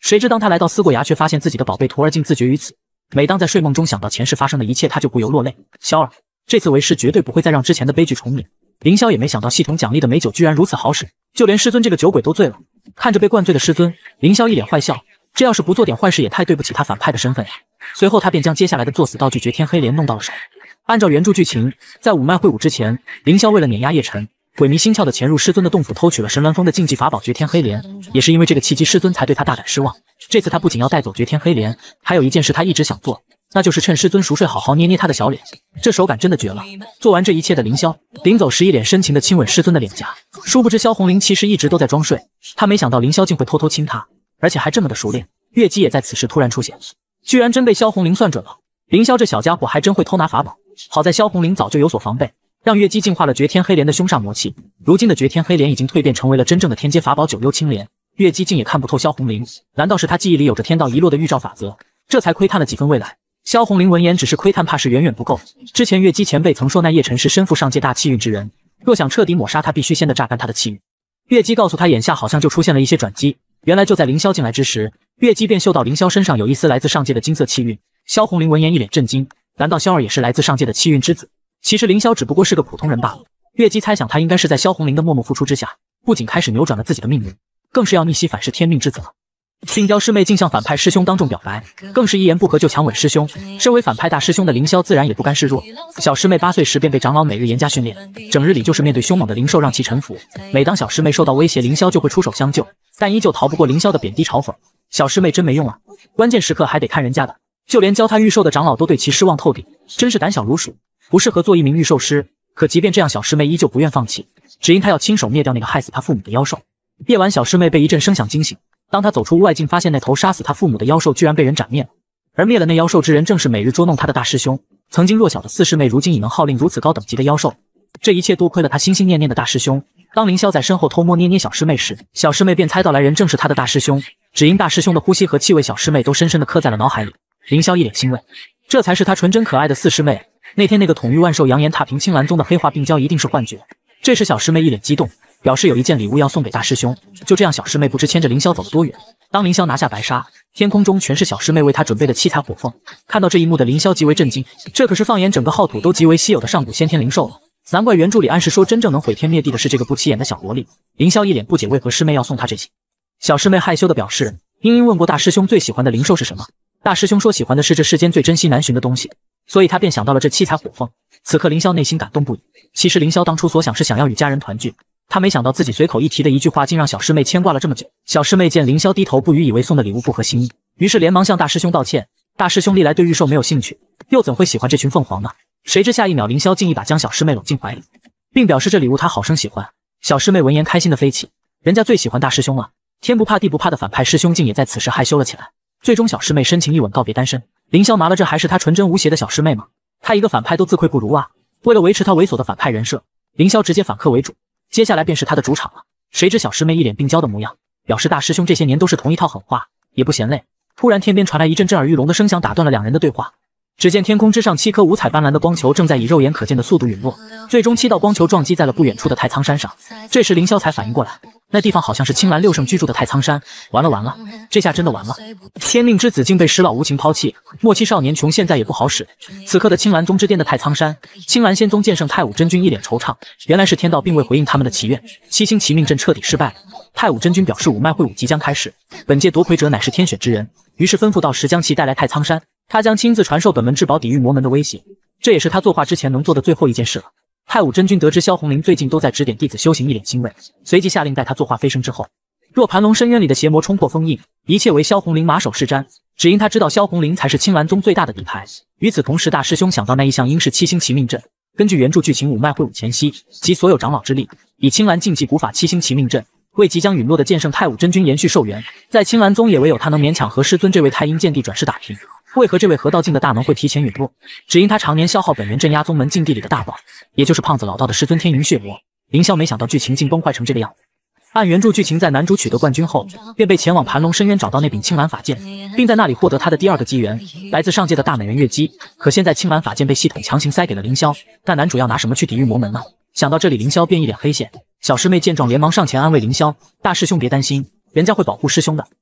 谁知当他来到思过崖，却发现自己的宝贝徒儿竟自绝于此。每当在睡梦中想到前世发生的一切，他就不由落泪。萧儿，这次为师绝对不会再让之前的悲剧重演。凌霄也没想到系统奖励的美酒居然如此好使，就连师尊这个酒鬼都醉了。看着被灌醉的师尊，凌霄一脸坏笑，这要是不做点坏事，也太对不起他反派的身份呀。随后他便将接下来的作死道具绝天黑莲弄到了手。按照原著剧情，在五脉会武之前，凌霄为了碾压叶晨，鬼迷心窍的潜入师尊的洞府，偷取了神鸾峰的禁忌法宝绝天黑莲。也是因为这个契机，师尊才对他大感失望。这次他不仅要带走绝天黑莲，还有一件事他一直想做，那就是趁师尊熟睡好好捏捏他的小脸。这手感真的绝了。做完这一切的凌霄临走时一脸深情的亲吻师尊的脸颊。殊不知萧红玲其实一直都在装睡，他没想到凌霄竟会偷偷亲他，而且还这么的熟练。月姬也在此时突然出现，居然真被萧红玲算准了。凌霄这小家伙还真会偷拿法宝，好在萧红玲早就有所防备，让月姬净化了绝天黑莲的凶煞魔气。如今的绝天黑莲已经蜕变成为了真正的天阶法宝九幽青莲。月姬竟也看不透萧红玲，难道是他记忆里有着天道遗落的预兆法则？这才窥探了几分未来。萧红玲闻言只是窥探，怕是远远不够。之前月姬前辈曾说那叶晨是身负上界大气运之人，若想彻底抹杀他，必须先榨干他的气运。月姬告诉他，眼下好像就出现了一些转机。原来就在凌霄进来之时，月姬便嗅到凌霄身上有一丝来自上界的金色气运。萧红玲闻言一脸震惊，难道萧儿也是来自上界的气运之子？其实凌霄只不过是个普通人罢了。月姬猜想他应该是在萧红玲的默默付出之下，不仅开始扭转了自己的命运，更是要逆袭反噬天命之子了。病娇师妹竟向反派师兄当众表白，更是一言不合就强吻师兄。身为反派大师兄的凌霄自然也不甘示弱。小师妹8岁时便被长老每日严加训练，整日里就是面对凶猛的灵兽让其臣服。每当小师妹受到威胁，凌霄就会出手相救，但依旧逃不过凌霄的贬低嘲讽。小师妹真没用啊，关键时刻还得看人家的。就连教他御兽的长老都对其失望透顶，真是胆小如鼠，不适合做一名御兽师。可即便这样，小师妹依旧不愿放弃，只因她要亲手灭掉那个害死她父母的妖兽。夜晚，小师妹被一阵声响惊醒。当她走出屋外，竟发现那头杀死她父母的妖兽居然被人斩灭了。而灭了那妖兽之人，正是每日捉弄她的大师兄。曾经弱小的四师妹，如今已能号令如此高等级的妖兽。这一切多亏了她心心念念的大师兄。当凌霄在身后偷摸捏捏小师妹时，小师妹便猜到来人正是她的大师兄。只因大师兄的呼吸和气味，小师妹都深深地刻在了脑海里。凌霄一脸欣慰，这才是她纯真可爱的四师妹。那天那个统御万兽、扬言踏平青兰宗的黑化病娇，一定是幻觉。这时小师妹一脸激动，表示有一件礼物要送给大师兄。就这样，小师妹不知牵着凌霄走了多远。当凌霄拿下白沙，天空中全是小师妹为他准备的七彩火凤。看到这一幕的凌霄极为震惊，这可是放眼整个浩土都极为稀有的上古先天灵兽了。难怪原著里暗示说真正能毁天灭地的是这个不起眼的小萝莉。凌霄一脸不解，为何师妹要送他这些？小师妹害羞地表示，茵茵问过大师兄最喜欢的灵兽是什么，大师兄说喜欢的是这世间最珍惜难寻的东西，所以他便想到了这七彩火凤。此刻凌霄内心感动不已。其实凌霄当初所想是想要与家人团聚，他没想到自己随口一提的一句话，竟让小师妹牵挂了这么久。小师妹见凌霄低头不语，以为送的礼物不合心意，于是连忙向大师兄道歉。大师兄历来对御兽没有兴趣，又怎会喜欢这群凤凰呢？谁知下一秒，凌霄竟一把将小师妹搂进怀里，并表示这礼物他好生喜欢。小师妹闻言开心的飞起，人家最喜欢大师兄了。天不怕地不怕的反派师兄竟也在此时害羞了起来。最终小师妹深情一吻告别单身。凌霄麻了，这还是他纯真无邪的小师妹吗？他一个反派都自愧不如啊！为了维持他猥琐的反派人设，凌霄直接反客为主，接下来便是他的主场了。谁知小师妹一脸病娇的模样，表示大师兄这些年都是同一套狠话，也不嫌累。突然天边传来一阵震耳欲聋的声响，打断了两人的对话。只见天空之上7颗五彩斑斓的光球正在以肉眼可见的速度陨落，最终7道光球撞击在了不远处的太仓山上。这时凌霄才反应过来，那地方好像是青兰六圣居住的太仓山。完了完了，这下真的完了！天命之子竟被师老无情抛弃，末期少年穷现在也不好使。此刻的青兰宗之巅的太仓山，青兰仙宗剑圣太武真君一脸惆怅，原来是天道并未回应他们的祈愿，七星齐命阵彻底失败了。太武真君表示五脉会武即将开始，本届夺魁者乃是天选之人，于是吩咐道时将其带来太仓山，他将亲自传授本门至宝，抵御魔门的威胁。这也是他作画之前能做的最后一件事了。太武真君得知萧红玲最近都在指点弟子修行，一脸欣慰，随即下令带他作画飞升之后。若盘龙深渊里的邪魔冲破封印，一切为萧红玲马首是瞻。只因他知道萧红玲才是青兰宗最大的底牌。与此同时，大师兄想到那一项应是七星齐命阵。根据原著剧情，五脉会武前夕，集所有长老之力，以青兰禁忌古法七星齐命阵，为即将陨落的剑圣太武真君延续寿元。在青兰宗也唯有他能勉强和师尊这位太阴剑帝转世打平。为何这位河道境的大能会提前陨落？只因他常年消耗本源镇压宗门禁地里的大宝，也就是胖子老道的师尊天云血魔。凌霄没想到剧情竟崩坏成这个样子。按原著剧情，在男主取得冠军后，便被前往盘龙深渊找到那柄青蓝法剑，并在那里获得他的第二个机缘，来自上界的大美人月姬。可现在青蓝法剑被系统强行塞给了凌霄，但男主要拿什么去抵御魔门呢？想到这里，凌霄便一脸黑线。小师妹见状连忙上前安慰凌霄，大师兄别担心，人家会保护师兄的。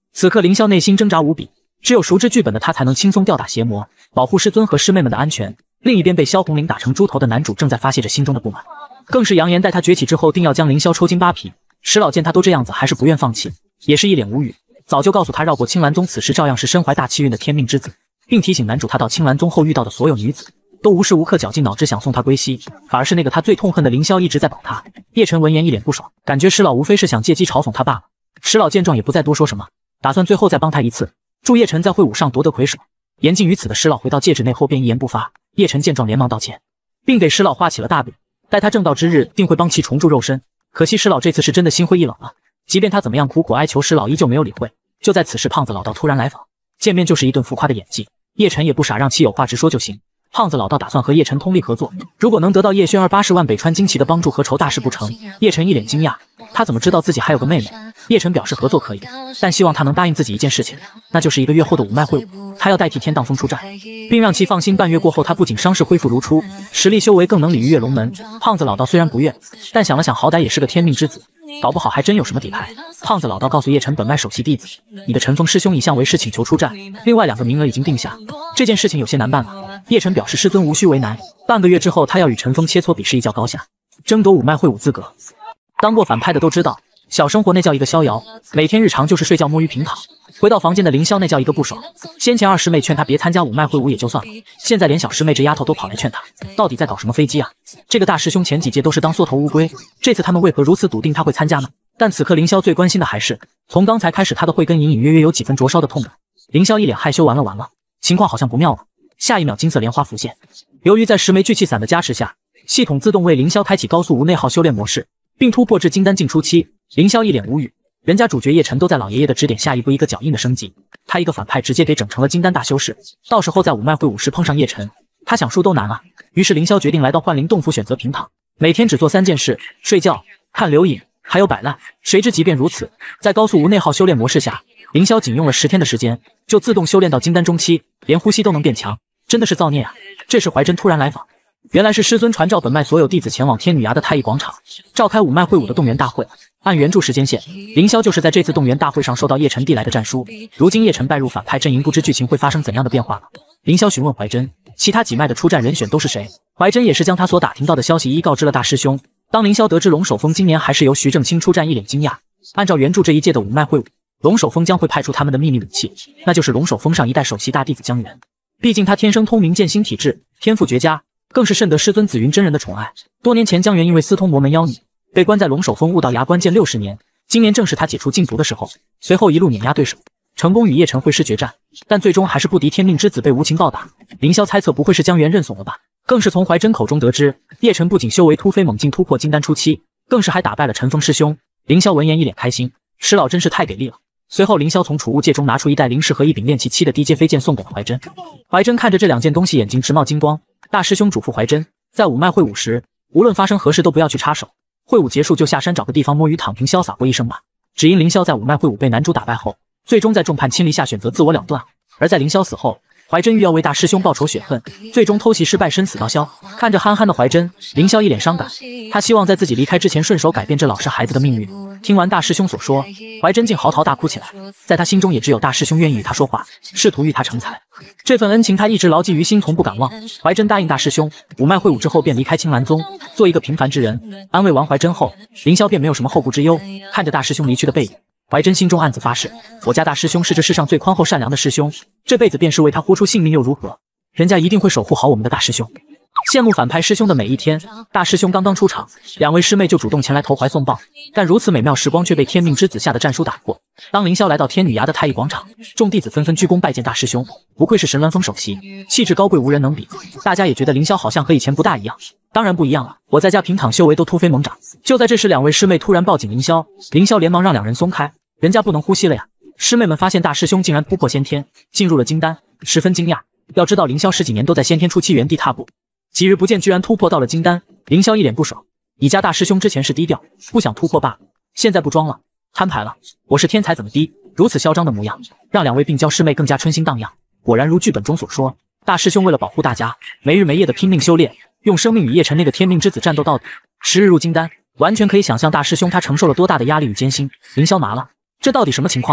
此刻凌霄内心挣扎无比，只有熟知剧本的他才能轻松吊打邪魔，保护师尊和师妹们的安全。另一边被萧红绫打成猪头的男主正在发泄着心中的不满，更是扬言待他崛起之后定要将凌霄抽筋扒皮。石老见他都这样子还是不愿放弃，也是一脸无语，早就告诉他绕过青鸾宗此时照样是身怀大气运的天命之子，并提醒男主他到青鸾宗后遇到的所有女子都无时无刻绞尽脑汁想送他归西，反而是那个他最痛恨的凌霄一直在保他。叶晨闻言一脸不爽，感觉石老无非是想借机嘲讽他罢了。石老见状也不再多说什么，打算最后再帮他一次，助叶晨在会武上夺得魁首。言尽于此的石老回到戒指内后便一言不发。叶晨见状连忙道歉，并给石老画起了大饼，待他正道之日定会帮其重铸肉身。可惜石老这次是真的心灰意冷了，即便他怎么样苦苦哀求，石老依旧没有理会。就在此时，胖子老道突然来访，见面就是一顿浮夸的演技。叶晨也不傻，让其有话直说就行。胖子老道打算和叶晨通力合作，如果能得到叶轩儿80万北川旌旗的帮助，何愁大事不成？叶晨一脸惊讶，他怎么知道自己还有个妹妹？叶晨表示合作可以，但希望他能答应自己一件事情，那就是1个月后的五脉会武，他要代替天荡峰出战，并让其放心，半月过后他不仅伤势恢复如初，实力修为更能鲤鱼跃龙门。胖子老道虽然不愿，但想了想，好歹也是个天命之子，搞不好还真有什么底牌。胖子老道告诉叶晨，本脉首席弟子，你的陈峰师兄一向为师请求出战，另外2个名额已经定下，这件事情有些难办了。叶晨表示师尊无需为难，半个月之后他要与陈峰切磋比试一较高下，争夺五脉会武资格。当过反派的都知道，小生活那叫一个逍遥，每天日常就是睡觉摸鱼平躺。回到房间的凌霄那叫一个不爽，先前二师妹劝他别参加五脉会武也就算了，现在连小师妹这丫头都跑来劝他，到底在搞什么飞机啊？这个大师兄前几届都是当缩头乌龟，这次他们为何如此笃定他会参加呢？但此刻凌霄最关心的还是，从刚才开始他的慧根隐隐约约有几分灼烧的痛感。凌霄一脸害羞，完了，情况好像不妙了。下一秒金色莲花浮现，由于在十枚聚气伞的加持下，系统自动为凌霄开启高速无内耗修炼模式，并突破至金丹境初期。凌霄一脸无语，人家主角叶晨都在老爷爷的指点下一步一个脚印的升级，他一个反派直接给整成了金丹大修士，到时候在五脉会武时碰上叶晨，他想输都难啊。于是凌霄决定来到幻灵洞府选择平躺，每天只做3件事：睡觉、看流影还有摆烂。谁知即便如此，在高速无内耗修炼模式下，凌霄仅用了10天的时间就自动修炼到金丹中期，连呼吸都能变强，真的是造孽啊。这时怀真突然来访，原来是师尊传召本脉所有弟子前往天女崖的太一广场召开五脉会武的动员大会。按原著时间线，凌霄就是在这次动员大会上收到叶晨递来的战书。如今叶晨拜入反派阵营，不知剧情会发生怎样的变化了。凌霄询问怀真，其他几脉的出战人选都是谁？怀真也是将他所打听到的消息一告知了大师兄。当凌霄得知龙首峰今年还是由徐正清出战，一脸惊讶。按照原著这一届的五脉会武，龙首峰将会派出他们的秘密武器，那就是龙首峰上一代首席大弟子江源。毕竟他天生通明剑心体质，天赋绝佳，更是甚得师尊紫云真人的宠爱。多年前江源因为私通魔门妖女，被关在龙首峰悟道崖关键60年，今年正是他解除禁足的时候，随后一路碾压对手，成功与叶晨会师决战，但最终还是不敌天命之子，被无情暴打。凌霄猜测不会是江源认怂了吧，更是从怀真口中得知，叶晨不仅修为突飞猛进，突破金丹初期，更是还打败了陈峰师兄。凌霄闻言一脸开心，师老真是太给力了。随后凌霄从储物戒中拿出一袋灵石和一柄炼气7的低阶飞剑送给了怀真。怀真看着这2件东西，眼睛直冒金光。大师兄嘱咐怀真，在五脉会武时，无论发生何事都不要去插手，会武结束就下山找个地方摸鱼躺平潇洒过一生吧。只因凌霄在五脉会武被男主打败后，最终在众叛亲离下选择自我了断。而在凌霄死后，怀真欲要为大师兄报仇雪恨，最终偷袭失败，身死道消。看着憨憨的怀真，凌霄一脸伤感，他希望在自己离开之前顺手改变这老实孩子的命运。听完大师兄所说，怀真竟嚎啕大哭起来，在他心中也只有大师兄愿意与他说话，试图育他成才。这份恩情他一直牢记于心，从不敢忘。怀真答应大师兄，五脉会武之后便离开青鸾宗，做一个平凡之人。安慰完怀真后，凌霄便没有什么后顾之忧。看着大师兄离去的背影，怀真心中暗自发誓，我家大师兄是这世上最宽厚善良的师兄，这辈子便是为他豁出性命又如何？人家一定会守护好我们的大师兄。羡慕反派师兄的每一天，大师兄刚刚出场，2位师妹就主动前来投怀送抱，但如此美妙时光却被天命之子下的战书打破。当凌霄来到天女崖的太一广场，众弟子纷纷鞠躬拜见大师兄，不愧是神鸾峰首席，气质高贵无人能比。大家也觉得凌霄好像和以前不大一样，当然不一样了，我在家平躺修为都突飞猛长。就在这时，2位师妹突然抱紧凌霄，凌霄连忙让2人松开，人家不能呼吸了呀。师妹们发现大师兄竟然突破先天，进入了金丹，十分惊讶。要知道凌霄10几年都在先天初期原地踏步，几日不见居然突破到了金丹，凌霄一脸不爽。你家大师兄之前是低调，不想突破罢了，现在不装了，摊牌了，我是天才怎么低？如此嚣张的模样，让2位病娇师妹更加春心荡漾。果然如剧本中所说，大师兄为了保护大家，没日没夜的拼命修炼，用生命与叶晨那个天命之子战斗到底，10日入金丹，完全可以想象大师兄他承受了多大的压力与艰辛。凌霄麻了，这到底什么情况啊？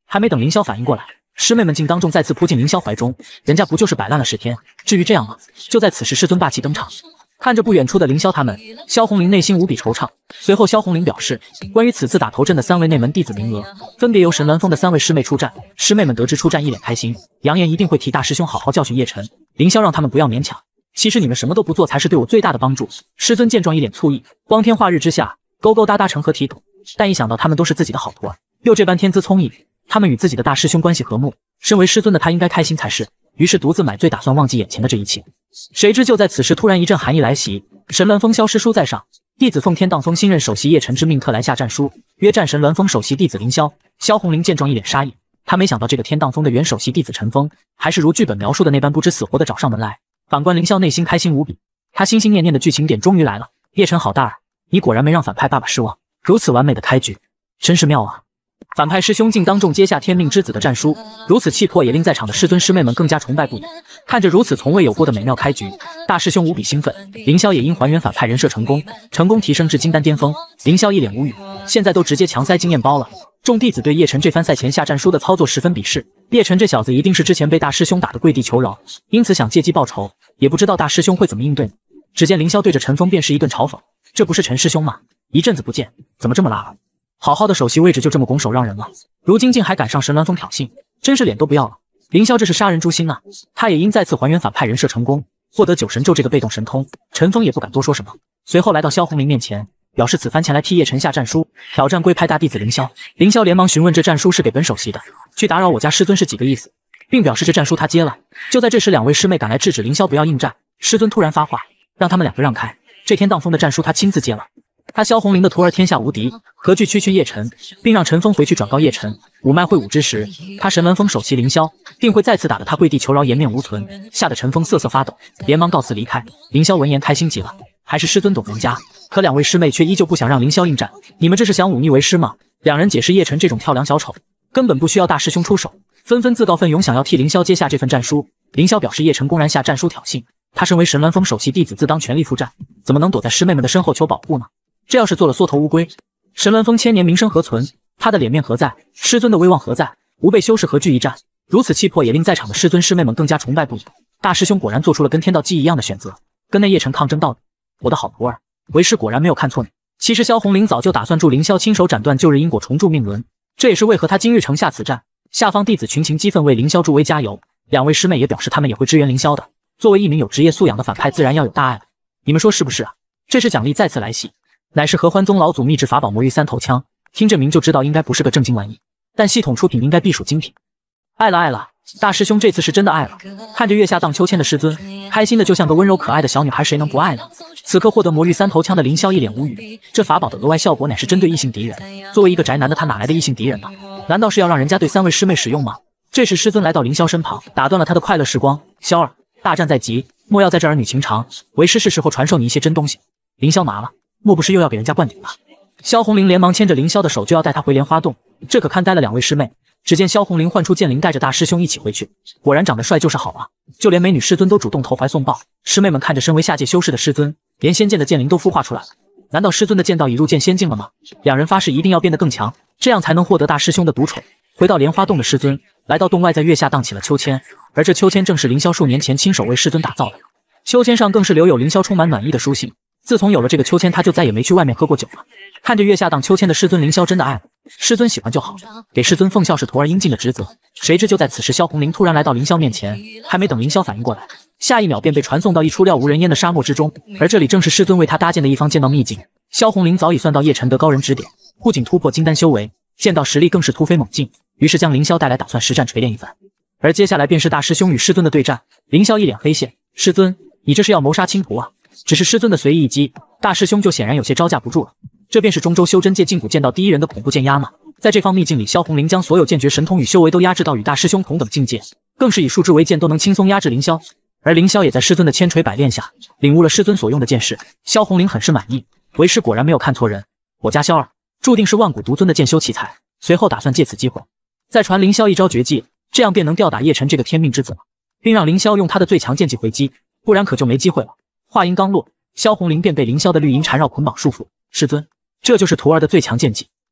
还没等凌霄反应过来，师妹们竟当众再次扑进凌霄怀中。人家不就是摆烂了10天，至于这样吗？就在此时，师尊霸气登场。看着不远处的凌霄他们，萧红林内心无比惆怅。随后，萧红林表示，关于此次打头阵的3位内门弟子名额，分别由神鸾峰的3位师妹出战。师妹们得知出战，一脸开心，扬言一定会替大师兄好好教训叶晨。凌霄让他们不要勉强，其实你们什么都不做才是对我最大的帮助。师尊见状一脸醋意，光天化日之下，勾勾搭搭成何体统？但一想到他们都是自己的好徒儿，又这般天资聪颖，他们与自己的大师兄关系和睦，身为师尊的他应该开心才是。于是独自买醉，打算忘记眼前的这一切。谁知就在此时，突然一阵寒意来袭。神鸾峰萧师书在上，弟子奉天荡峰新任首席叶晨之命，特来下战书，约战神鸾峰首席弟子凌霄。萧红林见状一脸杀意，他没想到这个天荡峰的原首席弟子陈峰，还是如剧本描述的那般不知死活的找上门来。反观凌霄内心开心无比，他心心念念的剧情点终于来了。叶晨好大儿，你果然没让反派爸爸失望，如此完美的开局，真是妙啊！反派师兄竟当众接下天命之子的战书，如此气魄也令在场的师尊师妹们更加崇拜不已。看着如此从未有过的美妙开局，大师兄无比兴奋。凌霄也因还原反派人设成功提升至金丹巅峰。凌霄一脸无语，现在都直接强塞经验包了。众弟子对叶晨这番赛前下战书的操作十分鄙视，叶晨这小子一定是之前被大师兄打得跪地求饶，因此想借机报仇，也不知道大师兄会怎么应对。只见凌霄对着陈峰便是一顿嘲讽，这不是陈师兄吗？一阵子不见，怎么这么拉了？好好的首席位置就这么拱手让人了，如今竟还敢上神鸾峰挑衅，真是脸都不要了。凌霄这是杀人诛心啊！他也因再次还原反派人设成功，获得九神咒这个被动神通，陈峰也不敢多说什么，随后来到萧红林面前，表示此番前来替叶晨下战书，挑战龟派大弟子凌霄。凌霄连忙询问这战书是给本首席的，去打扰我家师尊是几个意思，并表示这战书他接了。就在这时，2位师妹赶来制止凌霄不要应战，师尊突然发话，让他们2个让开，这天荡峰的战书他亲自接了。他萧红林的徒儿天下无敌，何惧区区叶晨，并让陈峰回去转告叶晨，五脉会武之时，他神鸾峰首席凌霄定会再次打得他跪地求饶，颜面无存，吓得陈峰瑟瑟发抖，连忙告辞离开。凌霄闻言开心极了，还是师尊懂人家。可2位师妹却依旧不想让凌霄应战，你们这是想忤逆为师吗？2人解释叶晨这种跳梁小丑根本不需要大师兄出手，纷纷自告奋勇想要替凌霄接下这份战书。凌霄表示叶晨公然下战书挑衅，他身为神鸾峰首席弟子自当全力赴战，怎么能躲在师妹们的身后求保护呢？这要是做了缩头乌龟，神鸾峰千年名声何存？他的脸面何在？师尊的威望何在？无被修士何惧一战？如此气魄也令在场的师尊师妹们更加崇拜不已。大师兄果然做出了跟天道机一样的选择，跟那叶晨抗争到底。我的好徒儿，为师果然没有看错你。其实萧红林早就打算助凌霄亲手斩断旧日因果，重铸命轮，这也是为何他今日城下此战。下方弟子群情激愤，为凌霄助威加油。2位师妹也表示他们也会支援凌霄的。作为一名有职业素养的反派，自然要有大爱了。你们说是不是啊？这时奖励再次来袭，乃是合欢宗老祖秘制法宝魔域3头枪，听这名就知道应该不是个正经玩意，但系统出品应该必属精品。爱了，大师兄这次是真的爱了。看着月下荡秋千的师尊，开心的就像个温柔可爱的小女孩，谁能不爱呢？此刻获得魔域3头枪的凌霄一脸无语，这法宝的额外效果乃是针对异性敌人，作为一个宅男的他哪来的异性敌人呢？难道是要让人家对3位师妹使用吗？这时师尊来到凌霄身旁，打断了他的快乐时光。霄儿，大战在即，莫要在这儿女情长，为师是时候传授你一些真东西。凌霄麻了，莫不是又要给人家灌顶了？萧红林连忙牵着凌霄的手就要带他回莲花洞，这可看呆了2位师妹。只见萧红林唤出剑灵，带着大师兄一起回去。果然长得帅就是好啊，就连美女师尊都主动投怀送抱。师妹们看着身为下界修士的师尊，连仙剑的剑灵都孵化出来了。难道师尊的剑道已入剑仙境了吗？2人发誓一定要变得更强，这样才能获得大师兄的独宠。回到莲花洞的师尊来到洞外，在月下荡起了秋千，而这秋千正是凌霄数年前亲手为师尊打造的。秋千上更是留有凌霄充满暖意的书信。自从有了这个秋千，他就再也没去外面喝过酒了。看着月下荡秋千的师尊，凌霄真的爱了。师尊喜欢就好，给师尊奉孝是徒儿应尽的职责。谁知就在此时，萧红林突然来到凌霄面前，还没等凌霄反应过来，下一秒便被传送到一处料无人烟的沙漠之中，而这里正是师尊为他搭建的一方剑道秘境。萧红林早已算到叶晨得高人指点，不仅突破金丹修为，剑道实力更是突飞猛进，于是将凌霄带来，打算实战锤炼一番。而接下来便是大师兄与师尊的对战。凌霄一脸黑线，师尊，你这是要谋杀亲徒啊？只是师尊的随意一击，大师兄就显然有些招架不住了。这便是中州修真界禁古剑道第一人的恐怖剑压吗？在这方秘境里，萧红林将所有剑诀神通与修为都压制到与大师兄同等境界，更是以数之为剑都能轻松压制凌霄。而凌霄也在师尊的千锤百炼下，领悟了师尊所用的剑式。萧红林很是满意，为师果然没有看错人，我家萧儿注定是万古独尊的剑修奇才。随后打算借此机会再传凌霄一招绝技，这样便能吊打叶晨这个天命之子了，并让凌霄用他的最强剑技回击，不然可就没机会了。话音刚落，萧红林便被凌霄的绿银缠绕捆绑束缚。师尊，这就是徒儿的最强剑技。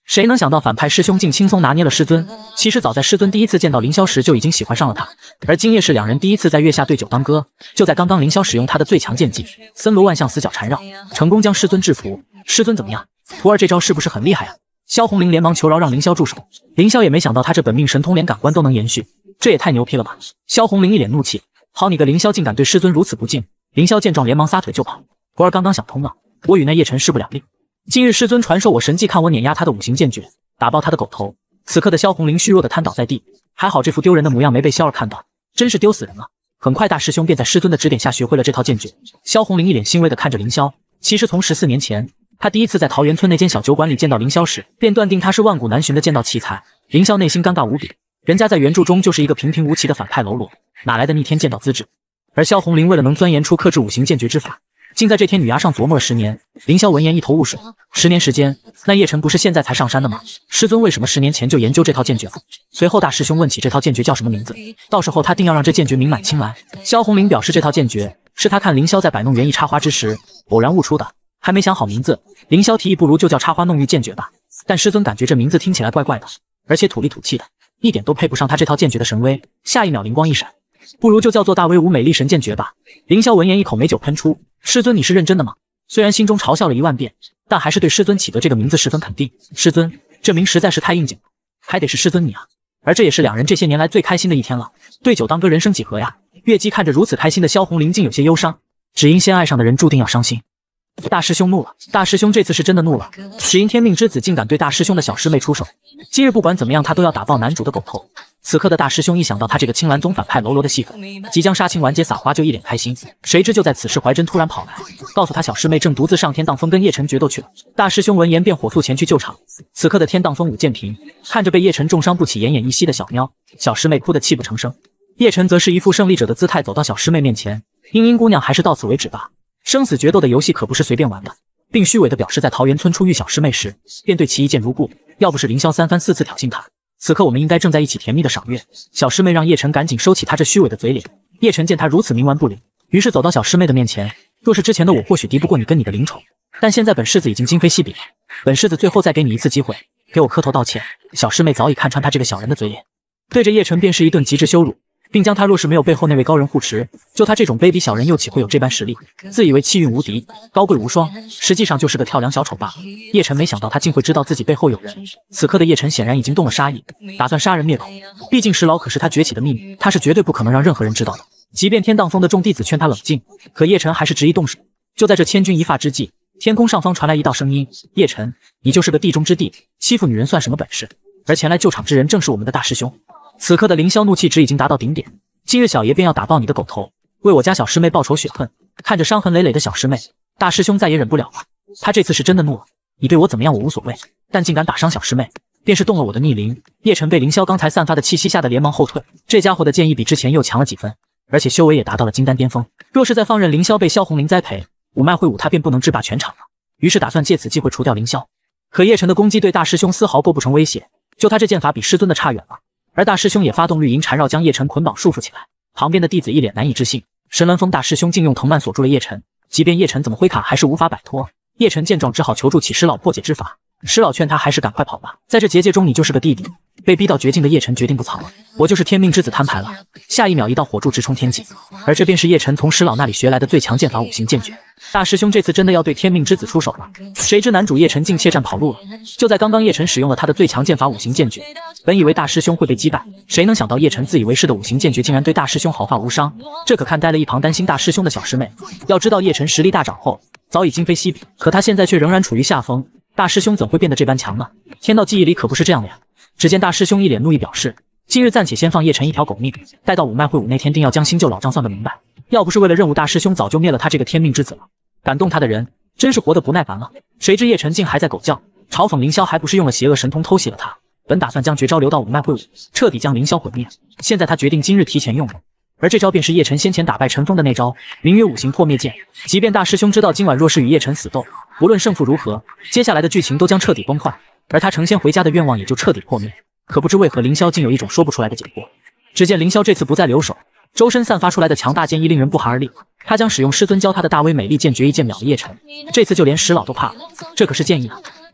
谁能想到反派师兄竟轻松拿捏了师尊？其实早在师尊第一次见到凌霄时就已经喜欢上了他，而今夜是两人第一次在月下对酒当歌。就在刚刚，凌霄使用他的最强剑技森罗万象死角缠绕，成功将师尊制服。师尊怎么样？徒儿这招是不是很厉害啊？萧红玲连忙求饶让凌霄住手。凌霄也没想到他这本命神通连感官都能延续，这也太牛批了吧！萧红玲一脸怒气，好你个凌霄竟敢对师尊如此不敬！凌霄见状连忙撒腿就跑。徒儿刚刚想通了，我与那叶晨势不两立。今日师尊传授我神技，看我碾压他的五行剑诀，打爆他的狗头。此刻的萧红玲虚弱的瘫倒在地，还好这副丢人的模样没被萧儿看到，真是丢死人了。很快大师兄便在师尊的指点下学会了这套剑诀。萧红玲一脸欣慰的看着凌霄，其实从14年前，他第一次在桃源村那间小酒馆里见到凌霄时，便断定他是万古难寻的剑道奇才。凌霄内心尴尬无比，人家在原著中就是一个平平无奇的反派喽啰，哪来的逆天剑道资质？而萧红玲为了能钻研出克制五行剑诀之法，竟在这天女崖上琢磨了10年。凌霄闻言一头雾水，10年时间，那叶晨不是现在才上山的吗？师尊为什么10年前就研究这套剑诀了？随后大师兄问起这套剑诀叫什么名字，到时候他定要让这剑诀名满青蓝。萧红玲表示这套剑诀是他看凌霄在摆弄园艺插花之时偶然悟出的，还没想好名字。凌霄提议不如就叫插花弄玉剑诀吧，但师尊感觉这名字听起来怪怪的，而且土里土气的，一点都配不上他这套剑诀的神威。下一秒灵光一闪，不如就叫做大威武美丽神剑诀吧。凌霄闻言一口美酒喷出，师尊你是认真的吗？虽然心中嘲笑了10000遍，但还是对师尊起的这个名字十分肯定。师尊，这名实在是太应景了，还得是师尊你啊！而这也是两人这些年来最开心的一天了。对酒当歌，人生几何呀？月姬看着如此开心的萧红玲，竟有些忧伤，只因先爱上的人注定要伤心。大师兄怒了，大师兄这次是真的怒了，只因天命之子竟敢对大师兄的小师妹出手，今日不管怎么样，他都要打爆男主的狗头。此刻的大师兄一想到他这个青蓝宗反派喽啰的戏份即将杀青完结撒花，就一脸开心。谁知就在此时，怀真突然跑来，告诉他小师妹正独自上天荡峰跟叶晨决斗去了。大师兄闻言便火速前去救场。此刻的天荡峰武剑平看着被叶晨重伤不起、奄奄一息的小喵，小师妹哭得泣不成声。叶晨则是一副胜利者的姿态走到小师妹面前，茵茵姑娘还是到此为止吧，生死决斗的游戏可不是随便玩的，并虚伪的表示在桃源村初遇小师妹时便对其一见如故。要不是凌霄3番4次挑衅他，此刻我们应该正在一起甜蜜的赏月。小师妹让叶晨赶紧收起他这虚伪的嘴脸。叶晨见他如此冥顽不灵，于是走到小师妹的面前，若是之前的我或许敌不过你跟你的灵宠，但现在本世子已经今非昔比了，本世子最后再给你一次机会，给我磕头道歉。小师妹早已看穿他这个小人的嘴脸，对着叶晨便是一顿极致羞辱，并将他若是没有背后那位高人护持，就他这种卑鄙小人又岂会有这般实力？自以为气运无敌，高贵无双，实际上就是个跳梁小丑罢了。叶晨没想到他竟会知道自己背后有人，此刻的叶晨显然已经动了杀意，打算杀人灭口。毕竟石老可是他崛起的秘密，他是绝对不可能让任何人知道的。即便天荡峰的众弟子劝他冷静，可叶晨还是执意动手。就在这千钧一发之际，天空上方传来一道声音：叶晨，你就是个地中之地，欺负女人算什么本事？而前来救场之人正是我们的大师兄。此刻的凌霄怒气值已经达到顶点，今日小爷便要打爆你的狗头，为我家小师妹报仇雪恨。看着伤痕累累的小师妹，大师兄再也忍不了了，他这次是真的怒了。你对我怎么样我无所谓，但竟敢打伤小师妹，便是动了我的逆鳞。叶晨被凌霄刚才散发的气息吓得连忙后退，这家伙的剑意比之前又强了几分，而且修为也达到了金丹巅峰。若是再放任凌霄被萧红玲栽培，五脉会武他便不能制霸全场了，于是打算借此机会除掉凌霄。可叶晨的攻击对大师兄丝毫构不成威胁，就他这剑法比师尊的差远了。而大师兄也发动绿银缠绕，将叶晨捆绑束缚起来。旁边的弟子一脸难以置信，神峦峰大师兄竟用藤蔓锁住了叶晨，即便叶晨怎么挥卡还是无法摆脱。叶晨见状只好求助起师老破解之法，师老劝他还是赶快跑吧，在这结界中你就是个弟弟。被逼到绝境的叶晨决定不藏了，我就是天命之子摊牌了。下一秒一道火柱直冲天际，而这便是叶晨从师老那里学来的最强剑法五行剑诀。大师兄这次真的要对天命之子出手了，谁知男主叶晨竟怯战跑路了。就在刚刚，叶晨使用了他的最强剑法五行剑诀，本以为大师兄会被击败，谁能想到叶晨自以为是的五行剑诀竟然对大师兄毫发无伤，这可看呆了一旁担心大师兄的小师妹。要知道叶晨实力大涨后早已今非昔比，可他现在却仍然处于下风，大师兄怎会变得这般强呢？天道记忆里可不是这样的呀。只见大师兄一脸怒意，表示今日暂且先放叶晨一条狗命，待到五脉会武那天定要将新旧老账算个明白。要不是为了任务，大师兄早就灭了他这个天命之子了。感动他的人真是活得不耐烦了。谁知叶晨竟还在狗叫，嘲讽凌霄还不是用了邪恶神通偷袭了他，本打算将绝招留到五脉会武，彻底将凌霄毁灭，现在他决定今日提前用了。而这招便是叶晨先前打败陈峰的那招名曰五行破灭剑。即便大师兄知道今晚若是与叶晨死斗，无论胜负如何，接下来的剧情都将彻底崩坏，而他成仙回家的愿望也就彻底破灭。可不知为何凌霄竟有一种说不出来的解脱。只见凌霄这次不再留手，周身散发出来的强大剑意令人不寒而栗。他将使用师尊教他的大威美丽剑诀一剑秒了叶晨，这次就连石老都怕了，这可是剑意啊！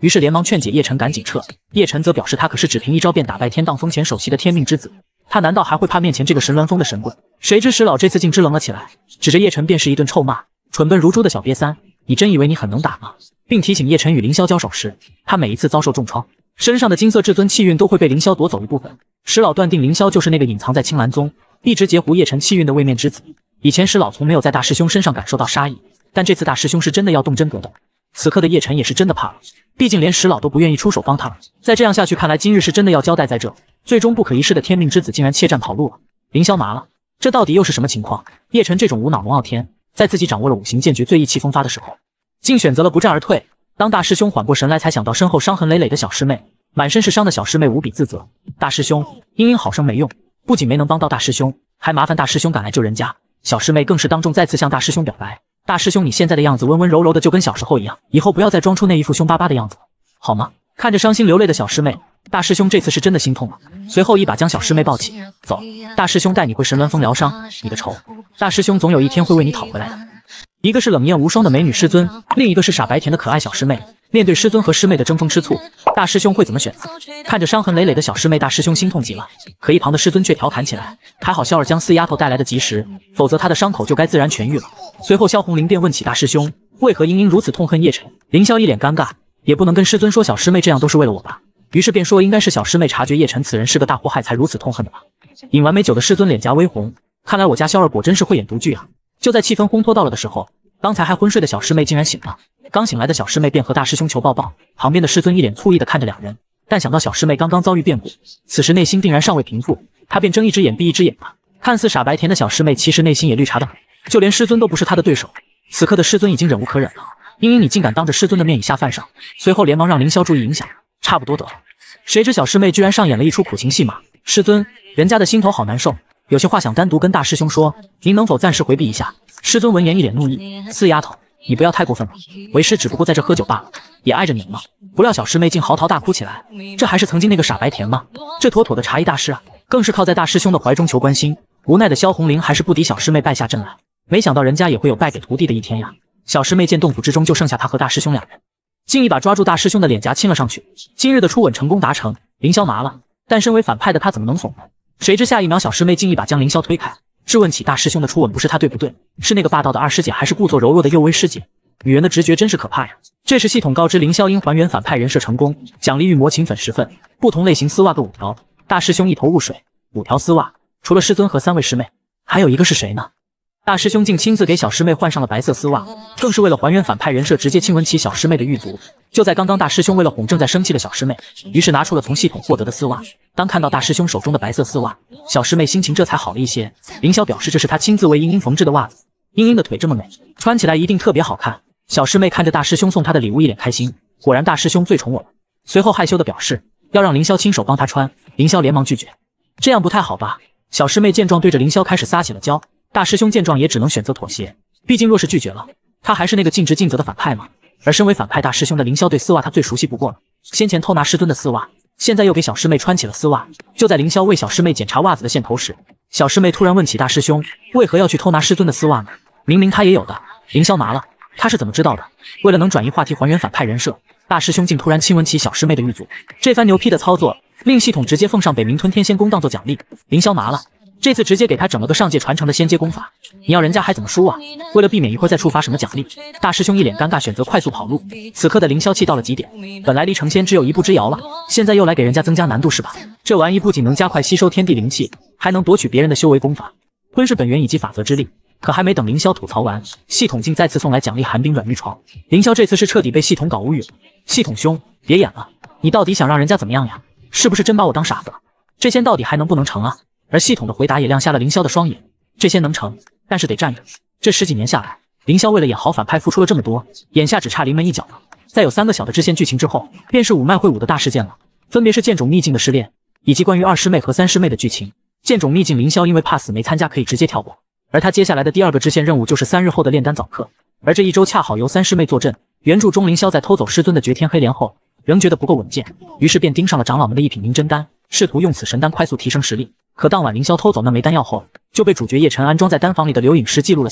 于是连忙劝解叶晨赶紧撤。叶晨则表示他可是只凭一招便打败天荡风前首席的天命之子，他难道还会怕面前这个神鸾峰的神棍？谁知石老这次竟支棱了起来，指着叶晨便是一顿臭骂：蠢笨如猪的小瘪三，你真以为你很能打吗？并提醒叶晨与凌霄交手时，他每一次遭受重创，身上的金色至尊气运都会被凌霄夺走一部分。石老断定凌霄就是那个隐藏在青蓝宗，一直截胡叶晨气运的位面之子。以前石老从没有在大师兄身上感受到杀意，但这次大师兄是真的要动真格的。此刻的叶晨也是真的怕了，毕竟连石老都不愿意出手帮他了。再这样下去，看来今日是真的要交代在这。最终不可一世的天命之子竟然怯战跑路了，凌霄麻了，这到底又是什么情况？叶晨这种无脑龙傲天，在自己掌握了五行剑诀最意气风发的时候，竟选择了不战而退。当大师兄缓过神来，才想到身后伤痕累累的小师妹，满身是伤的小师妹无比自责。大师兄，英英好生没用，不仅没能帮到大师兄，还麻烦大师兄赶来救人家。小师妹更是当众再次向大师兄表白，大师兄你现在的样子温温柔柔的，就跟小时候一样，以后不要再装出那一副凶巴巴的样子了，好吗？看着伤心流泪的小师妹，大师兄这次是真的心痛了，随后一把将小师妹抱起，走，大师兄带你回神鸾峰疗伤，你的仇，大师兄总有一天会为你讨回来的。一个是冷艳无双的美女师尊，另一个是傻白甜的可爱小师妹。面对师尊和师妹的争风吃醋，大师兄会怎么选择？看着伤痕累累的小师妹，大师兄心痛极了。可一旁的师尊却调侃起来，还好萧儿将四丫头带来的及时，否则她的伤口就该自然痊愈了。随后萧红玲便问起大师兄，为何英英如此痛恨叶晨？凌霄一脸尴尬，也不能跟师尊说小师妹这样都是为了我吧，于是便说应该是小师妹察觉叶晨此人是个大祸害，才如此痛恨的吧。饮完美酒的师尊脸颊微红，看来我家萧儿果真是会演独剧啊。就在气氛烘托到了的时候，刚才还昏睡的小师妹竟然醒了。刚醒来的小师妹便和大师兄求抱抱，旁边的师尊一脸醋意的看着两人，但想到小师妹刚刚遭遇变故，此时内心定然尚未平复，他便睁一只眼闭一只眼吧。看似傻白甜的小师妹，其实内心也绿茶的很，就连师尊都不是她的对手。此刻的师尊已经忍无可忍了，英英你竟敢当着师尊的面以下犯上，随后连忙让凌霄注意影响，差不多得了。谁知小师妹居然上演了一出苦情戏码，师尊，人家的心头好难受，有些话想单独跟大师兄说，您能否暂时回避一下？师尊闻言一脸怒意，四丫头，你不要太过分了，为师只不过在这喝酒罢了，也碍着您了。不料小师妹竟嚎啕大哭起来，这还是曾经那个傻白甜吗？这妥妥的茶艺大师啊，更是靠在大师兄的怀中求关心。无奈的萧红玲还是不敌小师妹败下阵来，没想到人家也会有败给徒弟的一天呀。小师妹见洞府之中就剩下她和大师兄两人，竟一把抓住大师兄的脸颊亲了上去。今日的初吻成功达成，凌霄麻了，但身为反派的他怎么能怂呢？谁知下一秒小师妹竟一把将凌霄推开，质问起大师兄的初吻不是他对不对？是那个霸道的二师姐，还是故作柔弱的幼薇师姐？女人的直觉真是可怕呀！这时系统告知凌霄因还原反派人设成功，奖励玉魔琴粉10份，不同类型丝袜各5条。大师兄一头雾水，5条丝袜，除了师尊和3位师妹，还有一个是谁呢？大师兄竟亲自给小师妹换上了白色丝袜，更是为了还原反派人设，直接亲吻起小师妹的玉足。就在刚刚，大师兄为了哄正在生气的小师妹，于是拿出了从系统获得的丝袜。当看到大师兄手中的白色丝袜，小师妹心情这才好了一些。凌霄表示这是他亲自为英英缝制的袜子，英英的腿这么美，穿起来一定特别好看。小师妹看着大师兄送她的礼物，一脸开心，果然大师兄最宠我了。随后害羞的表示要让凌霄亲手帮她穿，凌霄连忙拒绝，这样不太好吧？小师妹见状对着凌霄开始撒起了娇。大师兄见状也只能选择妥协，毕竟若是拒绝了，他还是那个尽职尽责的反派嘛。而身为反派大师兄的凌霄对丝袜他最熟悉不过了，先前偷拿师尊的丝袜，现在又给小师妹穿起了丝袜。就在凌霄为小师妹检查袜子的线头时，小师妹突然问起大师兄为何要去偷拿师尊的丝袜呢？明明他也有的。凌霄麻了，他是怎么知道的？为了能转移话题还原反派人设，大师兄竟突然亲吻起小师妹的玉足，这番牛批的操作令系统直接奉上北冥吞天仙功当做奖励。凌霄麻了，这次直接给他整了个上界传承的仙阶功法，你要人家还怎么输啊？为了避免一会儿再触发什么奖励，大师兄一脸尴尬，选择快速跑路。此刻的凌霄气到了极点，本来离成仙只有一步之遥了，现在又来给人家增加难度是吧？这玩意不仅能加快吸收天地灵气，还能夺取别人的修为功法，吞噬本源以及法则之力。可还没等凌霄吐槽完，系统竟再次送来奖励寒冰软玉床。凌霄这次是彻底被系统搞无语了。系统兄，别演了，你到底想让人家怎么样呀？是不是真把我当傻子了？这仙到底还能不能成啊？而系统的回答也亮瞎了凌霄的双眼，这些能成，但是得站着。这10几年下来，凌霄为了演好反派付出了这么多，眼下只差临门一脚了。再有3个小的支线剧情之后，便是5脉会武的大事件了，分别是剑种秘境的试炼，以及关于2师妹和3师妹的剧情。剑种秘境凌霄因为怕死没参加，可以直接跳过，而他接下来的第2个支线任务就是3日后的炼丹早课，而这一周恰好由3师妹坐镇。原著中凌霄在偷走师尊的绝天黑莲后，仍觉得不够稳健，于是便盯上了长老们的一品凝真丹，试图用此神丹快速提升实力。可当晚凌霄偷走那枚丹药后，就被主角叶晨安装在丹房里的留影师记录了下来。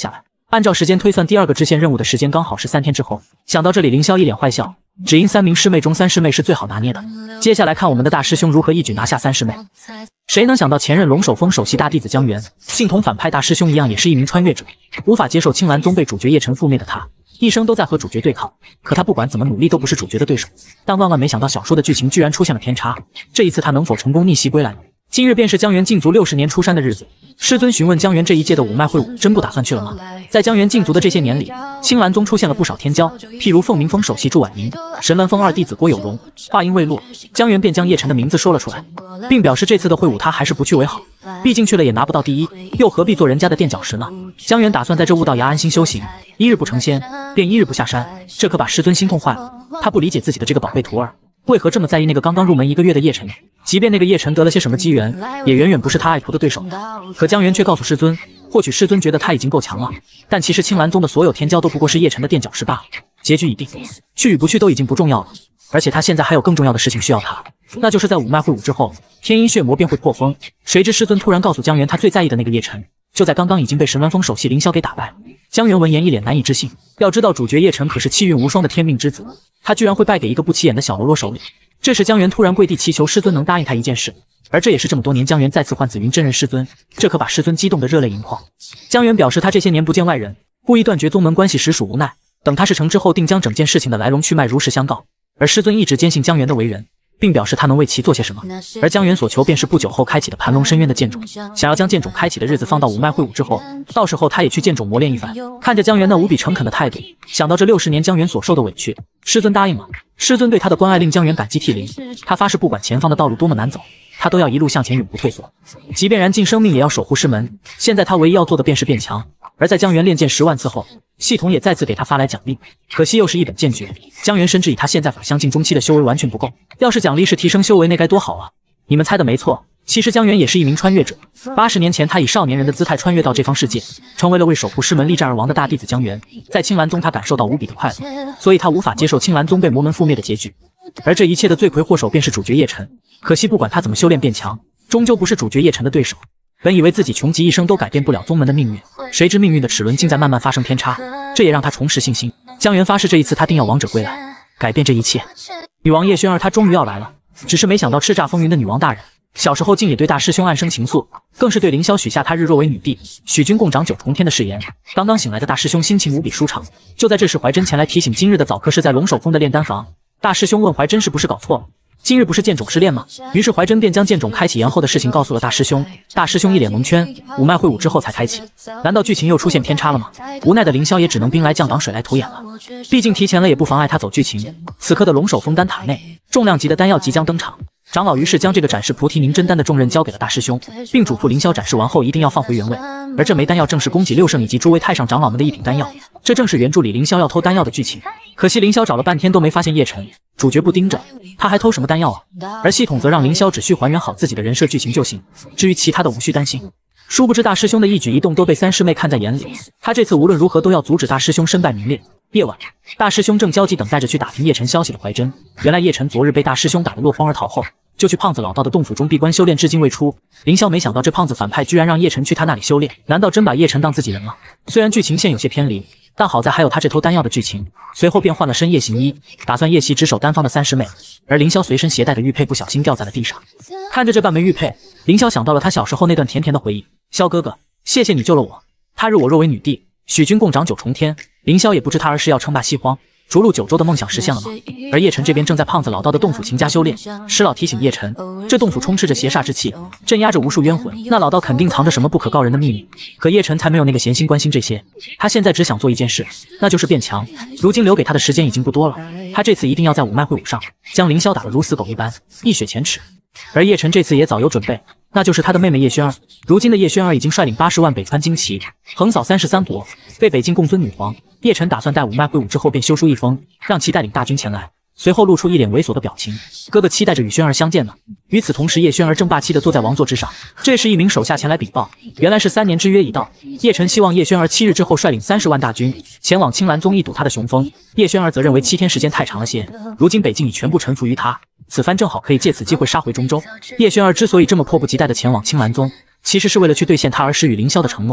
按照时间推算，第二个支线任务的时间刚好是3天之后。想到这里，凌霄一脸坏笑，只因3名师妹中3师妹是最好拿捏的。接下来看我们的大师兄如何一举拿下3师妹。谁能想到前任龙首峰首席大弟子江源，竟同反派大师兄一样，也是一名穿越者，无法接受青蓝宗被主角叶晨覆灭的他。一生都在和主角对抗，可他不管怎么努力都不是主角的对手。但万万没想到，小说的剧情居然出现了偏差。这一次他能否成功逆袭归来呢？今日便是江源禁足60年出山的日子。师尊询问江源这一届的五脉会武真不打算去了吗？在江源禁足的这些年里，青蓝宗出现了不少天骄，譬如凤鸣峰首席祝婉莹、神鸾峰二弟子郭有容。话音未落，江源便将叶晨的名字说了出来，并表示这次的会武他还是不去为好，毕竟去了也拿不到第一，又何必做人家的垫脚石呢？江源打算在这悟道崖安心修行，1日不成仙，便1日不下山，这可把师尊心痛坏了。他不理解自己的这个宝贝徒儿为何这么在意那个刚刚入门1个月的叶晨呢？即便那个叶晨得了些什么机缘，也远远不是他爱徒的对手。可江源却告诉师尊，或许师尊觉得他已经够强了，但其实青蓝宗的所有天骄都不过是叶晨的垫脚石罢了。结局已定，去与不去都已经不重要了。而且他现在还有更重要的事情需要他，那就是在五脉会武之后，天阴血魔便会破风。谁知师尊突然告诉江源，他最在意的那个叶晨，就在刚刚已经被神鸾峰首席凌霄给打败了。江源闻言一脸难以置信，要知道主角叶晨可是气运无双的天命之子，他居然会败给一个不起眼的小喽啰手里。这时江源突然跪地祈求师尊能答应他一件事，而这也是这么多年江源再次唤紫云真人师尊，这可把师尊激动得热泪盈眶。江源表示他这些年不见外人，故意断绝宗门关系实属无奈，等他事成之后定将整件事情的来龙去脉如实相告。而师尊一直坚信江源的为人，并表示他能为其做些什么。而江源所求便是不久后开启的盘龙深渊的剑种，想要将剑种开启的日子放到五脉会武之后，到时候他也去剑种磨练一番。看着江源那无比诚恳的态度，想到这60年江源所受的委屈，师尊答应了。师尊对他的关爱令江源感激涕零，他发誓不管前方的道路多么难走，他都要一路向前永不退缩，即便燃尽生命也要守护师门。现在他唯一要做的便是变强。而在江源练剑10万次后，系统也再次给他发来奖励，可惜又是一本剑诀。江源深知以他现在法相境中期的修为完全不够，要是奖励是提升修为，那该多好啊！你们猜的没错，其实江源也是一名穿越者。80年前，他以少年人的姿态穿越到这方世界，成为了为守护师门力战而亡的大弟子江源。在青蓝宗，他感受到无比的快乐，所以他无法接受青蓝宗被魔门覆灭的结局。而这一切的罪魁祸首便是主角叶晨，可惜不管他怎么修炼变强，终究不是主角叶晨的对手。本以为自己穷极一生都改变不了宗门的命运，谁知命运的齿轮竟在慢慢发生偏差，这也让他重拾信心。江源发誓这一次他定要王者归来，改变这一切。女王叶轩儿她终于要来了，只是没想到叱咤风云的女王大人，小时候竟也对大师兄暗生情愫，更是对凌霄许下他日若为女帝，许君共长9重天的誓言。刚刚醒来的大师兄心情无比舒畅，就在这时怀真前来提醒，今日的早课是在龙首峰的炼丹房。大师兄问怀真是不是搞错了，今日不是剑种试炼吗？于是怀真便将剑种开启延后的事情告诉了大师兄。大师兄一脸蒙圈，五脉会武之后才开启，难道剧情又出现偏差了吗？无奈的凌霄也只能兵来将挡水来土掩了，毕竟提前了也不妨碍他走剧情。此刻的龙首峰丹塔内，重量级的丹药即将登场，长老于是将这个展示菩提凝真丹的重任交给了大师兄，并嘱咐凌霄展示完后一定要放回原位。而这枚丹药正是供给6圣以及诸位太上长老们的一品丹药，这正是原著里凌霄要偷丹药的剧情。可惜凌霄找了半天都没发现叶晨，主角不盯着，他还偷什么丹药啊？而系统则让凌霄只需还原好自己的人设剧情就行，至于其他的无需担心。殊不知大师兄的一举一动都被3师妹看在眼里，他这次无论如何都要阻止大师兄身败名裂。夜晚，大师兄正焦急等待着去打听叶晨消息的怀真，原来叶晨昨日被大师兄打得落荒而逃后，就去胖子老道的洞府中闭关修炼，至今未出。凌霄没想到这胖子反派居然让叶晨去他那里修炼，难道真把叶晨当自己人了？虽然剧情线有些偏离，但好在还有他这偷丹药的剧情。随后便换了身夜行衣，打算夜袭值守丹方的3师妹。而凌霄随身携带的玉佩不小心掉在了地上，看着这半枚玉佩，凌霄想到了他小时候那段甜甜的回忆。萧哥哥，谢谢你救了我，他日我若为女帝，许君共长9重天。凌霄也不知他儿时要称霸西荒逐鹿9州的梦想实现了吗？而叶晨这边正在胖子老道的洞府勤加修炼。师老提醒叶晨，这洞府充斥着邪煞之气，镇压着无数冤魂，那老道肯定藏着什么不可告人的秘密。可叶晨才没有那个闲心关心这些，他现在只想做一件事，那就是变强。如今留给他的时间已经不多了，他这次一定要在五脉会武上将凌霄打得如死狗一般，一雪前耻。而叶晨这次也早有准备，那就是他的妹妹叶轩儿。如今的叶轩儿已经率领80万北川旌旗，横扫33国，被北境共尊女皇。叶晨打算待五脉会武之后便修书一封，让其带领大军前来。随后露出一脸猥琐的表情，哥哥期待着与轩儿相见呢。与此同时，叶轩儿正霸气地坐在王座之上。这时一名手下前来禀报，原来是3年之约已到。叶晨希望叶轩儿7日之后率领30万大军前往青蓝宗一睹他的雄风，叶轩儿则认为7天时间太长了些，如今北境已全部臣服于他，此番正好可以借此机会杀回中州。叶轩儿之所以这么迫不及待地前往青蓝宗，其实是为了去兑现他儿时与凌霄的承诺。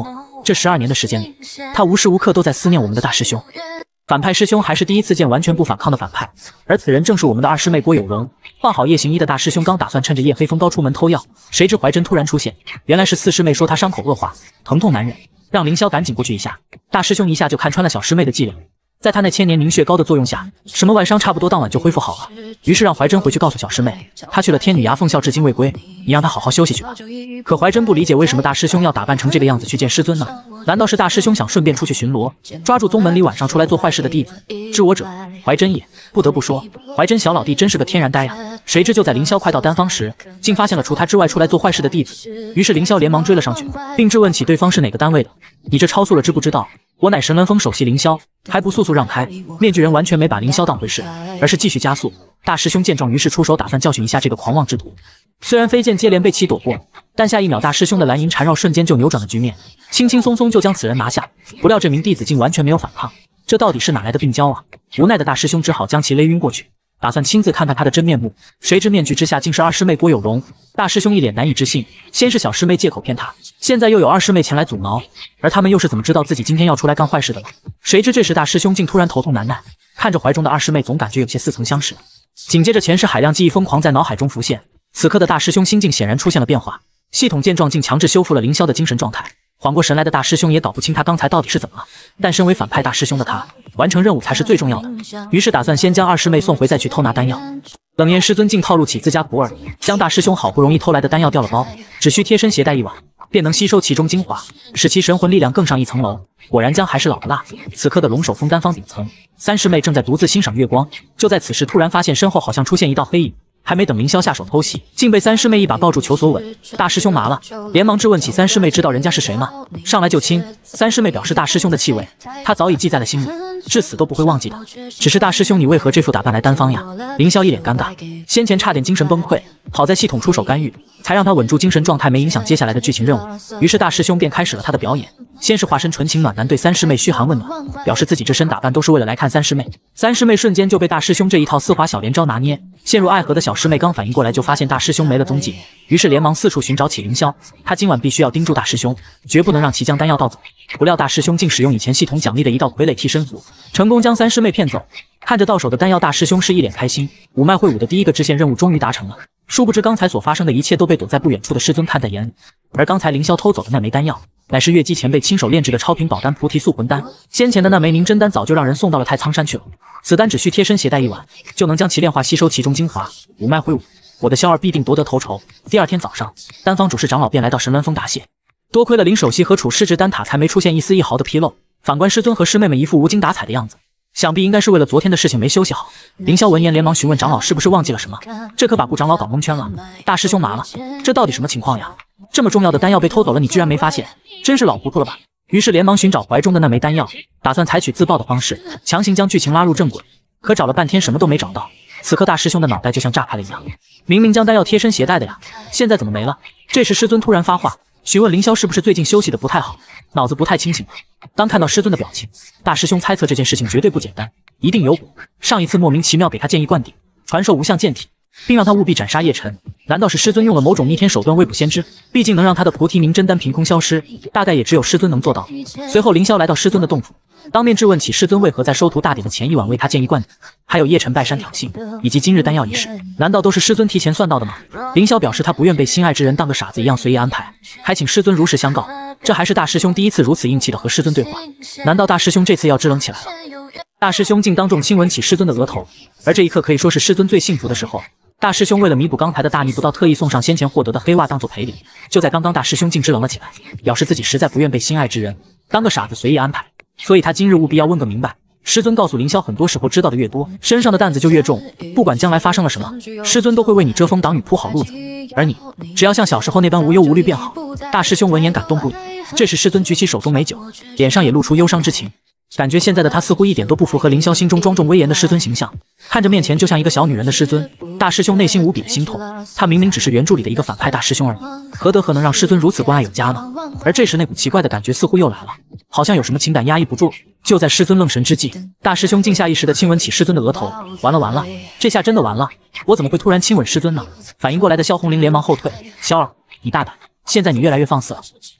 这12年的时间里，他无时无刻都在思念我们的大师兄。反派师兄还是第一次见完全不反抗的反派，而此人正是我们的二师妹郭有容。换好夜行衣的大师兄刚打算趁着夜黑风高出门偷药，谁知怀真突然出现，原来是四师妹说他伤口恶化，疼痛难忍，让凌霄赶紧过去一下。大师兄一下就看穿了小师妹的伎俩。在他那千年凝血膏的作用下，什么外伤差不多当晚就恢复好了。于是让怀真回去告诉小师妹，他去了天女崖奉孝至今未归，你让他好好休息去吧。可怀真不理解为什么大师兄要打扮成这个样子去见师尊呢？难道是大师兄想顺便出去巡逻，抓住宗门里晚上出来做坏事的弟子？知我者，怀真也。不得不说，怀真小老弟真是个天然呆啊！谁知就在凌霄快到丹方时，竟发现了除他之外出来做坏事的弟子。于是凌霄连忙追了上去，并质问起对方是哪个单位的。你这超速了知不知道？我乃神鸾峰首席凌霄，还不速速让开！面具人完全没把凌霄当回事，而是继续加速。大师兄见状，于是出手打算教训一下这个狂妄之徒。虽然飞剑接连被其躲过，但下一秒大师兄的蓝银缠绕瞬间就扭转了局面，轻轻松松就将此人拿下。不料这名弟子竟完全没有反抗，这到底是哪来的病娇啊？无奈的大师兄只好将其勒晕过去，打算亲自看看他的真面目。谁知面具之下竟是二师妹郭有容。大师兄一脸难以置信，先是小师妹借口骗他，现在又有二师妹前来阻挠，而他们又是怎么知道自己今天要出来干坏事的呢？谁知这时大师兄竟突然头痛难耐，看着怀中的二师妹，总感觉有些似曾相识。紧接着前世海量记忆疯狂在脑海中浮现，此刻的大师兄心境显然出现了变化。系统见状竟强制修复了凌霄的精神状态。缓过神来的大师兄也搞不清他刚才到底是怎么了，但身为反派大师兄的他，完成任务才是最重要的，于是打算先将二师妹送回，再去偷拿丹药。冷焰师尊竟套路起自家徒儿，将大师兄好不容易偷来的丹药掉了包，只需贴身携带一碗，便能吸收其中精华，使其神魂力量更上一层楼。果然姜还是老的辣。此刻的龙首峰丹方顶层，三师妹正在独自欣赏月光，就在此时突然发现身后好像出现一道黑影。还没等凌霄下手偷袭，竟被三师妹一把抱住求索吻。大师兄麻了，连忙质问起三师妹知道人家是谁吗？上来就亲。三师妹表示大师兄的气味，她早已记在了心里，至死都不会忘记的。只是大师兄你为何这副打扮来丹方呀？凌霄一脸尴尬，先前差点精神崩溃，好在系统出手干预，才让他稳住精神状态，没影响接下来的剧情任务。于是大师兄便开始了他的表演，先是化身纯情暖男对三师妹嘘寒问暖，表示自己这身打扮都是为了来看三师妹。三师妹瞬间就被大师兄这一套丝滑小连招拿捏，陷入爱河的小师妹刚反应过来，就发现大师兄没了踪迹，于是连忙四处寻找起凌霄。他今晚必须要盯住大师兄，绝不能让其将丹药盗走。不料大师兄竟使用以前系统奖励的一道傀儡替身符，成功将三师妹骗走。看着到手的丹药，大师兄是一脸开心，五脉会武的第一个支线任务终于达成了。殊不知刚才所发生的一切都被躲在不远处的师尊看在眼里，而刚才凌霄偷走的那枚丹药，乃是月姬前辈亲手炼制的超品宝丹菩提素魂丹。先前的那枚凝真丹早就让人送到了太仓山去了，此丹只需贴身携带一碗，就能将其炼化吸收其中精华。五脉会武，我的萧儿必定夺得头筹。第二天早上，丹方主事长老便来到神鸾峰答谢，多亏了林首席和楚师至丹塔，才没出现一丝一毫的纰漏。反观师尊和师妹们一副无精打采的样子，想必应该是为了昨天的事情没休息好。凌霄闻言连忙询问长老是不是忘记了什么，这可把顾长老搞蒙圈了。大师兄麻了，这到底什么情况呀？这么重要的丹药被偷走了，你居然没发现，真是老糊涂了吧？于是连忙寻找怀中的那枚丹药，打算采取自爆的方式，强行将剧情拉入正轨。可找了半天什么都没找到。此刻大师兄的脑袋就像炸开了一样，明明将丹药贴身携带的呀，现在怎么没了？这时师尊突然发话，询问凌霄是不是最近休息的不太好，脑子不太清醒吧。当看到师尊的表情，大师兄猜测这件事情绝对不简单，一定有蛊。上一次莫名其妙给他建议灌顶，传授无相剑体，并让他务必斩杀叶辰，难道是师尊用了某种逆天手段未卜先知？毕竟能让他的菩提凝真丹凭空消失，大概也只有师尊能做到。随后凌霄来到师尊的洞府，当面质问起师尊为何在收徒大典的前一晚为他建议灌顶，还有叶辰拜山挑衅，以及今日丹药一事，难道都是师尊提前算到的吗？凌霄表示他不愿被心爱之人当个傻子一样随意安排，还请师尊如实相告。这还是大师兄第一次如此硬气的和师尊对话，难道大师兄这次要支棱起来了？大师兄竟当众亲吻起师尊的额头，而这一刻可以说是师尊最幸福的时候。大师兄为了弥补刚才的大逆不道，特意送上先前获得的黑袜当做赔礼。就在刚刚，大师兄竟支棱了起来，表示自己实在不愿被心爱之人当个傻子随意安排，所以他今日务必要问个明白。师尊告诉凌霄，很多时候知道的越多，身上的担子就越重，不管将来发生了什么，师尊都会为你遮风挡雨铺好路子，而你只要像小时候那般无忧无虑便好。大师兄闻言感动不已，这时师尊举起手中美酒，脸上也露出忧伤之情，感觉现在的他似乎一点都不符合凌霄心中庄重威严的师尊形象。看着面前就像一个小女人的师尊，大师兄内心无比的心痛。他明明只是原著里的一个反派大师兄而已，何能让师尊如此关爱有加呢？而这时那股奇怪的感觉似乎又来了，好像有什么情感压抑不住。就在师尊愣神之际，大师兄竟下意识地亲吻起师尊的额头。完了，这下真的完了，我怎么会突然亲吻师尊呢？反应过来的萧红玲连忙后退，萧儿，你大胆，现在你越来越放肆了。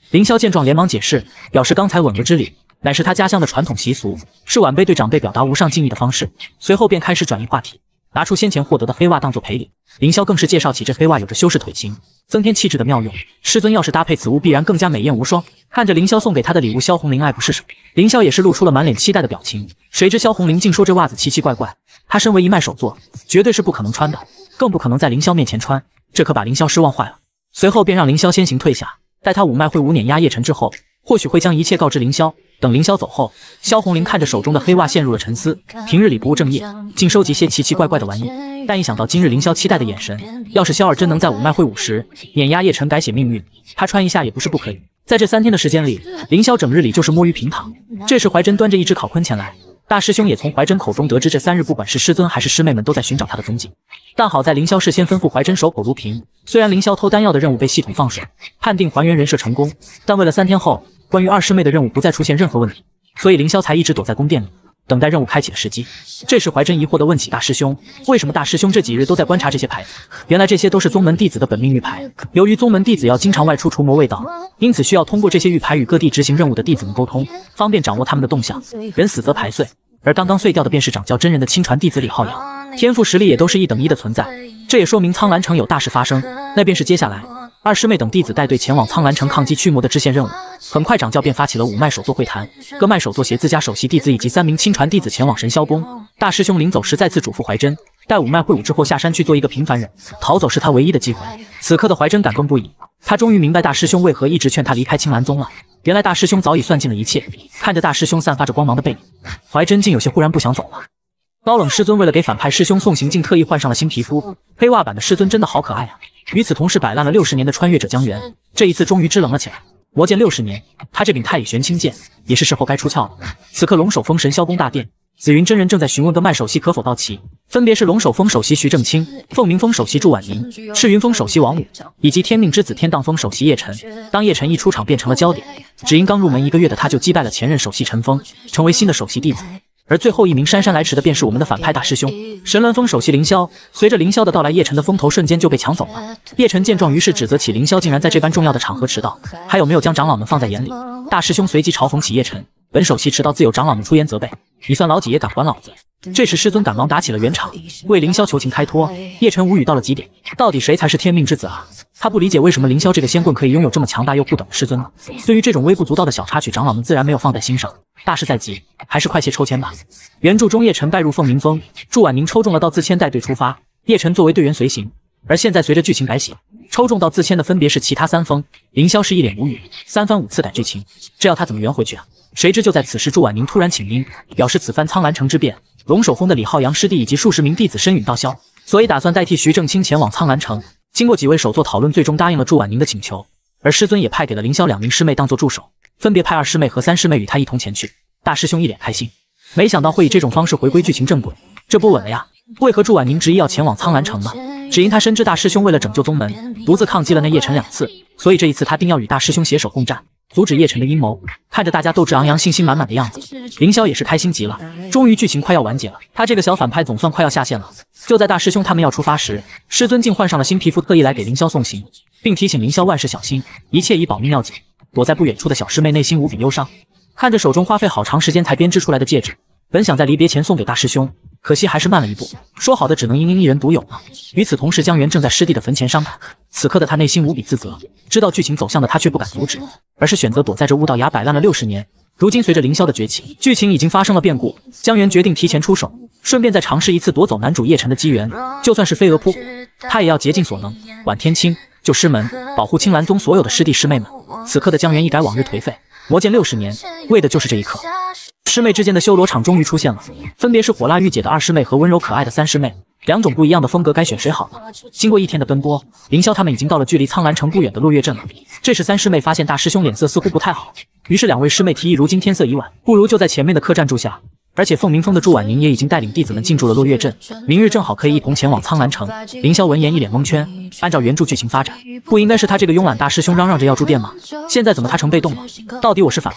凌霄见状连忙解释，表示刚才吻额之礼乃是他家乡的传统习俗，是晚辈对长辈表达无上敬意的方式。随后便开始转移话题，拿出先前获得的黑袜当作赔礼。凌霄更是介绍起这黑袜有着修饰腿型、增添气质的妙用，师尊要是搭配此物，必然更加美艳无双。看着凌霄送给他的礼物，萧红玲爱不释手，凌霄也是露出了满脸期待的表情。谁知萧红玲竟说这袜子奇奇怪怪，她身为一脉手作，绝对是不可能穿的，更不可能在凌霄面前穿，这可把凌霄失望坏了。随后便让凌霄先行退下，待他五脉会武碾压叶晨之后，或许会将一切告知凌霄。等凌霄走后，萧红玲看着手中的黑袜陷入了沉思。平日里不务正业，竟收集些奇奇怪怪的玩意，但一想到今日凌霄期待的眼神，要是萧儿真能在五脉会武时碾压叶晨改写命运，他穿一下也不是不可以。在这3天的时间里，凌霄整日里就是摸鱼平躺。这时怀真端着一只烤坤前来，大师兄也从怀真口中得知这3日不管是师尊还是师妹们都在寻找他的踪迹。但好在凌霄事先吩咐怀真守口如瓶，虽然凌霄偷丹药的任务被系统放水，判定还原人设成功，但为了3天后关于2师妹的任务不再出现任何问题，所以凌霄才一直躲在宫殿里，等待任务开启的时机。这时怀真疑惑地问起大师兄，为什么大师兄这几日都在观察这些牌子？原来这些都是宗门弟子的本命玉牌，由于宗门弟子要经常外出除魔卫道，因此需要通过这些玉牌与各地执行任务的弟子们沟通，方便掌握他们的动向。人死则牌碎，而刚刚碎掉的便是掌教真人的亲传弟子李浩洋，天赋实力也都是1等1的存在。这也说明苍兰城有大事发生，那便是接下来2师妹等弟子带队前往苍兰城抗击驱魔的支线任务。很快掌教便发起了5脉首座会谈，各脉首座携自家首席弟子以及3名亲传弟子前往神霄宫。大师兄临走时再次嘱咐怀真，待5脉会武之后下山去做一个平凡人，逃走是他唯一的机会。此刻的怀真感动不已，他终于明白大师兄为何一直劝他离开青兰宗了。原来大师兄早已算尽了一切。看着大师兄散发着光芒的背影，怀真竟有些忽然不想走了。高冷师尊为了给反派师兄送行，竟特意换上了新皮肤，黑袜版的师尊真的好可爱啊！与此同时，摆烂了60年的穿越者江源，这一次终于支棱了起来。魔剑60年，他这柄太乙玄清剑也是时候该出鞘了。此刻龙首峰神霄宫大殿，紫云真人正在询问各脉首席可否到齐，分别是龙首峰首席徐正清、凤鸣峰首席祝婉宁、赤云峰首席王武，以及天命之子天荡峰首席叶晨。当叶晨一出场便成了焦点，只因刚入门1个月的他就击败了前任首席陈峰，成为新的首席弟子。而最后一名姗姗来迟的便是我们的反派大师兄神峦峰首席凌霄。随着凌霄的到来，叶晨的风头瞬间就被抢走了。叶晨见状，于是指责起凌霄竟然在这般重要的场合迟到，还有没有将长老们放在眼里。大师兄随即嘲讽起叶晨，本首席迟到自有长老们出言责备，你算老几也敢管老子。这时师尊赶忙打起了圆场，为凌霄求情开脱。叶晨无语到了极点，到底谁才是天命之子啊？他不理解为什么凌霄这个仙棍可以拥有这么强大又不等的师尊呢？对于这种微不足道的小插曲，长老们自然没有放在心上。大事在即，还是快些抽签吧。原著中叶晨拜入凤鸣峰，祝婉宁抽中了道自谦带队出发，叶晨作为队员随行。而现在随着剧情改写，抽中道自谦的分别是其他3峰。凌霄是一脸无语，3番5次改剧情，这要他怎么圆回去啊？谁知就在此时，祝婉宁突然请缨，表示此番苍兰城之变，龙首峰的李浩洋师弟以及数十名弟子身陨道消，所以打算代替徐正清前往苍兰城。经过几位首座讨论，最终答应了祝婉宁的请求，而师尊也派给了凌霄2名师妹当做助手，分别派2师妹和3师妹与他一同前去。大师兄一脸开心，没想到会以这种方式回归剧情正轨，这波稳了呀！为何祝婉宁执意要前往苍兰城呢？只因他深知大师兄为了拯救宗门，独自抗击了那叶晨2次，所以这一次他定要与大师兄携手共战，阻止叶晨的阴谋。看着大家斗志昂扬、信心满满的样子，凌霄也是开心极了。终于剧情快要完结了，他这个小反派总算快要下线了。就在大师兄他们要出发时，师尊竟换上了新皮肤，特意来给凌霄送行，并提醒凌霄万事小心，一切以保命要紧。躲在不远处的小师妹内心无比忧伤，看着手中花费好长时间才编织出来的戒指，本想在离别前送给大师兄，可惜还是慢了一步，说好的只能英英一人独有呢。与此同时，江源正在师弟的坟前伤感，此刻的他内心无比自责，知道剧情走向的他却不敢阻止，而是选择躲在这巫道崖摆烂了60年。如今随着凌霄的崛起，剧情已经发生了变故，江源决定提前出手，顺便再尝试一次夺走男主叶晨的机缘，就算是飞蛾扑火，他也要竭尽所能，挽天青，救师门，保护青兰宗所有的师弟师妹们。此刻的江源一改往日颓废，磨剑60年，为的就是这一刻。师妹之间的修罗场终于出现了，分别是火辣御姐的2师妹和温柔可爱的3师妹，2种不一样的风格，该选谁好呢？经过1天的奔波，凌霄他们已经到了距离苍兰城不远的落月镇了。这时3师妹发现大师兄脸色似乎不太好，于是2位师妹提议，如今天色已晚，不如就在前面的客栈住下。而且凤鸣峰的祝婉宁也已经带领弟子们进驻了落月镇，明日正好可以一同前往苍兰城。凌霄闻言一脸蒙圈，按照原著剧情发展，不应该是他这个慵懒大师兄嚷嚷着要住店吗？现在怎么他成被动了？到底我是反派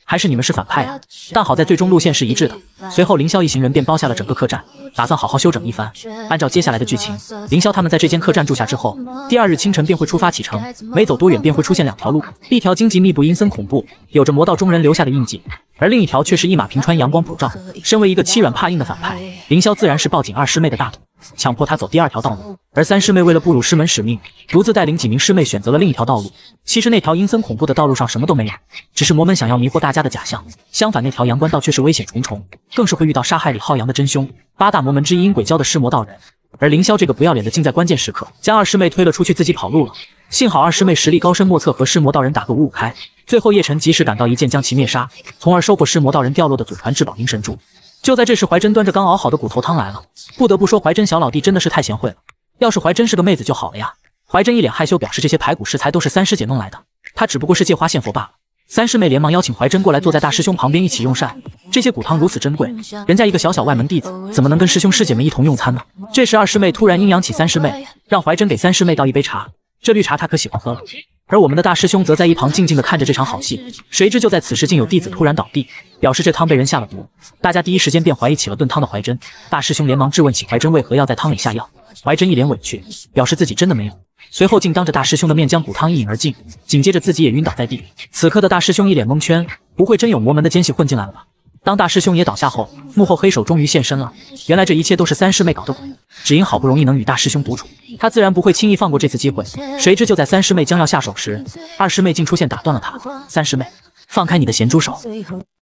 还是你们是反派啊？但好在最终路线是一致的。随后凌霄一行人便包下了整个客栈，打算好好休整一番。按照接下来的剧情，凌霄他们在这间客栈住下之后，第二日清晨便会出发启程，没走多远便会出现两条路，一条荆棘密布阴森恐怖，有着魔道中人留下的印记，而另一条却是一马平川阳光普照。身为一个欺软怕硬的反派，凌霄自然是抱紧二师妹的大腿，强迫她走第二条道路。而三师妹为了不辱师门使命，独自带领几名师妹选择了另一条道路。其实那条阴森恐怖的道路上什么都没有，只是魔门想要迷惑大家的假象。相反，那条阳关道却是危险重重，更是会遇到杀害李浩洋的真凶，八大魔门之一阴鬼教的尸魔道人。而凌霄这个不要脸的竟在关键时刻将二师妹推了出去，自己跑路了。幸好二师妹实力高深莫测，和尸魔道人打个五五开。最后叶晨及时赶到，一剑将其灭杀，从而收获尸魔道人掉落的祖传至宝银神珠。就在这时，怀真端着刚熬好的骨头汤来了。不得不说，怀真小老弟真的是太贤惠了。要是怀真是个妹子就好了呀。怀真一脸害羞，表示这些排骨食材都是三师姐弄来的，她只不过是借花献佛罢了。三师妹连忙邀请怀真过来，坐在大师兄旁边一起用膳。这些骨汤如此珍贵，人家一个小小外门弟子，怎么能跟师兄师姐们一同用餐呢？这时二师妹突然阴阳起三师妹，让怀真给三师妹倒一杯茶。这绿茶她可喜欢喝了。而我们的大师兄则在一旁静静地看着这场好戏。谁知就在此时，竟有弟子突然倒地，表示这汤被人下了毒。大家第一时间便怀疑起了炖汤的怀真。大师兄连忙质问起怀真为何要在汤里下药。怀真一脸委屈，表示自己真的没有。随后竟当着大师兄的面将骨汤一饮而尽，紧接着自己也晕倒在地。此刻的大师兄一脸蒙圈，不会真有魔门的奸细混进来了吧？当大师兄也倒下后，幕后黑手终于现身了。原来这一切都是三师妹搞的鬼。只因好不容易能与大师兄独处，他自然不会轻易放过这次机会。谁知就在三师妹将要下手时，二师妹竟出现打断了他。三师妹，放开你的咸猪手！